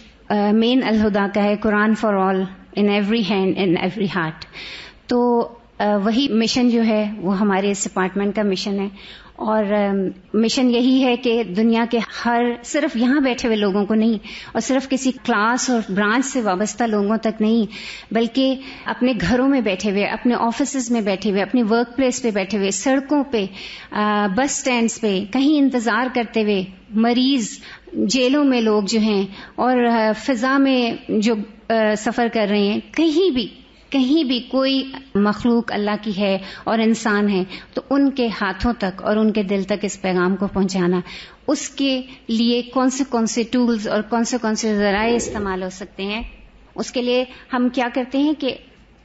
مین الہدیٰ کا ہے، Quran for all in every hand in every heart, تو وہی مشن جو ہے وہ ہمارے اس ڈپارٹمنٹ کا مشن ہے. اور مشن یہی ہے کہ دنیا کے ہر صرف یہاں بیٹھے ہوئے لوگوں کو نہیں، اور صرف کسی کلاس اور برانچ سے وابستہ لوگوں تک نہیں، بلکہ اپنے گھروں میں بیٹھے ہوئے، اپنے آفیسز میں بیٹھے ہوئے، اپنے ورک پلیس پہ بیٹھے ہوئے، سڑکوں پہ، بس سٹینڈز پہ، کہیں انتظار کرتے ہوئے، مریض، جیلوں میں لوگ جو ہیں، اور فضا میں جو سفر کر رہے ہیں، کہیں بھی کوئی مخلوق اللہ کی ہے اور انسان ہے، تو ان کے ہاتھوں تک اور ان کے دل تک اس پیغام کو پہنچانا، اس کے لیے کون سے ٹولز اور کون سے ذرائع استعمال ہو سکتے ہیں، اس کے لیے ہم کیا کرتے ہیں کہ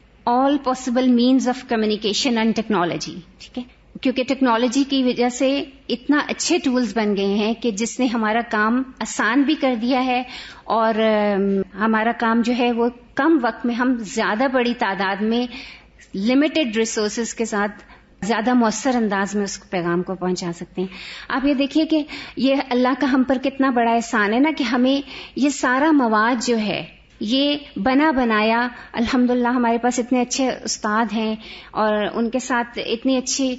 all possible means of communication and technology. ٹھیک ہے. کیونکہ ٹیکنالوجی کی وجہ سے اتنا اچھے ٹولز بن گئے ہیں کہ جس نے ہمارا کام آسان بھی کر دیا ہے، اور ہمارا کام جو ہے وہ کم وقت میں ہم زیادہ بڑی تعداد میں لمیٹڈ ریسورسز کے ساتھ زیادہ مؤثر انداز میں اس پیغام کو پہنچا سکتے ہیں. آپ یہ دیکھیے کہ یہ اللہ کا ہم پر کتنا بڑا احسان ہے نا، کہ ہمیں یہ سارا مواد جو ہے یہ بنایا الحمدللہ ہمارے پاس اتنے اچھے استاد ہیں اور ان کے ساتھ اتنی اچھی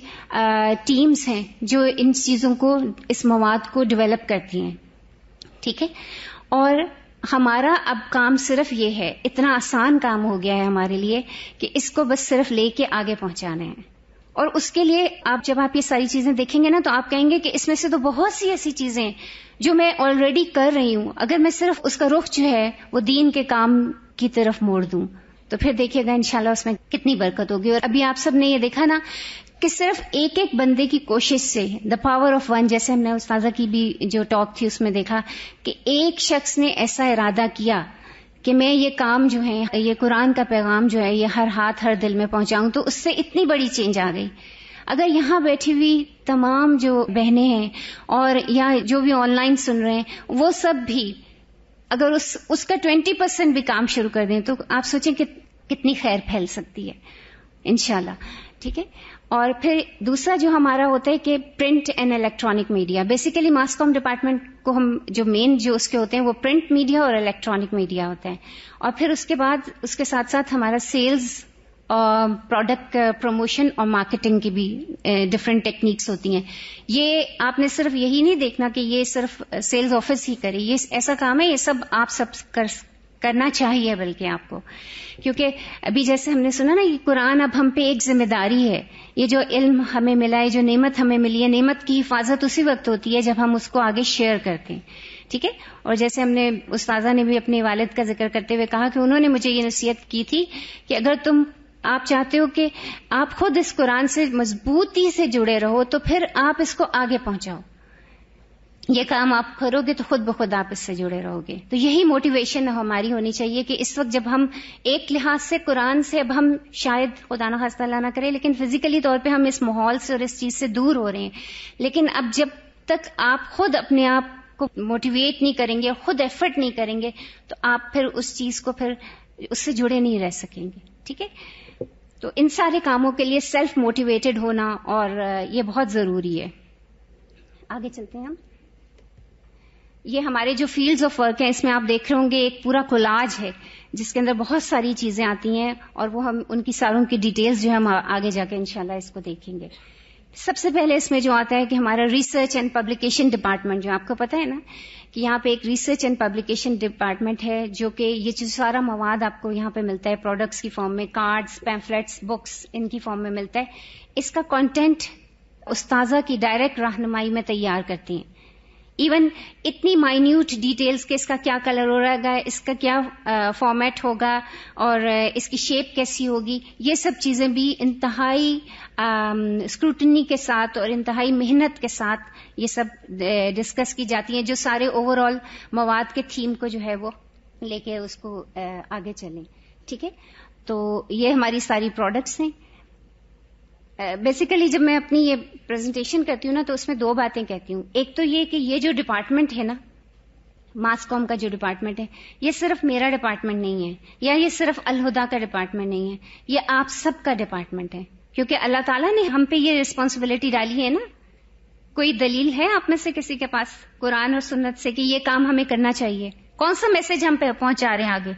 ٹیمز ہیں جو ان چیزوں کو، اس مواد کو ڈیولپ کرتی ہیں. ٹھیک ہے. اور ہمارا اب کام صرف یہ ہے، اتنا آسان کام ہو گیا ہے ہمارے لیے کہ اس کو بس صرف لے کے آگے پہنچانا ہے. اور اس کے لیے جب آپ یہ ساری چیزیں دیکھیں گے نا تو آپ کہیں گے کہ اس میں سے تو بہت سی ایسی چیزیں جو میں آلریڈی کر رہی ہوں، اگر میں صرف اس کا رخ جو ہے وہ دین کے کام کی طرف موڑ دوں تو پھر دیکھیے گا انشاءاللہ اس میں کتنی برکت ہوگی. اور ابھی آپ سب نے یہ دیکھا نا کہ صرف ایک بندے کی کوشش سے، دا پاور آف ون، جیسے ہم نے استاذہ کی بھی جو ٹاک تھی اس میں دیکھا کہ ایک شخص نے ایسا ارادہ کیا کہ میں یہ کام جو ہے، یہ قرآن کا پیغام جو ہے یہ ہر ہاتھ ہر دل میں پہنچاؤں، تو اس سے اتنی بڑی چینج آ گئی. اگر یہاں بیٹھی ہوئی تمام جو بہنیں ہیں اور یا جو بھی آن لائن سن رہے ہیں وہ سب بھی اگر اس کا 20% بھی کام شروع کر دیں تو آپ سوچیں کہ کتنی خیر پھیل سکتی ہے انشاءاللہ. ٹھیک ہے. اور پھر دوسرا جو ہمارا ہوتا ہے کہ print and electronic media, basically mass com department کو ہم جو مین جو اس کے ہوتے ہیں وہ پرنٹ میڈیا اور الیکٹرانک میڈیا ہوتا ہے. اور پھر اس کے بعد اس کے ساتھ ساتھ ہمارا سیلز، پروڈکٹ پروموشن اور مارکیٹنگ کی بھی ڈفرینٹ ٹیکنیکس ہوتی ہیں. یہ آپ نے صرف یہی نہیں دیکھنا کہ یہ صرف سیلز آفس ہی کرے، یہ ایسا کام ہے، یہ سب آپ سب کرنا چاہیے بلکہ آپ کو، کیونکہ ابھی جیسے ہم نے سنا نا یہ قرآن اب ہم پہ ایک ذمہ داری ہے. یہ جو علم ہمیں ملا ہے، جو نعمت ہمیں ملی ہے، نعمت کی حفاظت اسی وقت ہوتی ہے جب ہم اس کو آگے شیئر کرتے ہیں. ٹھیک ہے. اور جیسے ہم نے استاذہ نے بھی اپنے والد کا ذکر کرتے ہوئے کہا کہ انہوں نے مجھے یہ نصیحت کی تھی کہ اگر آپ چاہتے ہو کہ آپ خود اس قرآن سے مضبوطی سے جڑے رہو تو پھر آپ اس کو آگے پہنچاؤ. یہ کام آپ کرو گے تو خود بخود آپ اس سے جڑے رہو گے. تو یہی موٹیویشن ہماری ہونی چاہیے کہ اس وقت جب ہم ایک لحاظ سے قرآن سے اب ہم شاید خدا نہ خواستہ اللہ نہ کرے لیکن فزیکلی طور پہ ہم اس ماحول سے اور اس چیز سے دور ہو رہے ہیں، لیکن اب جب تک آپ خود اپنے آپ کو موٹیویٹ نہیں کریں گے، خود ایفرٹ نہیں کریں گے تو آپ پھر اس چیز کو پھر اس سے جڑے نہیں رہ سکیں گے. ٹھیک ہے. تو ان سارے کاموں کے لیے سیلف موٹیویٹڈ ہونا اور یہ بہت ضروری ہے. آگے چلتے ہیں ہم. یہ ہمارے جو فیلڈز آف ورک ہیں اس میں آپ دیکھ رہے ہوں گے ایک پورا کولاج ہے جس کے اندر بہت ساری چیزیں آتی ہیں اور وہ ہم ان کی ساروں کی ڈیٹیلز جو ہم آگے جا کے انشاءاللہ اس کو دیکھیں گے سب سے پہلے اس میں جو آتا ہے کہ ہمارا ریسرچ اینڈ پبلیکیشن ڈپارٹمنٹ، جو آپ کو پتا ہے نا کہ یہاں پہ ایک ریسرچ اینڈ پبلیکیشن ڈپارٹمنٹ ہے، جو کہ یہ جو سارا مواد آپ کو یہاں پہ ملتا ہے پروڈکٹس کی فارم میں، کارڈز، پیمفلیٹس، بکس، ان کی فارم میں ملتا ہے، اس کا کنٹینٹ استاذہ کی ڈائریکٹ رہنمائی میں تیار کرتی ہیں. ایون اتنی مائنیوٹ ڈیٹیلز کہ اس کا کیا کلر ہو رہا ہے، اس کا کیا فارمیٹ ہوگا اور اس کی شیپ کیسی ہوگی، یہ سب چیزیں بھی انتہائی اسکروٹنی کے ساتھ اور انتہائی محنت کے ساتھ یہ سب ڈسکس کی جاتی ہیں، جو سارے اوور آل مواد کے تھیم کو جو ہے وہ لے کے اس کو آگے چلیں. ٹھیک ہے، تو یہ ہماری ساری پروڈکٹس ہیں. بیسیکلی جب میں اپنی یہ پریزنٹیشن کرتی ہوں نا تو اس میں دو باتیں کہتی ہوں. ایک تو یہ کہ یہ جو ڈپارٹمنٹ ہے نا، ماس کام کا جو ڈپارٹمنٹ ہے، یہ صرف میرا ڈپارٹمنٹ نہیں ہے، یا یہ صرف الہدا کا ڈپارٹمنٹ نہیں ہے، یہ آپ سب کا ڈپارٹمنٹ ہے، کیونکہ اللہ تعالیٰ نے ہم پہ یہ رسپانسبلٹی ڈالی ہے نا. کوئی دلیل ہے آپ میں سے کسی کے پاس قرآن اور سنت سے کہ یہ کام ہمیں کرنا چاہیے؟ کون سا میسج ہم پہ پہنچا رہے ہیں آگے؟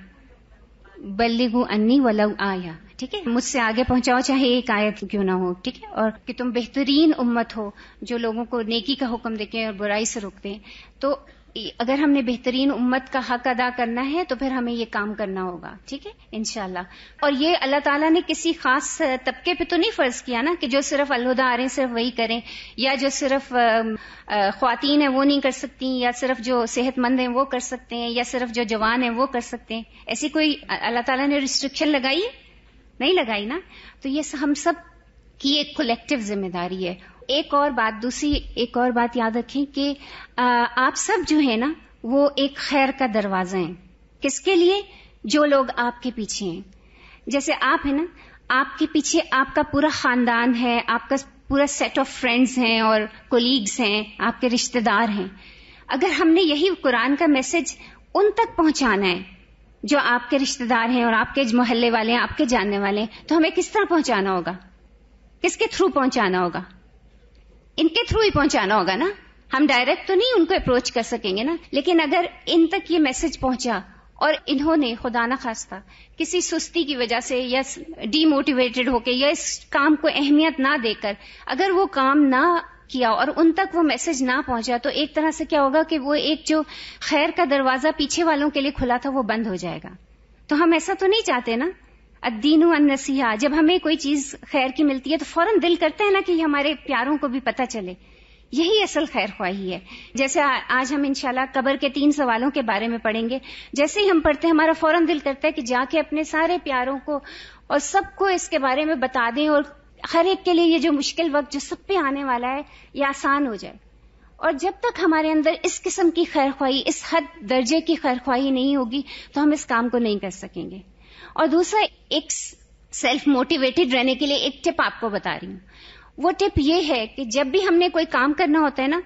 بلغوا انی ولو آیا. ٹھیک ہے، مجھ سے آگے پہنچاؤ چاہے ایک آیت کیوں نہ ہو. ٹھیک ہے، اور کہ تم بہترین امت ہو جو لوگوں کو نیکی کا حکم دیتے اور برائی سے روکتے ہیں. تو اگر ہم نے بہترین امت کا حق ادا کرنا ہے تو پھر ہمیں یہ کام کرنا ہوگا. ٹھیک ہے انشاءاللہ. اور یہ اللہ تعالیٰ نے کسی خاص طبقے پہ تو نہیں فرض کیا نا کہ جو صرف الہدا آ رہے ہیں صرف وہی کریں، یا جو صرف خواتین ہیں وہ نہیں کر سکتی، یا صرف جو صحت مند ہیں وہ کر سکتے ہیں، یا صرف جو جوان ہیں وہ کر سکتے ہیں. ایسی کوئی اللہ تعالیٰ نے ریسٹرکشن لگائی نہیں لگائی نا. تو یہ ہم سب کی ایک کولیکٹیو ذمہ داری ہے. ایک اور بات یاد رکھیں کہ آپ سب جو ہیں نا وہ ایک خیر کا دروازہ ہیں. کس کے لیے؟ جو لوگ آپ کے پیچھے ہیں. جیسے آپ ہیں نا، آپ کے پیچھے آپ کا پورا خاندان ہے، آپ کا پورا سیٹ آف فرینڈز ہیں اور کولیگز ہیں، آپ کے رشتہ دار ہیں. اگر ہم نے یہی قرآن کا میسج ان تک پہنچانا ہے جو آپ کے رشتہ دار ہیں اور آپ کے محلے والے ہیں، آپ کے جاننے والے ہیں، تو ہمیں کس طرح پہنچانا ہوگا؟ کس کے تھرو پہنچانا ہوگا؟ ان کے تھرو ہی پہنچانا ہوگا نا. ہم ڈائریکٹ تو نہیں ان کو اپروچ کر سکیں گے نا. لیکن اگر ان تک یہ میسج پہنچا اور انہوں نے خدا نہ خواستہ کسی سستی کی وجہ سے یا ڈی موٹیویٹڈ ہو کے یا اس کام کو اہمیت نہ دے کر اگر وہ کام نہ کیا اور ان تک وہ میسج نہ پہنچا، تو ایک طرح سے کیا ہوگا کہ وہ ایک جو خیر کا دروازہ پیچھے والوں کے لیے کھلا تھا وہ بند ہو جائے گا. تو ہم ایسا تو نہیں چاہتے نا. الدین النصیحہ، جب ہمیں کوئی چیز خیر کی ملتی ہے تو فوراً دل کرتے ہیں نا کہ ہمارے پیاروں کو بھی پتہ چلے. یہی اصل خیر خواہی ہے. جیسے آج ہم انشاءاللہ قبر کے 3 سوالوں کے بارے میں پڑھیں گے. جیسے ہی ہم پڑھتے ہیں ہمارا فوراً دل کرتا ہے کہ جا کے اپنے سارے پیاروں کو اور سب کو اس کے بارے میں بتا دیں، اور ہر ایک کے لیے یہ جو مشکل وقت جو سب پہ آنے والا ہے یہ آسان ہو جائے. اور جب تک ہمارے اندر اس قسم کی خیر خواہی، اس حد درجے کی خیر خواہی نہیں ہوگی تو ہم اس کام کو نہیں کر سکیں گے. اور دوسرا، ایک سیلف موٹیویٹڈ رہنے کے لیے ایک ٹپ آپ کو بتا رہی ہوں. وہ ٹپ یہ ہے کہ جب بھی ہم نے کوئی کام کرنا ہوتا ہے نا،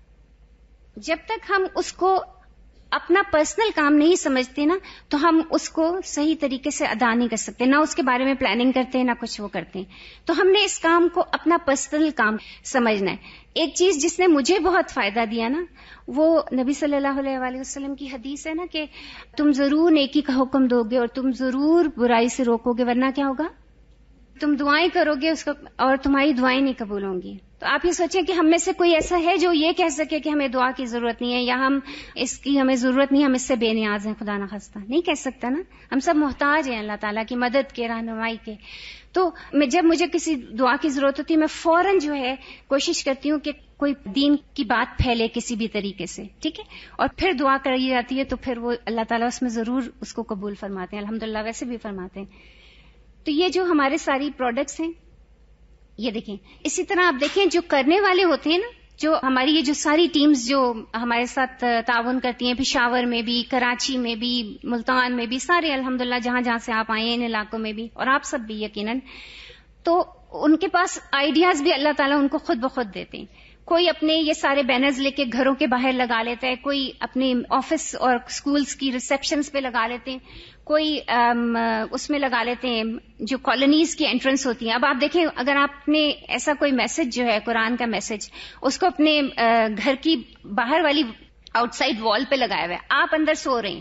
جب تک ہم اس کو اپنا پرسنل کام نہیں سمجھتے نا تو ہم اس کو صحیح طریقے سے ادا نہیں کر سکتے، نہ اس کے بارے میں پلاننگ کرتے ہیں نہ کچھ وہ کرتے ہیں. تو ہم نے اس کام کو اپنا پرسنل کام سمجھنا ہے. ایک چیز جس نے مجھے بہت فائدہ دیا نا، وہ نبی صلی اللہ علیہ وآلہ وسلم کی حدیث ہے نا کہ تم ضرور نیکی کا حکم دو گے اور تم ضرور برائی سے روکو گے، ورنہ کیا ہوگا؟ تم دعائیں کرو گے اس کو اور تمہاری دعائیں نہیں قبول ہوں گی. تو آپ یہ سوچیں کہ ہم میں سے کوئی ایسا ہے جو یہ کہہ سکے کہ ہمیں دعا کی ضرورت نہیں ہے، یا ہم اس کی ہمیں ضرورت نہیں، ہم اس سے بے نیاز ہیں؟ خدا نہ خواستہ نہیں کہہ سکتا نا. ہم سب محتاج ہیں اللہ تعالیٰ کی مدد کے، رہنمائی کے. تو جب مجھے کسی دعا کی ضرورت ہوتی ہے میں فوراً جو ہے کوشش کرتی ہوں کہ کوئی دین کی بات پھیلے کسی بھی طریقے سے. ٹھیک ہے، اور پھر دعا کری جاتی ہے تو پھر وہ اللہ تعالیٰ اس میں ضرور اس کو قبول فرماتے ہیں. الحمدللہ ویسے بھی فرماتے ہیں. تو یہ جو ہمارے ساری پروڈکٹس ہیں یہ دیکھیں. اسی طرح آپ دیکھیں جو کرنے والے ہوتے ہیں نا، جو ہماری یہ جو ساری ٹیمز جو ہمارے ساتھ تعاون کرتی ہیں، پشاور میں بھی، کراچی میں بھی، ملتان میں بھی، سارے الحمدللہ جہاں جہاں سے آپ آئے ہیں ان علاقوں میں بھی، اور آپ سب بھی یقیناً، تو ان کے پاس آئیڈیاز بھی اللہ تعالیٰ ان کو خود بخود دیتے ہیں. کوئی اپنے یہ سارے بینرز لے کے گھروں کے باہر لگا لیتا ہے، کوئی اپنے آفس اور سکولز کی ریسیپشنز پہ لگا لیتے ہیں، کوئی اس میں لگا لیتے ہیں جو کالونیز کی انٹرنس ہوتی ہیں. اب آپ دیکھیں اگر آپ نے ایسا کوئی میسج جو ہے قرآن کا میسج اس کو اپنے گھر کی باہر والی آؤٹ سائڈ وال پہ لگایا ہوا ہے، آپ اندر سو رہے ہیں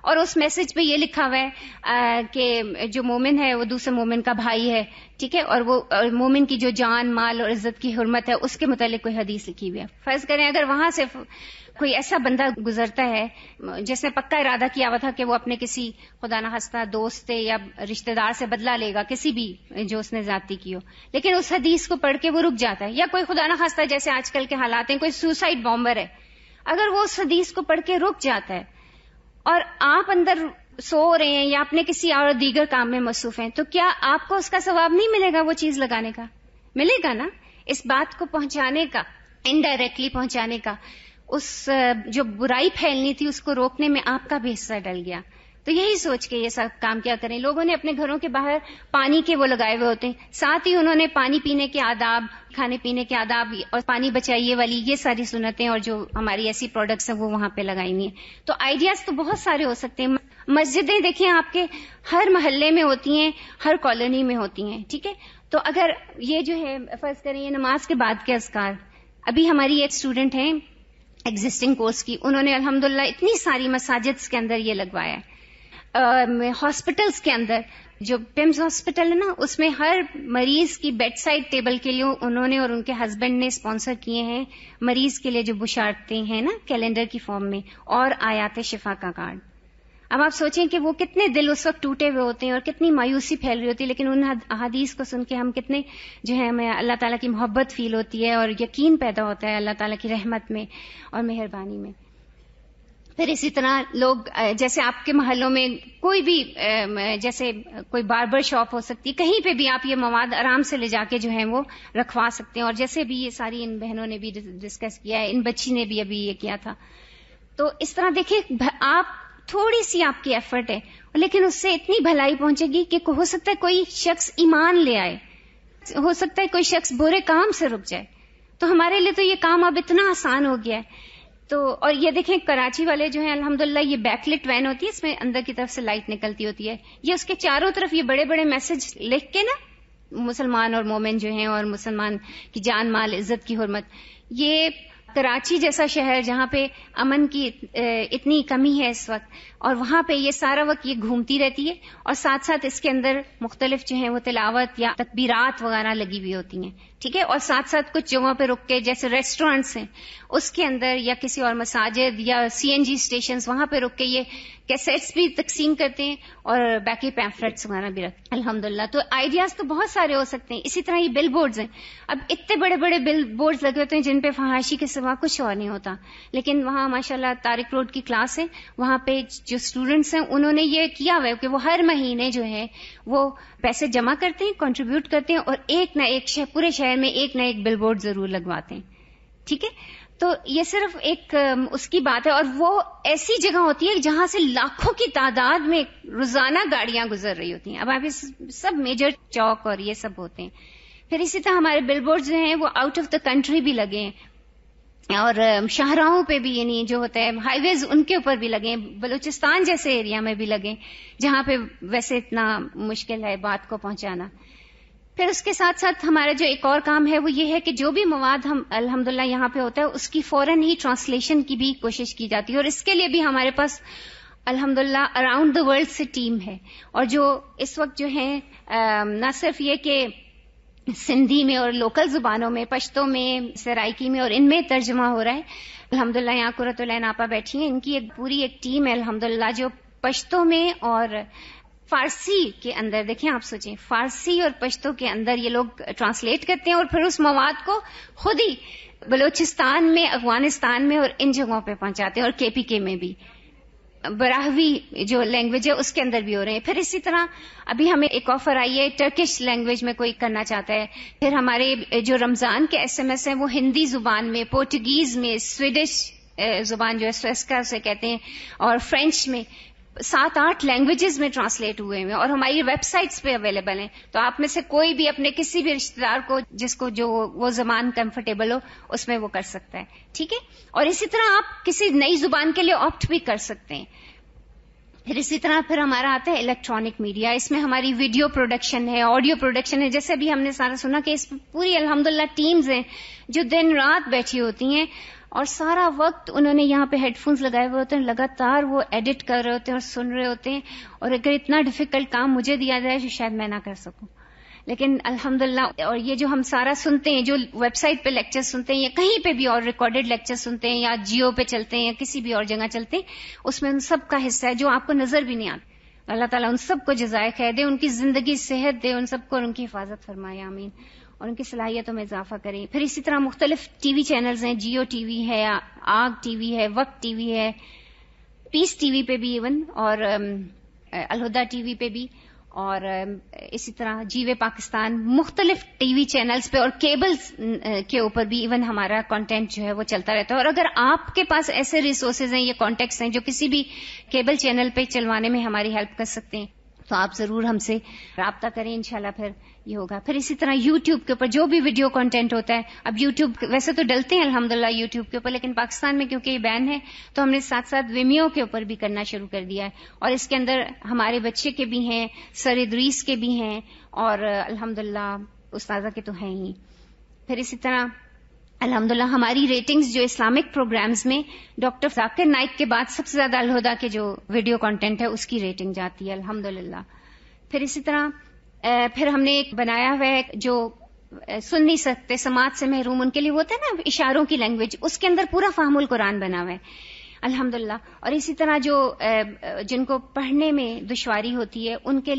اور اس میسج پہ یہ لکھا ہوا ہے کہ جو مومن ہے وہ دوسرے مومن کا بھائی ہے, ٹھیک ہے, اور وہ مومن کی جو جان مال اور عزت کی حرمت ہے اس کے متعلق کوئی حدیث لکھی ہوئی ہے. فرض کریں اگر وہاں سے کوئی ایسا بندہ گزرتا ہے جس نے پکا ارادہ کیا ہوا تھا کہ وہ اپنے کسی خدا نخواستہ دوست یا رشتہ دار سے بدلہ لے گا کسی بھی جو اس نے زیادتی کی ہو, لیکن اس حدیث کو پڑھ کے وہ رک جاتا ہے, یا کوئی خدا نخواستہ جیسے آج کل کے حالات ہیں کوئی سوسائڈ بامبر ہے, اگر وہ اس حدیث کو پڑھ کے رک جاتا ہے اور آپ اندر سو رہے ہیں یا اپنے کسی اور دیگر کام میں مصروف ہیں, تو کیا آپ کو اس کا ثواب نہیں ملے گا؟ وہ چیز لگانے کا ملے گا نا. اس بات کو پہنچانے کا, انڈائریکٹلی پہنچانے کا, اس جو برائی پھیلنی تھی اس کو روکنے میں آپ کا بھی حصہ ڈل گیا. تو یہی سوچ کے یہ سب کام کیا کریں. لوگوں نے اپنے گھروں کے باہر پانی کے وہ لگائے ہوئے ہوتے ہیں, ساتھ ہی انہوں نے پانی پینے کے آداب, کھانے پینے کے آداب اور پانی بچائیے والی یہ ساری سنتیں اور جو ہماری ایسی پروڈکٹس ہیں وہ وہاں پہ لگائی ہوئی ہیں. تو آئیڈیاز تو بہت سارے ہو سکتے ہیں. مسجدیں دیکھیں آپ کے ہر محلے میں ہوتی ہیں, ہر کالونی میں ہوتی ہیں, ٹھیک ہے. تو اگر یہ جو ہے فرض کریں یہ نماز کے بعد کے اذکار, ابھی ہماری ایک اسٹوڈنٹ ہیں ایگزسٹنگ کورس کی, انہوں نے الحمدللہ اتنی ساری مساجد کے اندر یہ لگوایا ہے. ہاسپٹلس کے اندر جو پیمز ہاسپٹل ہے نا, اس میں ہر مریض کی بیڈ سائڈ ٹیبل کے لیے انہوں نے اور ان کے ہسبینڈ نے اسپانسر کیے ہیں مریض کے لیے جو بشارتیں ہیں نا کیلنڈر کی فارم میں, اور آیات شفا کا کارڈ. اب آپ سوچیں کہ وہ کتنے دل اس وقت ٹوٹے ہوئے ہوتے ہیں اور کتنی مایوسی پھیل رہی ہوتی ہے, لیکن ان احادیث کو سن کے ہم کتنے جو ہے ہمیں اللہ تعالیٰ کی محبت فیل ہوتی ہے اور یقین پیدا ہوتا ہے اللہ تعالیٰ کی رحمت میں اور مہربانی میں. پھر اسی طرح لوگ جیسے آپ کے محلوں میں کوئی بھی جیسے کوئی باربر شاپ ہو سکتی ہے, کہیں پہ بھی آپ یہ مواد آرام سے لے جا کے جو ہے وہ رکھوا سکتے ہیں. اور جیسے بھی یہ ساری ان بہنوں نے بھی ڈسکس کیا ہے, ان بچی نے بھی ابھی یہ کیا تھا, تو اس طرح دیکھیں آپ تھوڑی سی آپ کی ایفرٹ ہے لیکن اس سے اتنی بھلائی پہنچے گی کہ ہو سکتا ہے کوئی شخص ایمان لے آئے, ہو سکتا ہے کوئی شخص برے کام سے رک جائے. تو ہمارے لیے تو یہ کام اب اتنا آسان ہو گیا ہے. تو اور یہ دیکھیں کراچی والے جو ہیں الحمدللہ یہ بیک لٹ وین ہوتی ہے, اس میں اندر کی طرف سے لائٹ نکلتی ہوتی ہے, یہ اس کے چاروں طرف یہ بڑے بڑے میسج لکھ کے نا مسلمان اور مومن جو ہیں اور مسلمان کی جان مال عزت کی حرمت. یہ کراچی جیسا شہر جہاں پہ امن کی اتنی کمی ہے اس وقت, اور وہاں پہ یہ سارا وقت یہ گھومتی رہتی ہے, اور ساتھ ساتھ اس کے اندر مختلف جو ہیں وہ تلاوت یا تکبیرات وغیرہ لگی ہوئی ہوتی ہیں, ٹھیک ہے. اور ساتھ ساتھ کچھ جگہوں پہ رک کے جیسے ریسٹورینٹس ہیں اس کے اندر یا کسی اور مساجد یا CNG اسٹیشنز وہاں پہ رک کے یہ کیسٹس بھی تقسیم کرتے ہیں اور باقی پیمفلیٹس وغیرہ بھی رکھتے ہیں الحمدللہ. تو آئیڈیاز تو بہت سارے ہو سکتے ہیں. اسی طرح یہ بل بورڈز ہیں, اب اتنے بڑے بڑے بل بورڈز لگے ہوتے ہیں جن پہ فحاشی کے سوا کچھ اور نہیں ہوتا, لیکن وہاں ماشاءاللہ طارق روڈ کی کلاس ہے, وہاں پہ جو اسٹوڈنٹس ہیں انہوں نے یہ کیا ہوا ہے کہ وہ ہر مہینے جو ہے وہ پیسے جمع کرتے ہیں, کنٹریبیوٹ کرتے ہیں, اور ایک نہ ایک پورے شہر میں ایک نہ ایک بل بورڈ ضرور لگواتے ہیں, ٹھیک ہے. تو یہ صرف ایک اس کی بات ہے, اور وہ ایسی جگہ ہوتی ہے جہاں سے لاکھوں کی تعداد میں روزانہ گاڑیاں گزر رہی ہوتی ہیں. اب آپ سب میجر چوک اور یہ سب ہوتے ہیں. پھر اسی طرح ہمارے بل بورڈ جو ہیں وہ آؤٹ آف دا کنٹری بھی لگے ہیں, اور شاہراہوں پہ بھی, یعنی جو ہوتا ہے ہائی ویز ان کے اوپر بھی لگے ہیں, بلوچستان جیسے ایریا میں بھی لگے جہاں پہ ویسے اتنا مشکل ہے بات کو پہنچانا. پھر اس کے ساتھ ساتھ ہمارا جو ایک اور کام ہے وہ یہ ہے کہ جو بھی مواد ہم الحمدللہ یہاں پہ ہوتا ہے اس کی فوراً ہی ٹرانسلیشن کی بھی کوشش کی جاتی ہے, اور اس کے لیے بھی ہمارے پاس الحمدللہ اراؤنڈ دا ورلڈ سے ٹیم ہے. اور جو اس وقت جو ہے نہ صرف یہ کہ سندھی میں اور لوکل زبانوں میں, پشتو میں, سرائکی میں اور ان میں ترجمہ ہو رہا ہے الحمدللہ. یہاں قرۃ العین آپا بیٹھی ہیں, ان کی ایک پوری ایک ٹیم ہے الحمدللہ جو پشتو میں اور فارسی کے اندر, دیکھیں آپ سوچیں فارسی اور پشتو کے اندر یہ لوگ ٹرانسلیٹ کرتے ہیں اور پھر اس مواد کو خود ہی بلوچستان میں, افغانستان میں اور ان جگہوں پہ پہنچاتے ہیں, اور KPK میں بھی براہوی جو لینگویج ہے اس کے اندر بھی ہو رہے ہیں. پھر اسی طرح ابھی ہمیں ایک آفر آئی ہے ٹرکش لینگویج میں کوئی کرنا چاہتا ہے. پھر ہمارے جو رمضان کے SMS ہیں وہ ہندی زبان میں, پورٹوگیز میں, سویڈش زبان جو ہے سویسکا اسے کہتے ہیں, اور فرینچ میں 7-8 لینگویجز میں ٹرانسلیٹ ہوئے ہیں اور ہماری ویب سائٹس پہ اویلیبل ہیں. تو آپ میں سے کوئی بھی اپنے کسی بھی رشتہ دار کو جس کو جو وہ زبان کمفرٹیبل ہو اس میں وہ کر سکتا ہے, ٹھیک ہے. اور اسی طرح آپ کسی نئی زبان کے لیے آپٹ بھی کر سکتے ہیں. پھر اسی طرح پھر ہمارا آتا ہے الیکٹرانک میڈیا, اس میں ہماری ویڈیو پروڈکشن ہے, آڈیو پروڈکشن ہے. جیسے ابھی ہم نے سارا سنا کہ اس پوری الحمدللہ ٹیمز ہیں جو دن رات بیٹھی ہوتی ہیں اور سارا وقت انہوں نے یہاں پہ ہیڈ فونز لگائے ہوئے ہوتے ہیں, لگاتار وہ ایڈٹ کر رہے ہوتے ہیں اور سن رہے ہوتے ہیں, اور اگر اتنا ڈیفیکلٹ کام مجھے دیا جائے تو شاید میں نہ کر سکوں. لیکن الحمدللہ, اور یہ جو ہم سارا سنتے ہیں, جو ویب سائٹ پہ لیکچر سنتے ہیں یا کہیں پہ بھی اور ریکارڈڈ لیکچر سنتے ہیں یا جیو پہ چلتے ہیں یا کسی بھی اور جگہ چلتے ہیں, اس میں ان سب کا حصہ ہے جو آپ کو نظر بھی نہیں آتا. اللہ تعالیٰ ان سب کو جزائے خیر دے, ان کی زندگی صحت دے, ان سب کو ان کی حفاظت فرمائے, آمین, اور ان کی صلاحیتوں میں اضافہ کریں. پھر اسی طرح مختلف ٹی وی چینلز ہیں, جیو ٹی وی ہے, آگ ٹی وی ہے, وقت ٹی وی ہے, پیس ٹی وی پہ بھی ایون, اور الہدا ٹی وی پہ بھی, اور اسی طرح جیوے پاکستان, مختلف ٹی وی چینلز پہ اور کیبلز کے اوپر بھی ایون ہمارا کانٹینٹ جو ہے وہ چلتا رہتا ہے. اور اگر آپ کے پاس ایسے ریسورسز ہیں یا کانٹیکٹس ہیں جو کسی بھی کیبل چینل پہ چلوانے میں ہماری ہیلپ کر سکتے ہیں تو آپ ضرور ہم سے رابطہ کریں, انشاءاللہ پھر یہ ہوگا. پھر اسی طرح یوٹیوب کے اوپر جو بھی ویڈیو کانٹینٹ ہوتا ہے, اب یوٹیوب ویسے تو ڈلتے ہیں الحمدللہ یوٹیوب کے اوپر, لیکن پاکستان میں کیونکہ یہ بین ہے تو ہم نے ساتھ ساتھ ویمیو کے اوپر بھی کرنا شروع کر دیا ہے, اور اس کے اندر ہمارے بچے کے بھی ہیں, سر ادریس کے بھی ہیں, اور الحمدللہ استاذہ کے تو ہیں ہی. پھر اسی طرح الحمدللہ ہماری ریٹنگز جو اسلامک پروگرامز میں ڈاکٹر ذاکر نائک کے بعد سب سے زیادہ الہدا کے جو ویڈیو کانٹینٹ ہے اس کی ریٹنگ جاتی ہے الحمدللہ. پھر اسی طرح پھر ہم نے ایک بنایا ہوا ہے جو سن نہیں سکتے, سماعت سے محروم, ان کے لیے ہوتا ہے نا اشاروں کی لینگویج, اس کے اندر پورا فہم القرآن بنا ہوا ہے الحمدللہ. اور اسی طرح جو جن کو پڑھنے میں دشواری ہوتی ہے ان کے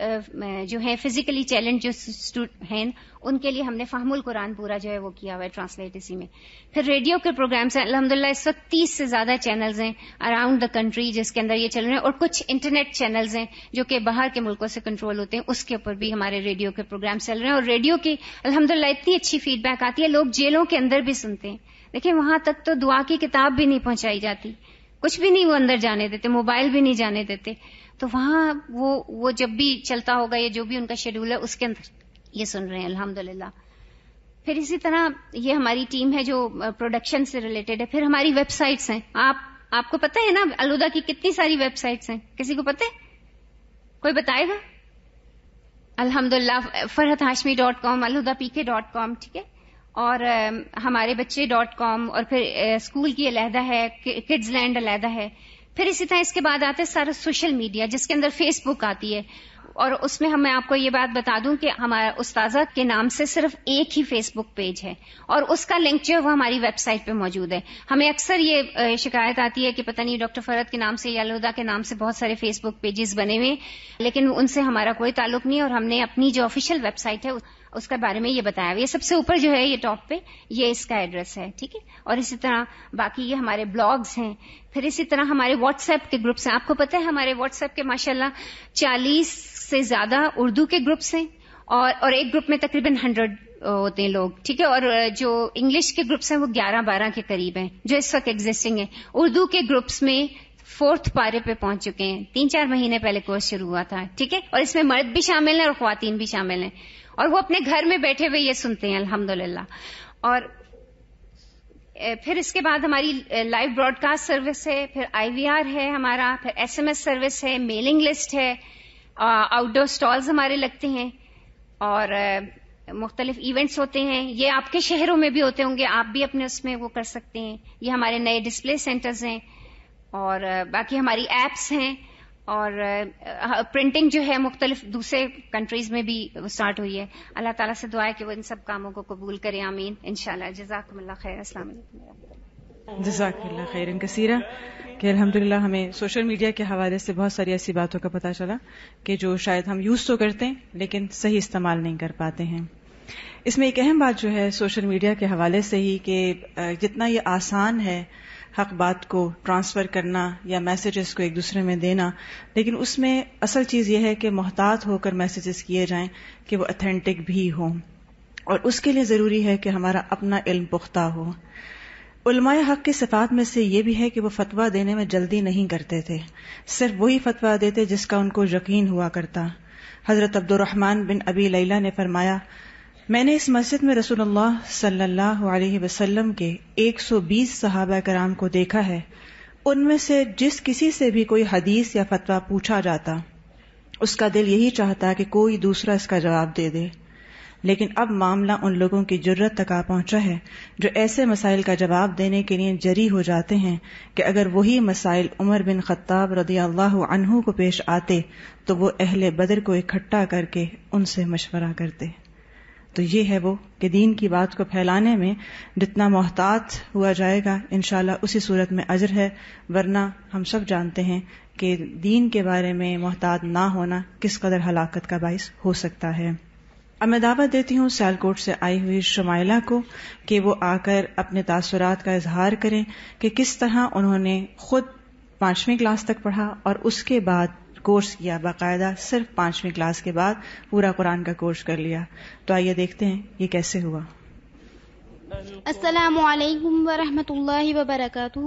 لیے جو ہے فزیکلی چیلنج جو ہیں ان کے لیے ہم نے فہم القرآن پورا جو ہے وہ کیا ہوا ہے ٹرانسلیٹ اسی میں. پھر ریڈیو کے پروگرامس ہیں الحمدللہ, اس وقت 30 سے زیادہ چینلز ہیں اراؤنڈ دا کنٹری جس کے اندر یہ چل رہے ہیں, اور کچھ انٹرنیٹ چینلز ہیں جو کہ باہر کے ملکوں سے کنٹرول ہوتے ہیں, اس کے اوپر بھی ہمارے ریڈیو کے پروگرامس چل رہے ہیں. اور ریڈیو کی الحمدللہ اتنی اچھی فیڈ بیک آتی ہے, لوگ جیلوں کے اندر بھی سنتے ہیں. دیکھیں وہاں تک تو دعا کی کتاب بھی نہیں پہنچائی جاتی, کچھ بھی نہیں وہ اندر جانے دیتے, موبائل بھی نہیں جانے دیتے, تو وہاں وہ جب بھی چلتا ہوگا یا جو بھی ان کا شیڈول ہے اس کے اندر یہ سن رہے ہیں الحمدللہ. پھر اسی طرح یہ ہماری ٹیم ہے جو پروڈکشن سے ریلیٹڈ ہے. پھر ہماری ویب سائٹس ہیں, آپ کو پتہ ہے نا الہدا کی کتنی ساری ویب سائٹس ہیں, کسی کو پتہ ہے, کوئی بتائے گا؟ الحمدللہ farhathashmi.com, alhudapk.com, ٹھیک ہے, اور ہمارے بچے .com, اور پھر اسکول کی علیحدہ ہے, کڈز لینڈ علیحدہ ہے. پھر اسی طرح اس کے بعد آتے ہیں سارا سوشل میڈیا جس کے اندر فیس بک آتی ہے, اور اس میں میں آپ کو یہ بات بتا دوں کہ ہمارا استاذہ کے نام سے صرف ایک ہی فیس بک پیج ہے, اور اس کا لنک جو ہے وہ ہماری ویب سائٹ پہ موجود ہے. ہمیں اکثر یہ شکایت آتی ہے کہ پتہ نہیں ڈاکٹر فرحت کے نام سے یا الہدا کے نام سے بہت سارے فیس بک پیجز بنے ہوئے, لیکن ان سے ہمارا کوئی تعلق نہیں, اور ہم نے اپنی جو آفیشیل ویب سائٹ ہے اس کے بارے میں یہ بتایا. یہ سب سے اوپر جو ہے یہ ٹاپ پہ یہ اس کا ایڈریس ہے, ٹھیک ہے. اور اسی طرح باقی یہ ہمارے بلاگز ہیں. پھر اسی طرح ہمارے واٹس ایپ کے گروپس ہیں. آپ کو پتہ ہے ہمارے واٹس ایپ کے ماشاءاللہ 40 سے زیادہ اردو کے گروپس ہیں, اور ایک گروپ میں تقریباً 100 ہوتے ہیں لوگ, ٹھیک ہے. اور جو انگلش کے گروپس ہیں وہ 11-12 کے قریب ہیں جو اس وقت ایگزسٹنگ ہیں. اردو کے گروپس میں 4th پارے پہ پہنچ چکے ہیں, 3-4 مہینے پہلے کورس شروع ہوا تھا, ٹھیک ہے. اور اس میں مرد بھی شامل ہیں اور خواتین بھی شامل ہیں, اور وہ اپنے گھر میں بیٹھے ہوئے یہ سنتے ہیں الحمدللہ. اور پھر اس کے بعد ہماری لائیو براڈ کاسٹ سروس ہے, پھر IVR ہے ہمارا, پھر SMS سروس ہے, میلنگ لسٹ ہے, آؤٹ ڈور سٹالز ہمارے لگتے ہیں, اور مختلف ایونٹس ہوتے ہیں. یہ آپ کے شہروں میں بھی ہوتے ہوں گے, آپ بھی اپنے اس میں وہ کر سکتے ہیں. یہ ہمارے نئے ڈسپلے سینٹرز ہیں, اور باقی ہماری ایپس ہیں, اور پرنٹنگ جو ہے مختلف دوسرے کنٹریز میں بھی سٹارٹ ہوئی ہے. اللہ تعالیٰ سے دعا ہے کہ وہ ان سب کاموں کو قبول کرے, آمین انشاءاللہ. جزاکم اللہ خیر. السلام علیکم. جزاک اللہ خیرن کثیرہ. کہ الحمدللہ ہمیں سوشل میڈیا کے حوالے سے بہت ساری ایسی باتوں کا پتہ چلا کہ جو شاید ہم یوز تو کرتے ہیں لیکن صحیح استعمال نہیں کر پاتے ہیں. اس میں ایک اہم بات جو ہے سوشل میڈیا کے حوالے سے ہی کہ جتنا یہ آسان ہے حق بات کو ٹرانسفر کرنا یا میسیجز کو ایک دوسرے میں دینا, لیکن اس میں اصل چیز یہ ہے کہ محتاط ہو کر میسیجز کیے جائیں کہ وہ اتھینٹک بھی ہوں, اور اس کے لیے ضروری ہے کہ ہمارا اپنا علم پختہ ہو. علماء حق کی صفات میں سے یہ بھی ہے کہ وہ فتویٰ دینے میں جلدی نہیں کرتے تھے, صرف وہی فتویٰ دیتے جس کا ان کو یقین ہوا کرتا. حضرت عبد الرحمن بن ابی لیلہ نے فرمایا, میں نے اس مسجد میں رسول اللہ صلی اللہ علیہ وسلم کے 120 صحابہ کرام کو دیکھا ہے, ان میں سے جس کسی سے بھی کوئی حدیث یا فتویٰ پوچھا جاتا اس کا دل یہی چاہتا کہ کوئی دوسرا اس کا جواب دے دے, لیکن اب معاملہ ان لوگوں کی جرت تک آ پہنچا ہے جو ایسے مسائل کا جواب دینے کے لیے جری ہو جاتے ہیں کہ اگر وہی مسائل عمر بن خطاب رضی اللہ عنہ کو پیش آتے تو وہ اہل بدر کو اکٹھا کر کے ان سے مشورہ کرتے. تو یہ ہے وہ کہ دین کی بات کو پھیلانے میں جتنا محتاط ہوا جائے گا انشاءاللہ اسی صورت میں اجر ہے، ورنہ ہم سب جانتے ہیں کہ دین کے بارے میں محتاط نہ ہونا کس قدر ہلاکت کا باعث ہو سکتا ہے. اب میں دعوت دیتی ہوں سیالکوٹ سے آئی ہوئی شمائلہ کو کہ وہ آ کر اپنے تاثرات کا اظہار کریں کہ کس طرح انہوں نے خود 5ویں کلاس تک پڑھا اور اس کے بعد کورس کیا، باقاعدہ صرف 5ویں کلاس کے بعد پورا قرآن کا کورس کر لیا. تو آئیے دیکھتے ہیں یہ کیسے ہوا. السلام علیکم ورحمۃ اللہ وبرکاتہ.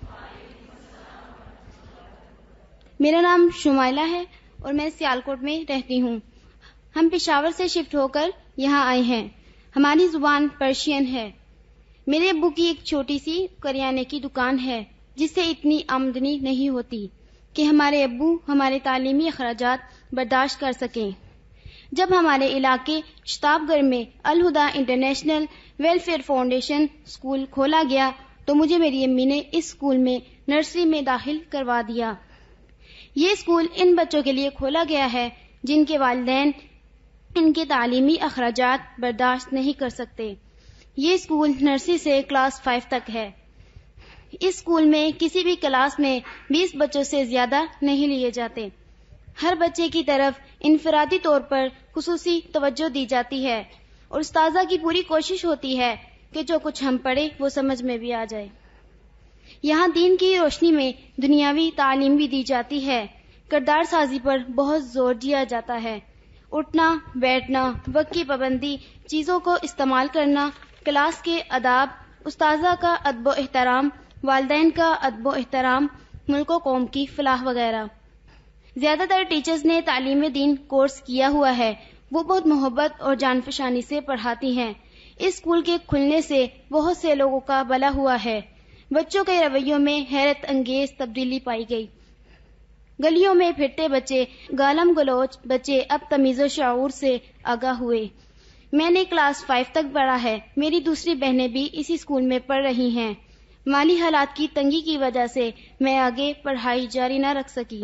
میرا نام شمائلہ ہے اور میں سیالکوٹ میں رہتی ہوں. ہم پشاور سے شفٹ ہو کر یہاں آئے ہیں. ہماری زبان پرشین ہے. میرے ابو کی ایک چھوٹی سی کریانے کی دکان ہے جس سے اتنی آمدنی نہیں ہوتی کہ ہمارے ابو ہمارے تعلیمی اخراجات برداشت کر سکیں. جب ہمارے علاقے شتاب گڑھ میں Alhuda international welfare foundation school کھولا گیا تو مجھے میری امی نے اس اسکول میں نرسری میں داخل کروا دیا. یہ اسکول ان بچوں کے لیے کھولا گیا ہے جن کے والدین ان کے تعلیمی اخراجات برداشت نہیں کر سکتے. یہ اسکول نرسری سے کلاس 5 تک ہے. اس اسکول میں کسی بھی کلاس میں 20 بچوں سے زیادہ نہیں لیے جاتے. ہر بچے کی طرف انفرادی طور پر خصوصی توجہ دی جاتی ہے اور استاذہ کی پوری کوشش ہوتی ہے کہ جو کچھ ہم پڑھیں وہ سمجھ میں بھی آ جائے. یہاں دین کی روشنی میں دنیاوی تعلیم بھی دی جاتی ہے. کردار سازی پر بہت زور دیا جاتا ہے. اٹھنا بیٹھنا، وقت کی پابندی، چیزوں کو استعمال کرنا، کلاس کے آداب، استاذہ کا ادب و احترام، والدین کا ادب و احترام، ملک و قوم کی فلاح وغیرہ. زیادہ تر ٹیچرز نے تعلیم دین کورس کیا ہوا ہے. وہ بہت محبت اور جان فشانی سے پڑھاتی ہیں. اس اسکول کے کھلنے سے بہت سے لوگوں کا بھلا ہوا ہے. بچوں کے رویوں میں حیرت انگیز تبدیلی پائی گئی. گلیوں میں پھرتے بچے، گالم گلوچ بچے اب تمیز و شعور سے آگاہ ہوئے. میں نے کلاس 5 تک پڑھا ہے. میری دوسری بہنیں بھی اسی اسکول میں پڑھ رہی ہیں. مالی حالات کی تنگی کی وجہ سے میں آگے پڑھائی جاری نہ رکھ سکی.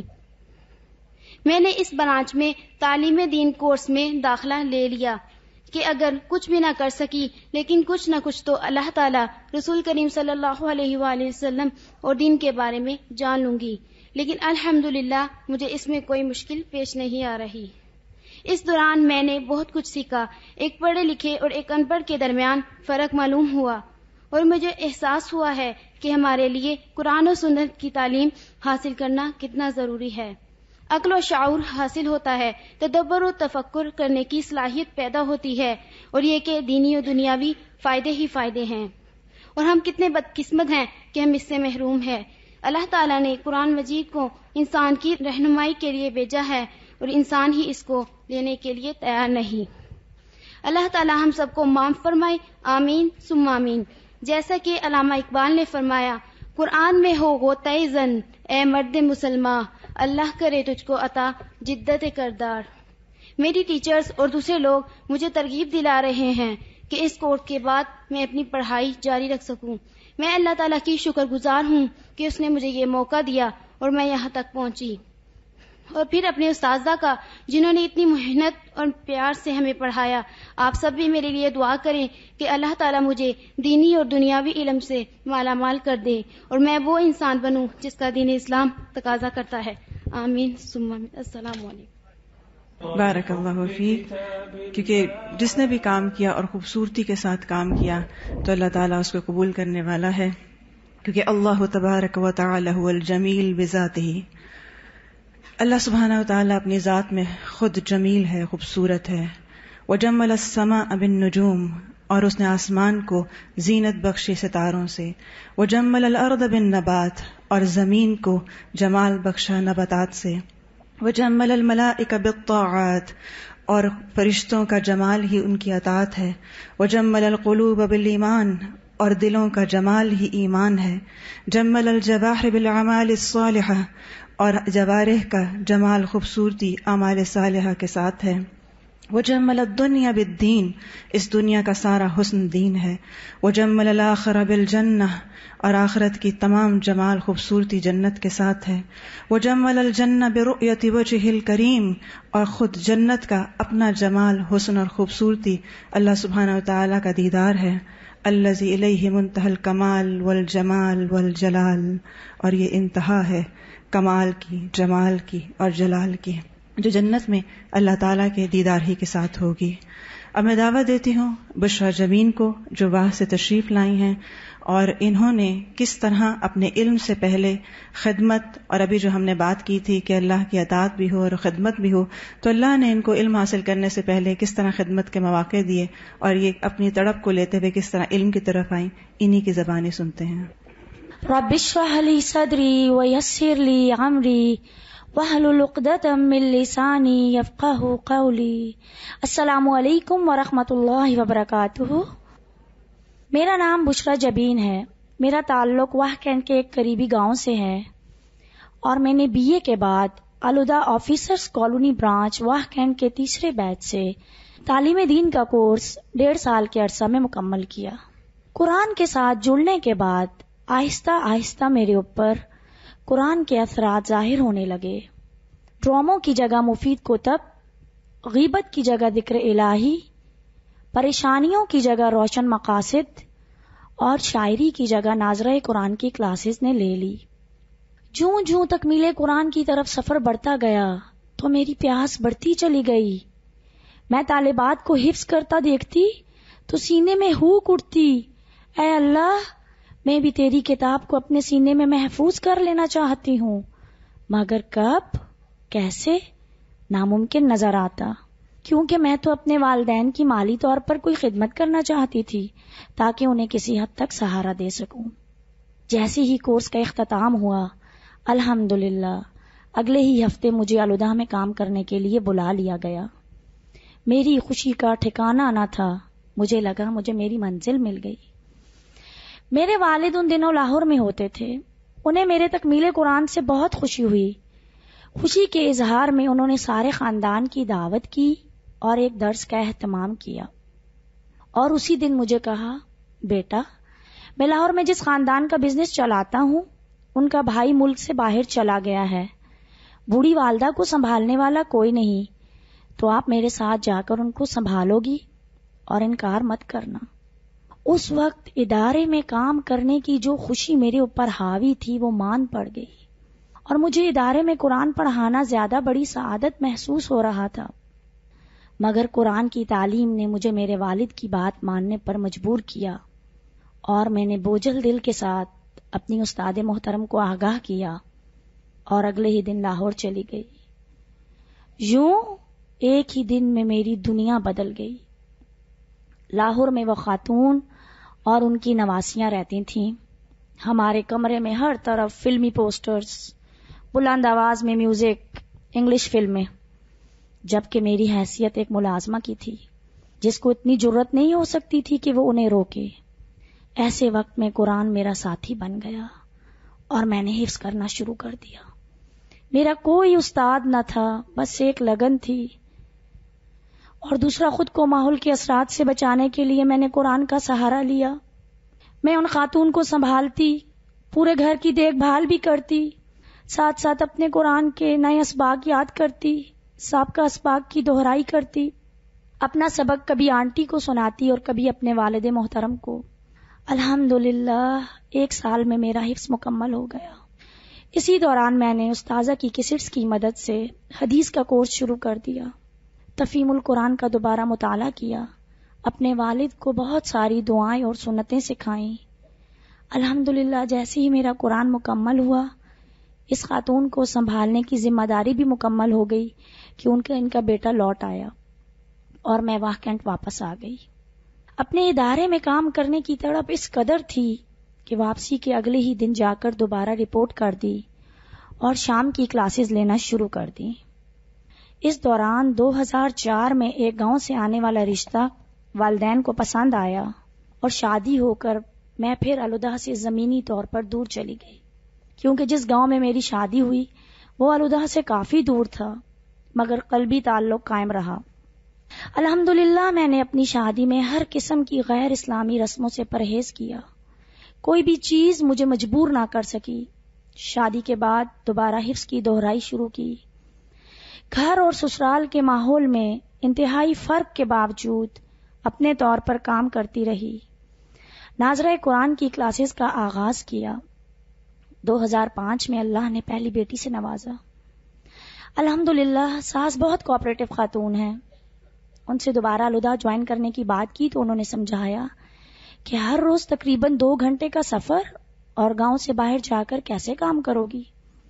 میں نے اس برانچ میں تعلیم دین کورس میں داخلہ لے لیا کہ اگر کچھ بھی نہ کر سکی لیکن کچھ نہ کچھ تو اللہ تعالیٰ، رسول کریم صلی اللہ علیہ وآلہ وسلم اور دین کے بارے میں جان لوں گی. لیکن الحمدللہ مجھے اس میں کوئی مشکل پیش نہیں آ رہی. اس دوران میں نے بہت کچھ سیکھا. ایک پڑھے لکھے اور ایک ان پڑھ کے درمیان فرق معلوم ہوا اور مجھے احساس ہوا ہے کہ ہمارے لیے قرآن و سنت کی تعلیم حاصل کرنا کتنا ضروری ہے. عقل و شعور حاصل ہوتا ہے، تدبر و تفکر کرنے کی صلاحیت پیدا ہوتی ہے اور یہ کہ دینی و دنیاوی فائدے ہی فائدے ہیں. اور ہم کتنے بدقسمت ہیں کہ ہم اس سے محروم ہیں. اللہ تعالیٰ نے قرآن مجید کو انسان کی رہنمائی کے لیے بھیجا ہے اور انسان ہی اس کو لینے کے لیے تیار نہیں. اللہ تعالیٰ ہم سب کو معاف فرمائے، آمین ثم آمین. جیسا کہ علامہ اقبال نے فرمایا، قرآن میں ہو غوطۂ زن اے مرد مسلماں، اللہ کرے تجھ کو عطا جدت کردار. میری ٹیچرز اور دوسرے لوگ مجھے ترغیب دلا رہے ہیں کہ اس کورس کے بعد میں اپنی پڑھائی جاری رکھ سکوں. میں اللہ تعالیٰ کی شکر گزار ہوں کہ اس نے مجھے یہ موقع دیا اور میں یہاں تک پہنچی. اور پھر اپنے اساتذہ کا جنہوں نے اتنی محنت اور پیار سے ہمیں پڑھایا. آپ سب بھی میرے لیے دعا کریں کہ اللہ تعالیٰ مجھے دینی اور دنیاوی علم سے مالا مال کر دے اور میں وہ انسان بنوں جس کا دین اسلام تقاضا کرتا ہے. آمین ثم آمین. السلام علیکم. بارک اللہ فیک. کیونکہ جس نے بھی کام کیا اور خوبصورتی کے ساتھ کام کیا تو اللہ تعالیٰ اس کو قبول کرنے والا ہے، کیونکہ اللہ تبارک و تعالی هو الجمیل بذاتہ. اللہ سبحانہ و تعالیٰ اپنی ذات میں خود جمیل ہے، خوبصورت ہے. وجمل السماء بالنجوم، اور اس نے آسمان کو زینت بخشی ستاروں سے. وجمل الارض بالنبات، اور زمین کو جمال بخشا نباتات سے. وجمل الملائکہ بالطاعات، اور فرشتوں کا جمال ہی ان کی اطاعت ہے. وجمل القلوب بالایمان، اور دلوں کا جمال ہی ایمان ہے. جمل الجواہر بالاعمال الصالحہ، اور جوارح کا جمال خوبصورتی اعمال صالحہ کے ساتھ ہے. وجمل الدنیا بالدین، اس دنیا کا سارا حسن دین ہے. وجمل الآخرہ بالجنہ، اور آخرت کی تمام جمال خوبصورتی جنت کے ساتھ ہے. وجمل الجنہ برؤیت وجہ الکریم، اور خود جنت کا اپنا جمال، حسن اور خوبصورتی اللہ سبحانہ وتعالی کا دیدار ہے. الذی الیہ منتہی الکمال والجمال والجلال، اور یہ انتہا ہے کمال کی، جمال کی اور جلال کی، جو جنت میں اللہ تعالیٰ کے دیدار ہی کے ساتھ ہوگی. اب میں دعوت دیتی ہوں بشرا جبین کو، جو واہ سے تشریف لائی ہیں، اور انہوں نے کس طرح اپنے علم سے پہلے خدمت، اور ابھی جو ہم نے بات کی تھی کہ اللہ کی اطاعت بھی ہو اور خدمت بھی ہو، تو اللہ نے ان کو علم حاصل کرنے سے پہلے کس طرح خدمت کے مواقع دیے، اور یہ اپنی تڑپ کو لیتے ہوئے کس طرح علم کی طرف آئیں. انہی کی زبانیں سنتے ہیں. رب اشرح لی صدری ویسر لی امری واحلل عقدۃ من لسانی یفقہوا قولی. السلام علیکم ورحمۃ اللہ وبرکاتہ. میرا نام بشرا جبین ہے. میرا تعلق واہ کینٹ کے ایک قریبی گاؤں سے ہے، اور میں نے BA کے بعد Alhuda officers colony branch Wah cantt کے تیسرے بیچ سے تعلیم دین کا کورس 1.5 سال کے عرصہ میں مکمل کیا. قرآن کے ساتھ جڑنے کے بعد آہستہ آہستہ میرے اوپر قرآن کے اثرات ظاہر ہونے لگے. ڈراموں کی جگہ مفید کتب، غیبت کی جگہ ذکر الہی، پریشانیوں کی جگہ روشن مقاصد، اور شاعری کی جگہ ناظرہ قرآن کی کلاسز نے لے لی. جوں جوں تکمیل قرآن کی طرف سفر بڑھتا گیا تو میری پیاس بڑھتی چلی گئی. میں طالبات کو حفظ کرتا دیکھتی تو سینے میں ہوک اٹھتی، اے اللہ میں بھی تیری کتاب کو اپنے سینے میں محفوظ کر لینا چاہتی ہوں، مگر کب، کیسے، ناممکن نظر آتا. کیونکہ میں تو اپنے والدین کی مالی طور پر کوئی خدمت کرنا چاہتی تھی تاکہ انہیں کسی حد تک سہارا دے سکوں. جیسے ہی کورس کا اختتام ہوا، الحمدللہ اگلے ہی ہفتے مجھے الہدا میں کام کرنے کے لیے بلا لیا گیا. میری خوشی کا ٹھکانہ نہ تھا. مجھے لگا مجھے میری منزل مل گئی. میرے والد ان دنوں لاہور میں ہوتے تھے. انہیں میرے تکمیل قرآن سے بہت خوشی ہوئی. خوشی کے اظہار میں انہوں نے سارے خاندان کی دعوت کی اور ایک درس کا اہتمام کیا، اور اسی دن مجھے کہا، بیٹا میں لاہور میں جس خاندان کا بزنس چلاتا ہوں ان کا بھائی ملک سے باہر چلا گیا ہے. بوڑھی والدہ کو سنبھالنے والا کوئی نہیں، تو آپ میرے ساتھ جا کر ان کو سنبھالو گی اور انکار مت کرنا. اس وقت ادارے میں کام کرنے کی جو خوشی میرے اوپر حاوی تھی وہ مان پڑ گئی، اور مجھے ادارے میں قرآن پڑھانا زیادہ بڑی سعادت محسوس ہو رہا تھا. مگر قرآن کی تعلیم نے مجھے میرے والد کی بات ماننے پر مجبور کیا، اور میں نے بوجھل دل کے ساتھ اپنی استاد محترم کو آگاہ کیا اور اگلے ہی دن لاہور چلی گئی. یوں ایک ہی دن میں میری دنیا بدل گئی. لاہور میں وہ خاتون اور ان کی نواسیاں رہتی تھیں. ہمارے کمرے میں ہر طرف فلمی پوسٹرز، بلند آواز میں میوزک، انگلش فلمیں، جبکہ میری حیثیت ایک ملازمہ کی تھی جس کو اتنی جرت نہیں ہو سکتی تھی کہ وہ انہیں روکے. ایسے وقت میں قرآن میرا ساتھی بن گیا اور میں نے حفظ کرنا شروع کر دیا. میرا کوئی استاد نہ تھا، بس ایک لگن تھی، اور دوسرا خود کو ماحول کے اثرات سے بچانے کے لیے میں نے قرآن کا سہارا لیا. میں ان خاتون کو سنبھالتی، پورے گھر کی دیکھ بھال بھی کرتی، ساتھ ساتھ اپنے قرآن کے نئے اسباق یاد کرتی، سابقہ اسباق کی دہرائی کرتی. اپنا سبق کبھی آنٹی کو سناتی اور کبھی اپنے والد محترم کو. الحمدللہ 1 سال میں میرا حفظ مکمل ہو گیا. اسی دوران میں نے استاذہ کی کیسٹس کی مدد سے حدیث کا کورس شروع کر دیا. تفہیم القرآن کا دوبارہ مطالعہ کیا. اپنے والد کو بہت ساری دعائیں اور سنتیں سکھائیں. الحمدللہ جیسے ہی میرا قرآن مکمل ہوا، اس خاتون کو سنبھالنے کی ذمہ داری بھی مکمل ہو گئی کہ ان کا بیٹا لوٹ آیا اور میں واہ کینٹ واپس آ گئی. اپنے ادارے میں کام کرنے کی تڑپ اس قدر تھی کہ واپسی کے اگلے ہی دن جا کر دوبارہ رپورٹ کر دی اور شام کی کلاسز لینا شروع کر دی. اس دوران 2004 میں ایک گاؤں سے آنے والا رشتہ والدین کو پسند آیا اور شادی ہو کر میں پھر الہدا سے زمینی طور پر دور چلی گئی. کیونکہ جس گاؤں میں میری شادی ہوئی وہ الہدا سے کافی دور تھا، مگر قلبی تعلق قائم رہا. الحمدللہ میں نے اپنی شادی میں ہر قسم کی غیر اسلامی رسموں سے پرہیز کیا. کوئی بھی چیز مجھے مجبور نہ کر سکی. شادی کے بعد دوبارہ حفظ کی دہرائی شروع کی. گھر اور سسرال کے ماحول میں انتہائی فرق کے باوجود اپنے طور پر کام کرتی رہی. ناظرہ قرآن کی کلاسز کا آغاز کیا. 2005 میں اللہ نے پہلی بیٹی سے نوازا. الحمدللہ ساس بہت کوآپریٹو خاتون ہیں. ان سے دوبارہ الہدا جوائن کرنے کی بات کی تو انہوں نے سمجھایا کہ ہر روز تقریباً 2 گھنٹے کا سفر اور گاؤں سے باہر جا کر کیسے کام کرو گی.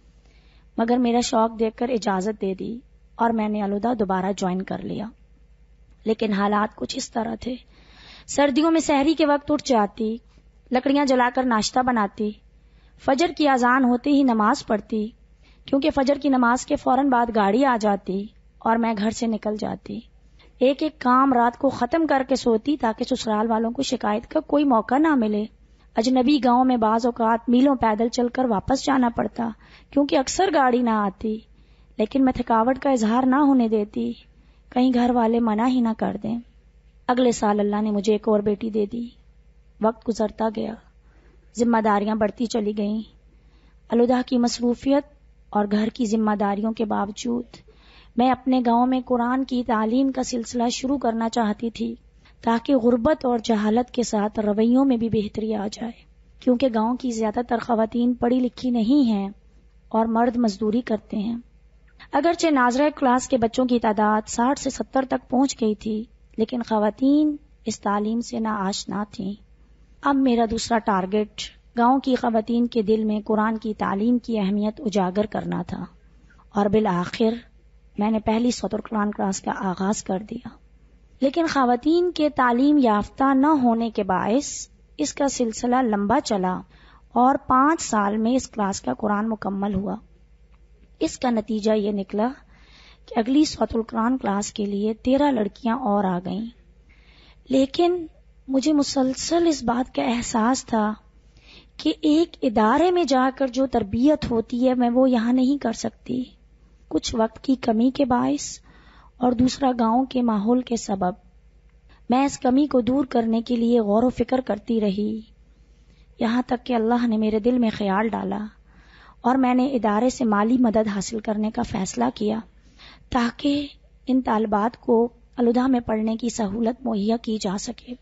مگر میرا شوق دیکھ کر اجازت دے دی اور میں نے الہدا دوبارہ جوائن کر لیا. لیکن حالات کچھ اس طرح تھے. سردیوں میں سحری کے وقت اٹھ جاتی, لکڑیاں جلا کر ناشتہ بناتی, فجر کی اذان ہوتے ہی نماز پڑھتی, کیونکہ فجر کی نماز کے فوراً بعد گاڑی آ جاتی اور میں گھر سے نکل جاتی. ایک ایک کام رات کو ختم کر کے سوتی تاکہ سسرال والوں کو شکایت کا کوئی موقع نہ ملے. اجنبی گاؤں میں بعض اوقات میلوں پیدل چل کر واپس جانا پڑتا کیونکہ اکثر گاڑی نہ آتی, لیکن میں تھکاوٹ کا اظہار نہ ہونے دیتی, کہیں گھر والے منع ہی نہ کر دیں. اگلے سال اللہ نے مجھے ایک اور بیٹی دے دی. وقت گزرتا گیا, ذمہ داریاں بڑھتی چلی گئیں. الہدا کی مصروفیت اور گھر کی ذمہ داریوں کے باوجود میں اپنے گاؤں میں قرآن کی تعلیم کا سلسلہ شروع کرنا چاہتی تھی تاکہ غربت اور جہالت کے ساتھ رویوں میں بھی بہتری آ جائے, کیونکہ گاؤں کی زیادہ تر خواتین پڑھی لکھی نہیں ہیں اور مرد مزدوری کرتے ہیں. اگرچہ ناظرہ کلاس کے بچوں کی تعداد 60 سے 70 تک پہنچ گئی تھی, لیکن خواتین اس تعلیم سے ناآشنا تھیں. اب میرا دوسرا ٹارگٹ گاؤں کی خواتین کے دل میں قرآن کی تعلیم کی اہمیت اجاگر کرنا تھا, اور بالآخر میں نے پہلی سوت القرآن کلاس کا آغاز کر دیا. لیکن خواتین کے تعلیم یافتہ نہ ہونے کے باعث اس کا سلسلہ لمبا چلا اور 5 سال میں اس کلاس کا قرآن مکمل ہوا. اس کا نتیجہ یہ نکلا کہ اگلی سوت القرآن کلاس کے لیے 13 لڑکیاں اور آ گئیں. لیکن مجھے مسلسل اس بات کا احساس تھا کہ ایک ادارے میں جا کر جو تربیت ہوتی ہے میں وہ یہاں نہیں کر سکتی. کچھ وقت کی کمی کے باعث اور دوسرا گاؤں کے ماحول کے سبب میں اس کمی کو دور کرنے کے لیے غور و فکر کرتی رہی, یہاں تک کہ اللہ نے میرے دل میں خیال ڈالا اور میں نے ادارے سے مالی مدد حاصل کرنے کا فیصلہ کیا تاکہ ان طالبات کو الہدا میں پڑھنے کی سہولت مہیا کی جا سکے.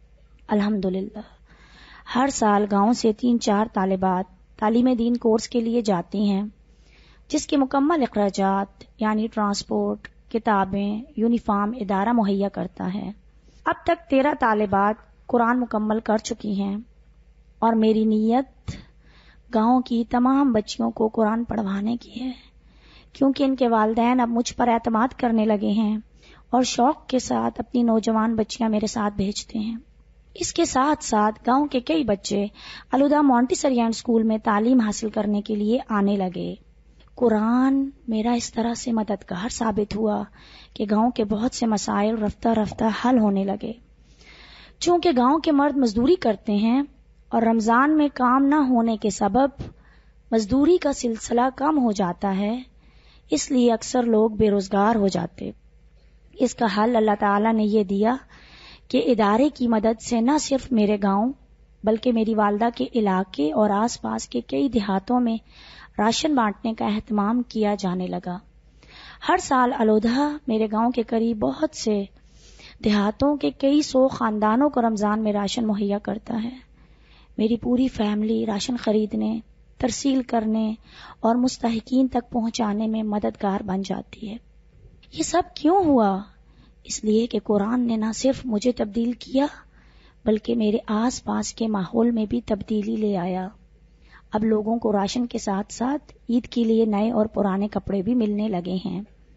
الحمدللہ ہر سال گاؤں سے 3-4 طالبات تعلیم دین کورس کے لیے جاتی ہیں, جس کے مکمل اخراجات یعنی ٹرانسپورٹ, کتابیں, یونیفارم ادارہ مہیا کرتا ہے. اب تک 13 طالبات قرآن مکمل کر چکی ہیں اور میری نیت گاؤں کی تمام بچیوں کو قرآن پڑھوانے کی ہے, کیونکہ ان کے والدین اب مجھ پر اعتماد کرنے لگے ہیں اور شوق کے ساتھ اپنی نوجوان بچیاں میرے ساتھ بھیجتے ہیں. اس کے ساتھ ساتھ گاؤں کے کئی بچے الہدا مونٹیسری اسکول میں تعلیم حاصل کرنے کے لیے آنے لگے. قرآن میرا اس طرح سے مددگار ثابت ہوا کہ گاؤں کے بہت سے مسائل رفتہ رفتہ حل ہونے لگے. چونکہ گاؤں کے مرد مزدوری کرتے ہیں اور رمضان میں کام نہ ہونے کے سبب مزدوری کا سلسلہ کم ہو جاتا ہے, اس لیے اکثر لوگ بے روزگار ہو جاتے. اس کا حل اللہ تعالیٰ نے یہ دیا کہ ادارے کی مدد سے نہ صرف میرے گاؤں بلکہ میری والدہ کے علاقے اور آس پاس کے کئی دیہاتوں میں راشن بانٹنے کا اہتمام کیا جانے لگا. ہر سال الہدا میرے گاؤں کے قریب بہت سے دیہاتوں کے کئی 100 خاندانوں کو رمضان میں راشن مہیا کرتا ہے. میری پوری فیملی راشن خریدنے, ترسیل کرنے اور مستحقین تک پہنچانے میں مددگار بن جاتی ہے. یہ سب کیوں ہوا؟ اس لیے کہ قرآن نے نہ صرف مجھے تبدیل کیا بلکہ میرے آس پاس کے ماحول میں بھی تبدیلی لے آیا. اب لوگوں کو راشن کے ساتھ ساتھ عید کے لیے نئے اور پرانے کپڑے بھی ملنے لگے ہیں.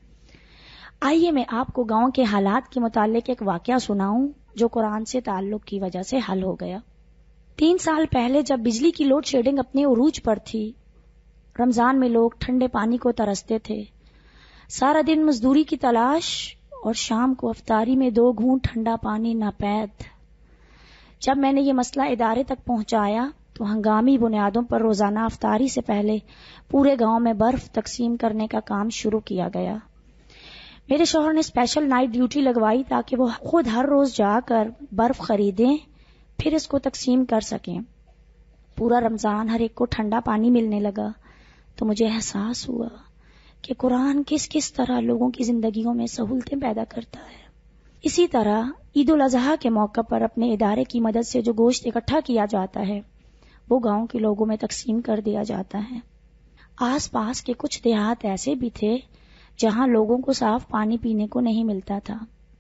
آئیے میں آپ کو گاؤں کے حالات کے متعلق ایک واقعہ سناؤں جو قرآن سے تعلق کی وجہ سے حل ہو گیا. 3 سال پہلے جب بجلی کی لوڈ شیڈنگ اپنے عروج پر تھی, رمضان میں لوگ ٹھنڈے پانی کو ترستے تھے. سارا دن مزدوری کی تلاش اور شام کو افطاری میں 2 گھونٹ ٹھنڈا پانی ناپید. جب میں نے یہ مسئلہ ادارے تک پہنچایا تو ہنگامی بنیادوں پر روزانہ افطاری سے پہلے پورے گاؤں میں برف تقسیم کرنے کا کام شروع کیا گیا. میرے شوہر نے اسپیشل نائٹ ڈیوٹی لگوائی تاکہ وہ خود ہر روز جا کر برف خریدیں پھر اس کو تقسیم کر سکیں. پورا رمضان ہر ایک کو ٹھنڈا پانی ملنے لگا تو مجھے احساس ہوا کہ قرآن کس کس طرح لوگوں کی زندگیوں میں سہولتیں پیدا کرتا ہے. اسی طرح عید الاضحیٰ کے موقع پر اپنے ادارے کی مدد سے جو گوشت اکٹھا کیا جاتا ہے وہ گاؤں کے لوگوں میں تقسیم کر دیا جاتا ہے. آس پاس کے کچھ دیہات ایسے بھی تھے جہاں لوگوں کو صاف پانی پینے کو نہیں ملتا تھا.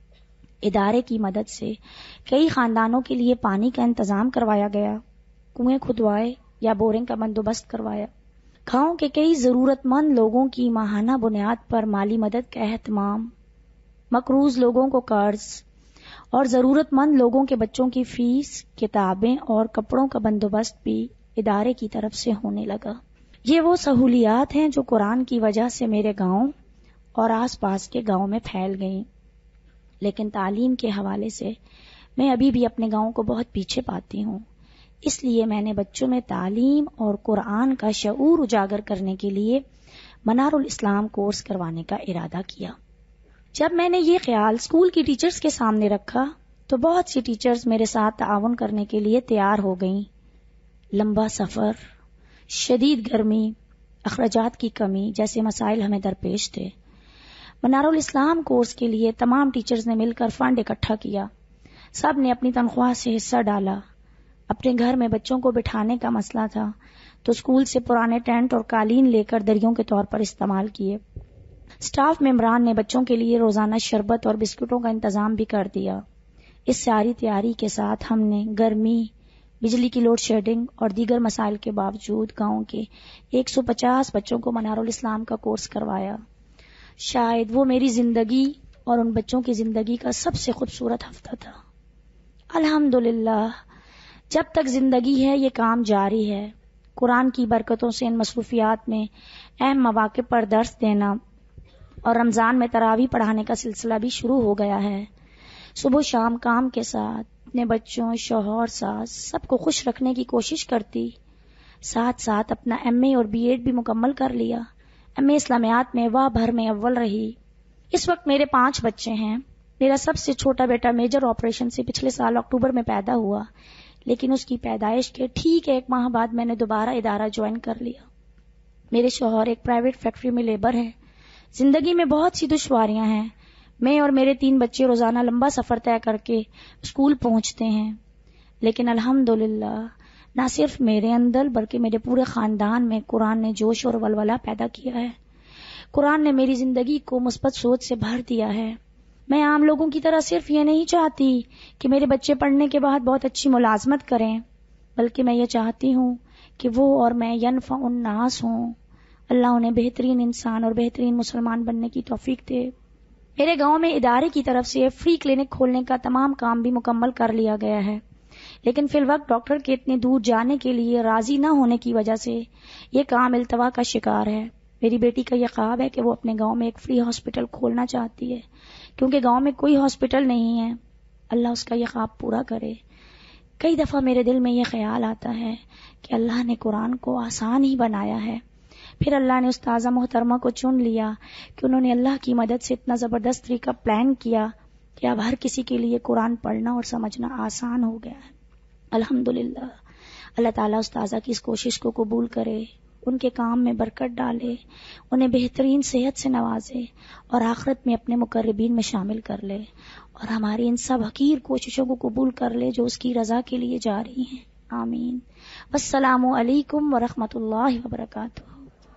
ادارے کی مدد سے کئی خاندانوں کے لیے پانی کا انتظام کروایا گیا، کنویں کھدوائے یا بورنگ کا بندوبست کروایا. گاؤں کے کئی ضرورت مند لوگوں کی ماہانہ بنیاد پر مالی مدد کا اہتمام، مقروض لوگوں کو قرض اور ضرورت مند لوگوں کے بچوں کی فیس، کتابیں اور کپڑوں کا بندوبست بھی ادارے کی طرف سے ہونے لگا. یہ وہ سہولیات ہیں جو قرآن کی وجہ سے میرے گاؤں اور آس پاس کے گاؤں میں پھیل گئیں. لیکن تعلیم کے حوالے سے میں ابھی بھی اپنے گاؤں کو بہت پیچھے پاتی ہوں. اس لیے میں نے بچوں میں تعلیم اور قرآن کا شعور اجاگر کرنے کے لیے منار الاسلام کورس کروانے کا ارادہ کیا. جب میں نے یہ خیال اسکول کی ٹیچرز کے سامنے رکھا تو بہت سی ٹیچرز میرے ساتھ تعاون کرنے کے لیے تیار ہو گئیں. لمبا سفر، شدید گرمی، اخراجات کی کمی جیسے مسائل ہمیں درپیش تھے. منار الاسلام کورس کے لیے تمام ٹیچرز نے مل کر فنڈ اکٹھا کیا. سب نے اپنی تنخواہ سے حصہ ڈالا. اپنے گھر میں بچوں کو بٹھانے کا مسئلہ تھا تو اسکول سے پرانے ٹینٹ اور قالین لے کر دریوں کے طور پر استعمال کیے. اسٹاف ممبران نے بچوں کے لیے روزانہ شربت اور بسکٹوں کا انتظام بھی کر دیا. اس ساری تیاری کے ساتھ ہم نے گرمی، بجلی کی لوڈ شیڈنگ اور دیگر مسائل کے باوجود گاؤں کے 150 بچوں کو منار الاسلام کا کورس کروایا. شاید وہ میری زندگی اور ان بچوں کی زندگی کا سب سے خوبصورت ہفتہ تھا. الحمدللہ جب تک زندگی ہے یہ کام جاری ہے. قرآن کی برکتوں سے ان مصروفیات میں اہم مواقع پر درس دینا اور رمضان میں تراویح پڑھانے کا سلسلہ بھی شروع ہو گیا ہے. صبح شام کام کے ساتھ اپنے بچوں، شوہر، ساس سب کو خوش رکھنے کی کوشش کرتی. ساتھ ساتھ اپنا MA اور BEd بھی مکمل کر لیا. MA اسلامیات میں واہ بھر میں اول رہی. اس وقت میرے 5 بچے ہیں. میرا سب سے چھوٹا بیٹا میجر آپریشن سے پچھلے سال اکتوبر میں پیدا ہوا، لیکن اس کی پیدائش کے ٹھیک 1 ماہ بعد میں نے دوبارہ ادارہ جوائن کر لیا. میرے شوہر ایک پرائیویٹ فیکٹری میں لیبر ہیں. زندگی میں بہت سی دشواریاں ہیں. میں اور میرے 3 بچے روزانہ لمبا سفر طے کر کے اسکول پہنچتے ہیں، لیکن الحمدللہ نہ صرف میرے اندر بلکہ میرے پورے خاندان میں قرآن نے جوش اور ولولہ پیدا کیا ہے. قرآن نے میری زندگی کو مثبت سوچ سے بھر دیا ہے. میں عام لوگوں کی طرح صرف یہ نہیں چاہتی کہ میرے بچے پڑھنے کے بعد بہت اچھی ملازمت کریں، بلکہ میں یہ چاہتی ہوں کہ وہ اور میں ینفع الناس ہوں. اللہ انہیں بہترین انسان اور بہترین مسلمان بننے کی توفیق دے. میرے گاؤں میں ادارے کی طرف سے فری کلینک کھولنے کا تمام کام بھی مکمل کر لیا گیا ہے، لیکن فی الوقت ڈاکٹر کے اتنے دور جانے کے لیے راضی نہ ہونے کی وجہ سے یہ کام التوا کا شکار ہے. میری بیٹی کا یہ خواب ہے کہ وہ اپنے گاؤں میں ایک فری ہاسپٹل کھولنا چاہتی ہے، کیونکہ گاؤں میں کوئی ہاسپٹل نہیں ہے. اللہ اس کا یہ خواب پورا کرے. کئی دفعہ میرے دل میں یہ خیال آتا ہے کہ اللہ نے قرآن کو آسان ہی بنایا ہے، پھر اللہ نے استاذہ محترمہ کو چن لیا کہ انہوں نے اللہ کی مدد سے اتنا زبردست طریقہ پلان کیا کہ اب ہر کسی کے لیے قرآن پڑھنا اور سمجھنا آسان ہو گیا ہے. الحمدللہ اللہ تعالیٰ استاذہ کی اس کوشش کو قبول کرے، ان کے کام میں برکت ڈالے، انہیں بہترین صحت سے نوازے اور آخرت میں اپنے مقربین میں شامل کر لے، اور ہماری ان سب حقیر کوششوں کو قبول کر لے جو اس کی رضا کے لیے جاری ہیں. آمین. السلام علیکم ورحمۃ اللہ وبرکاتہ.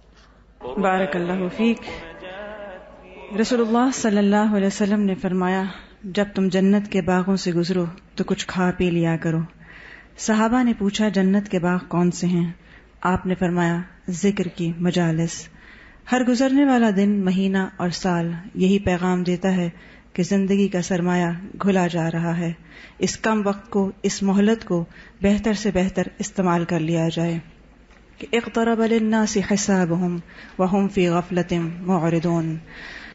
بارک اللہ فیک. رسول اللہ صلی اللہ علیہ وسلم نے فرمایا، جب تم جنت کے باغوں سے گزرو تو کچھ کھا پی لیا کرو. صحابہ نے پوچھا جنت کے باغ کون سے ہیں؟ آپ نے فرمایا ذکر کی مجالس. ہر گزرنے والا دن، مہینہ اور سال یہی پیغام دیتا ہے کہ زندگی کا سرمایہ گھلا جا رہا ہے. اس کم وقت کو، اس مہلت کو بہتر سے بہتر استعمال کر لیا جائے. کہ اقترب للناس حسابهم وهم فی غفلة معرضون.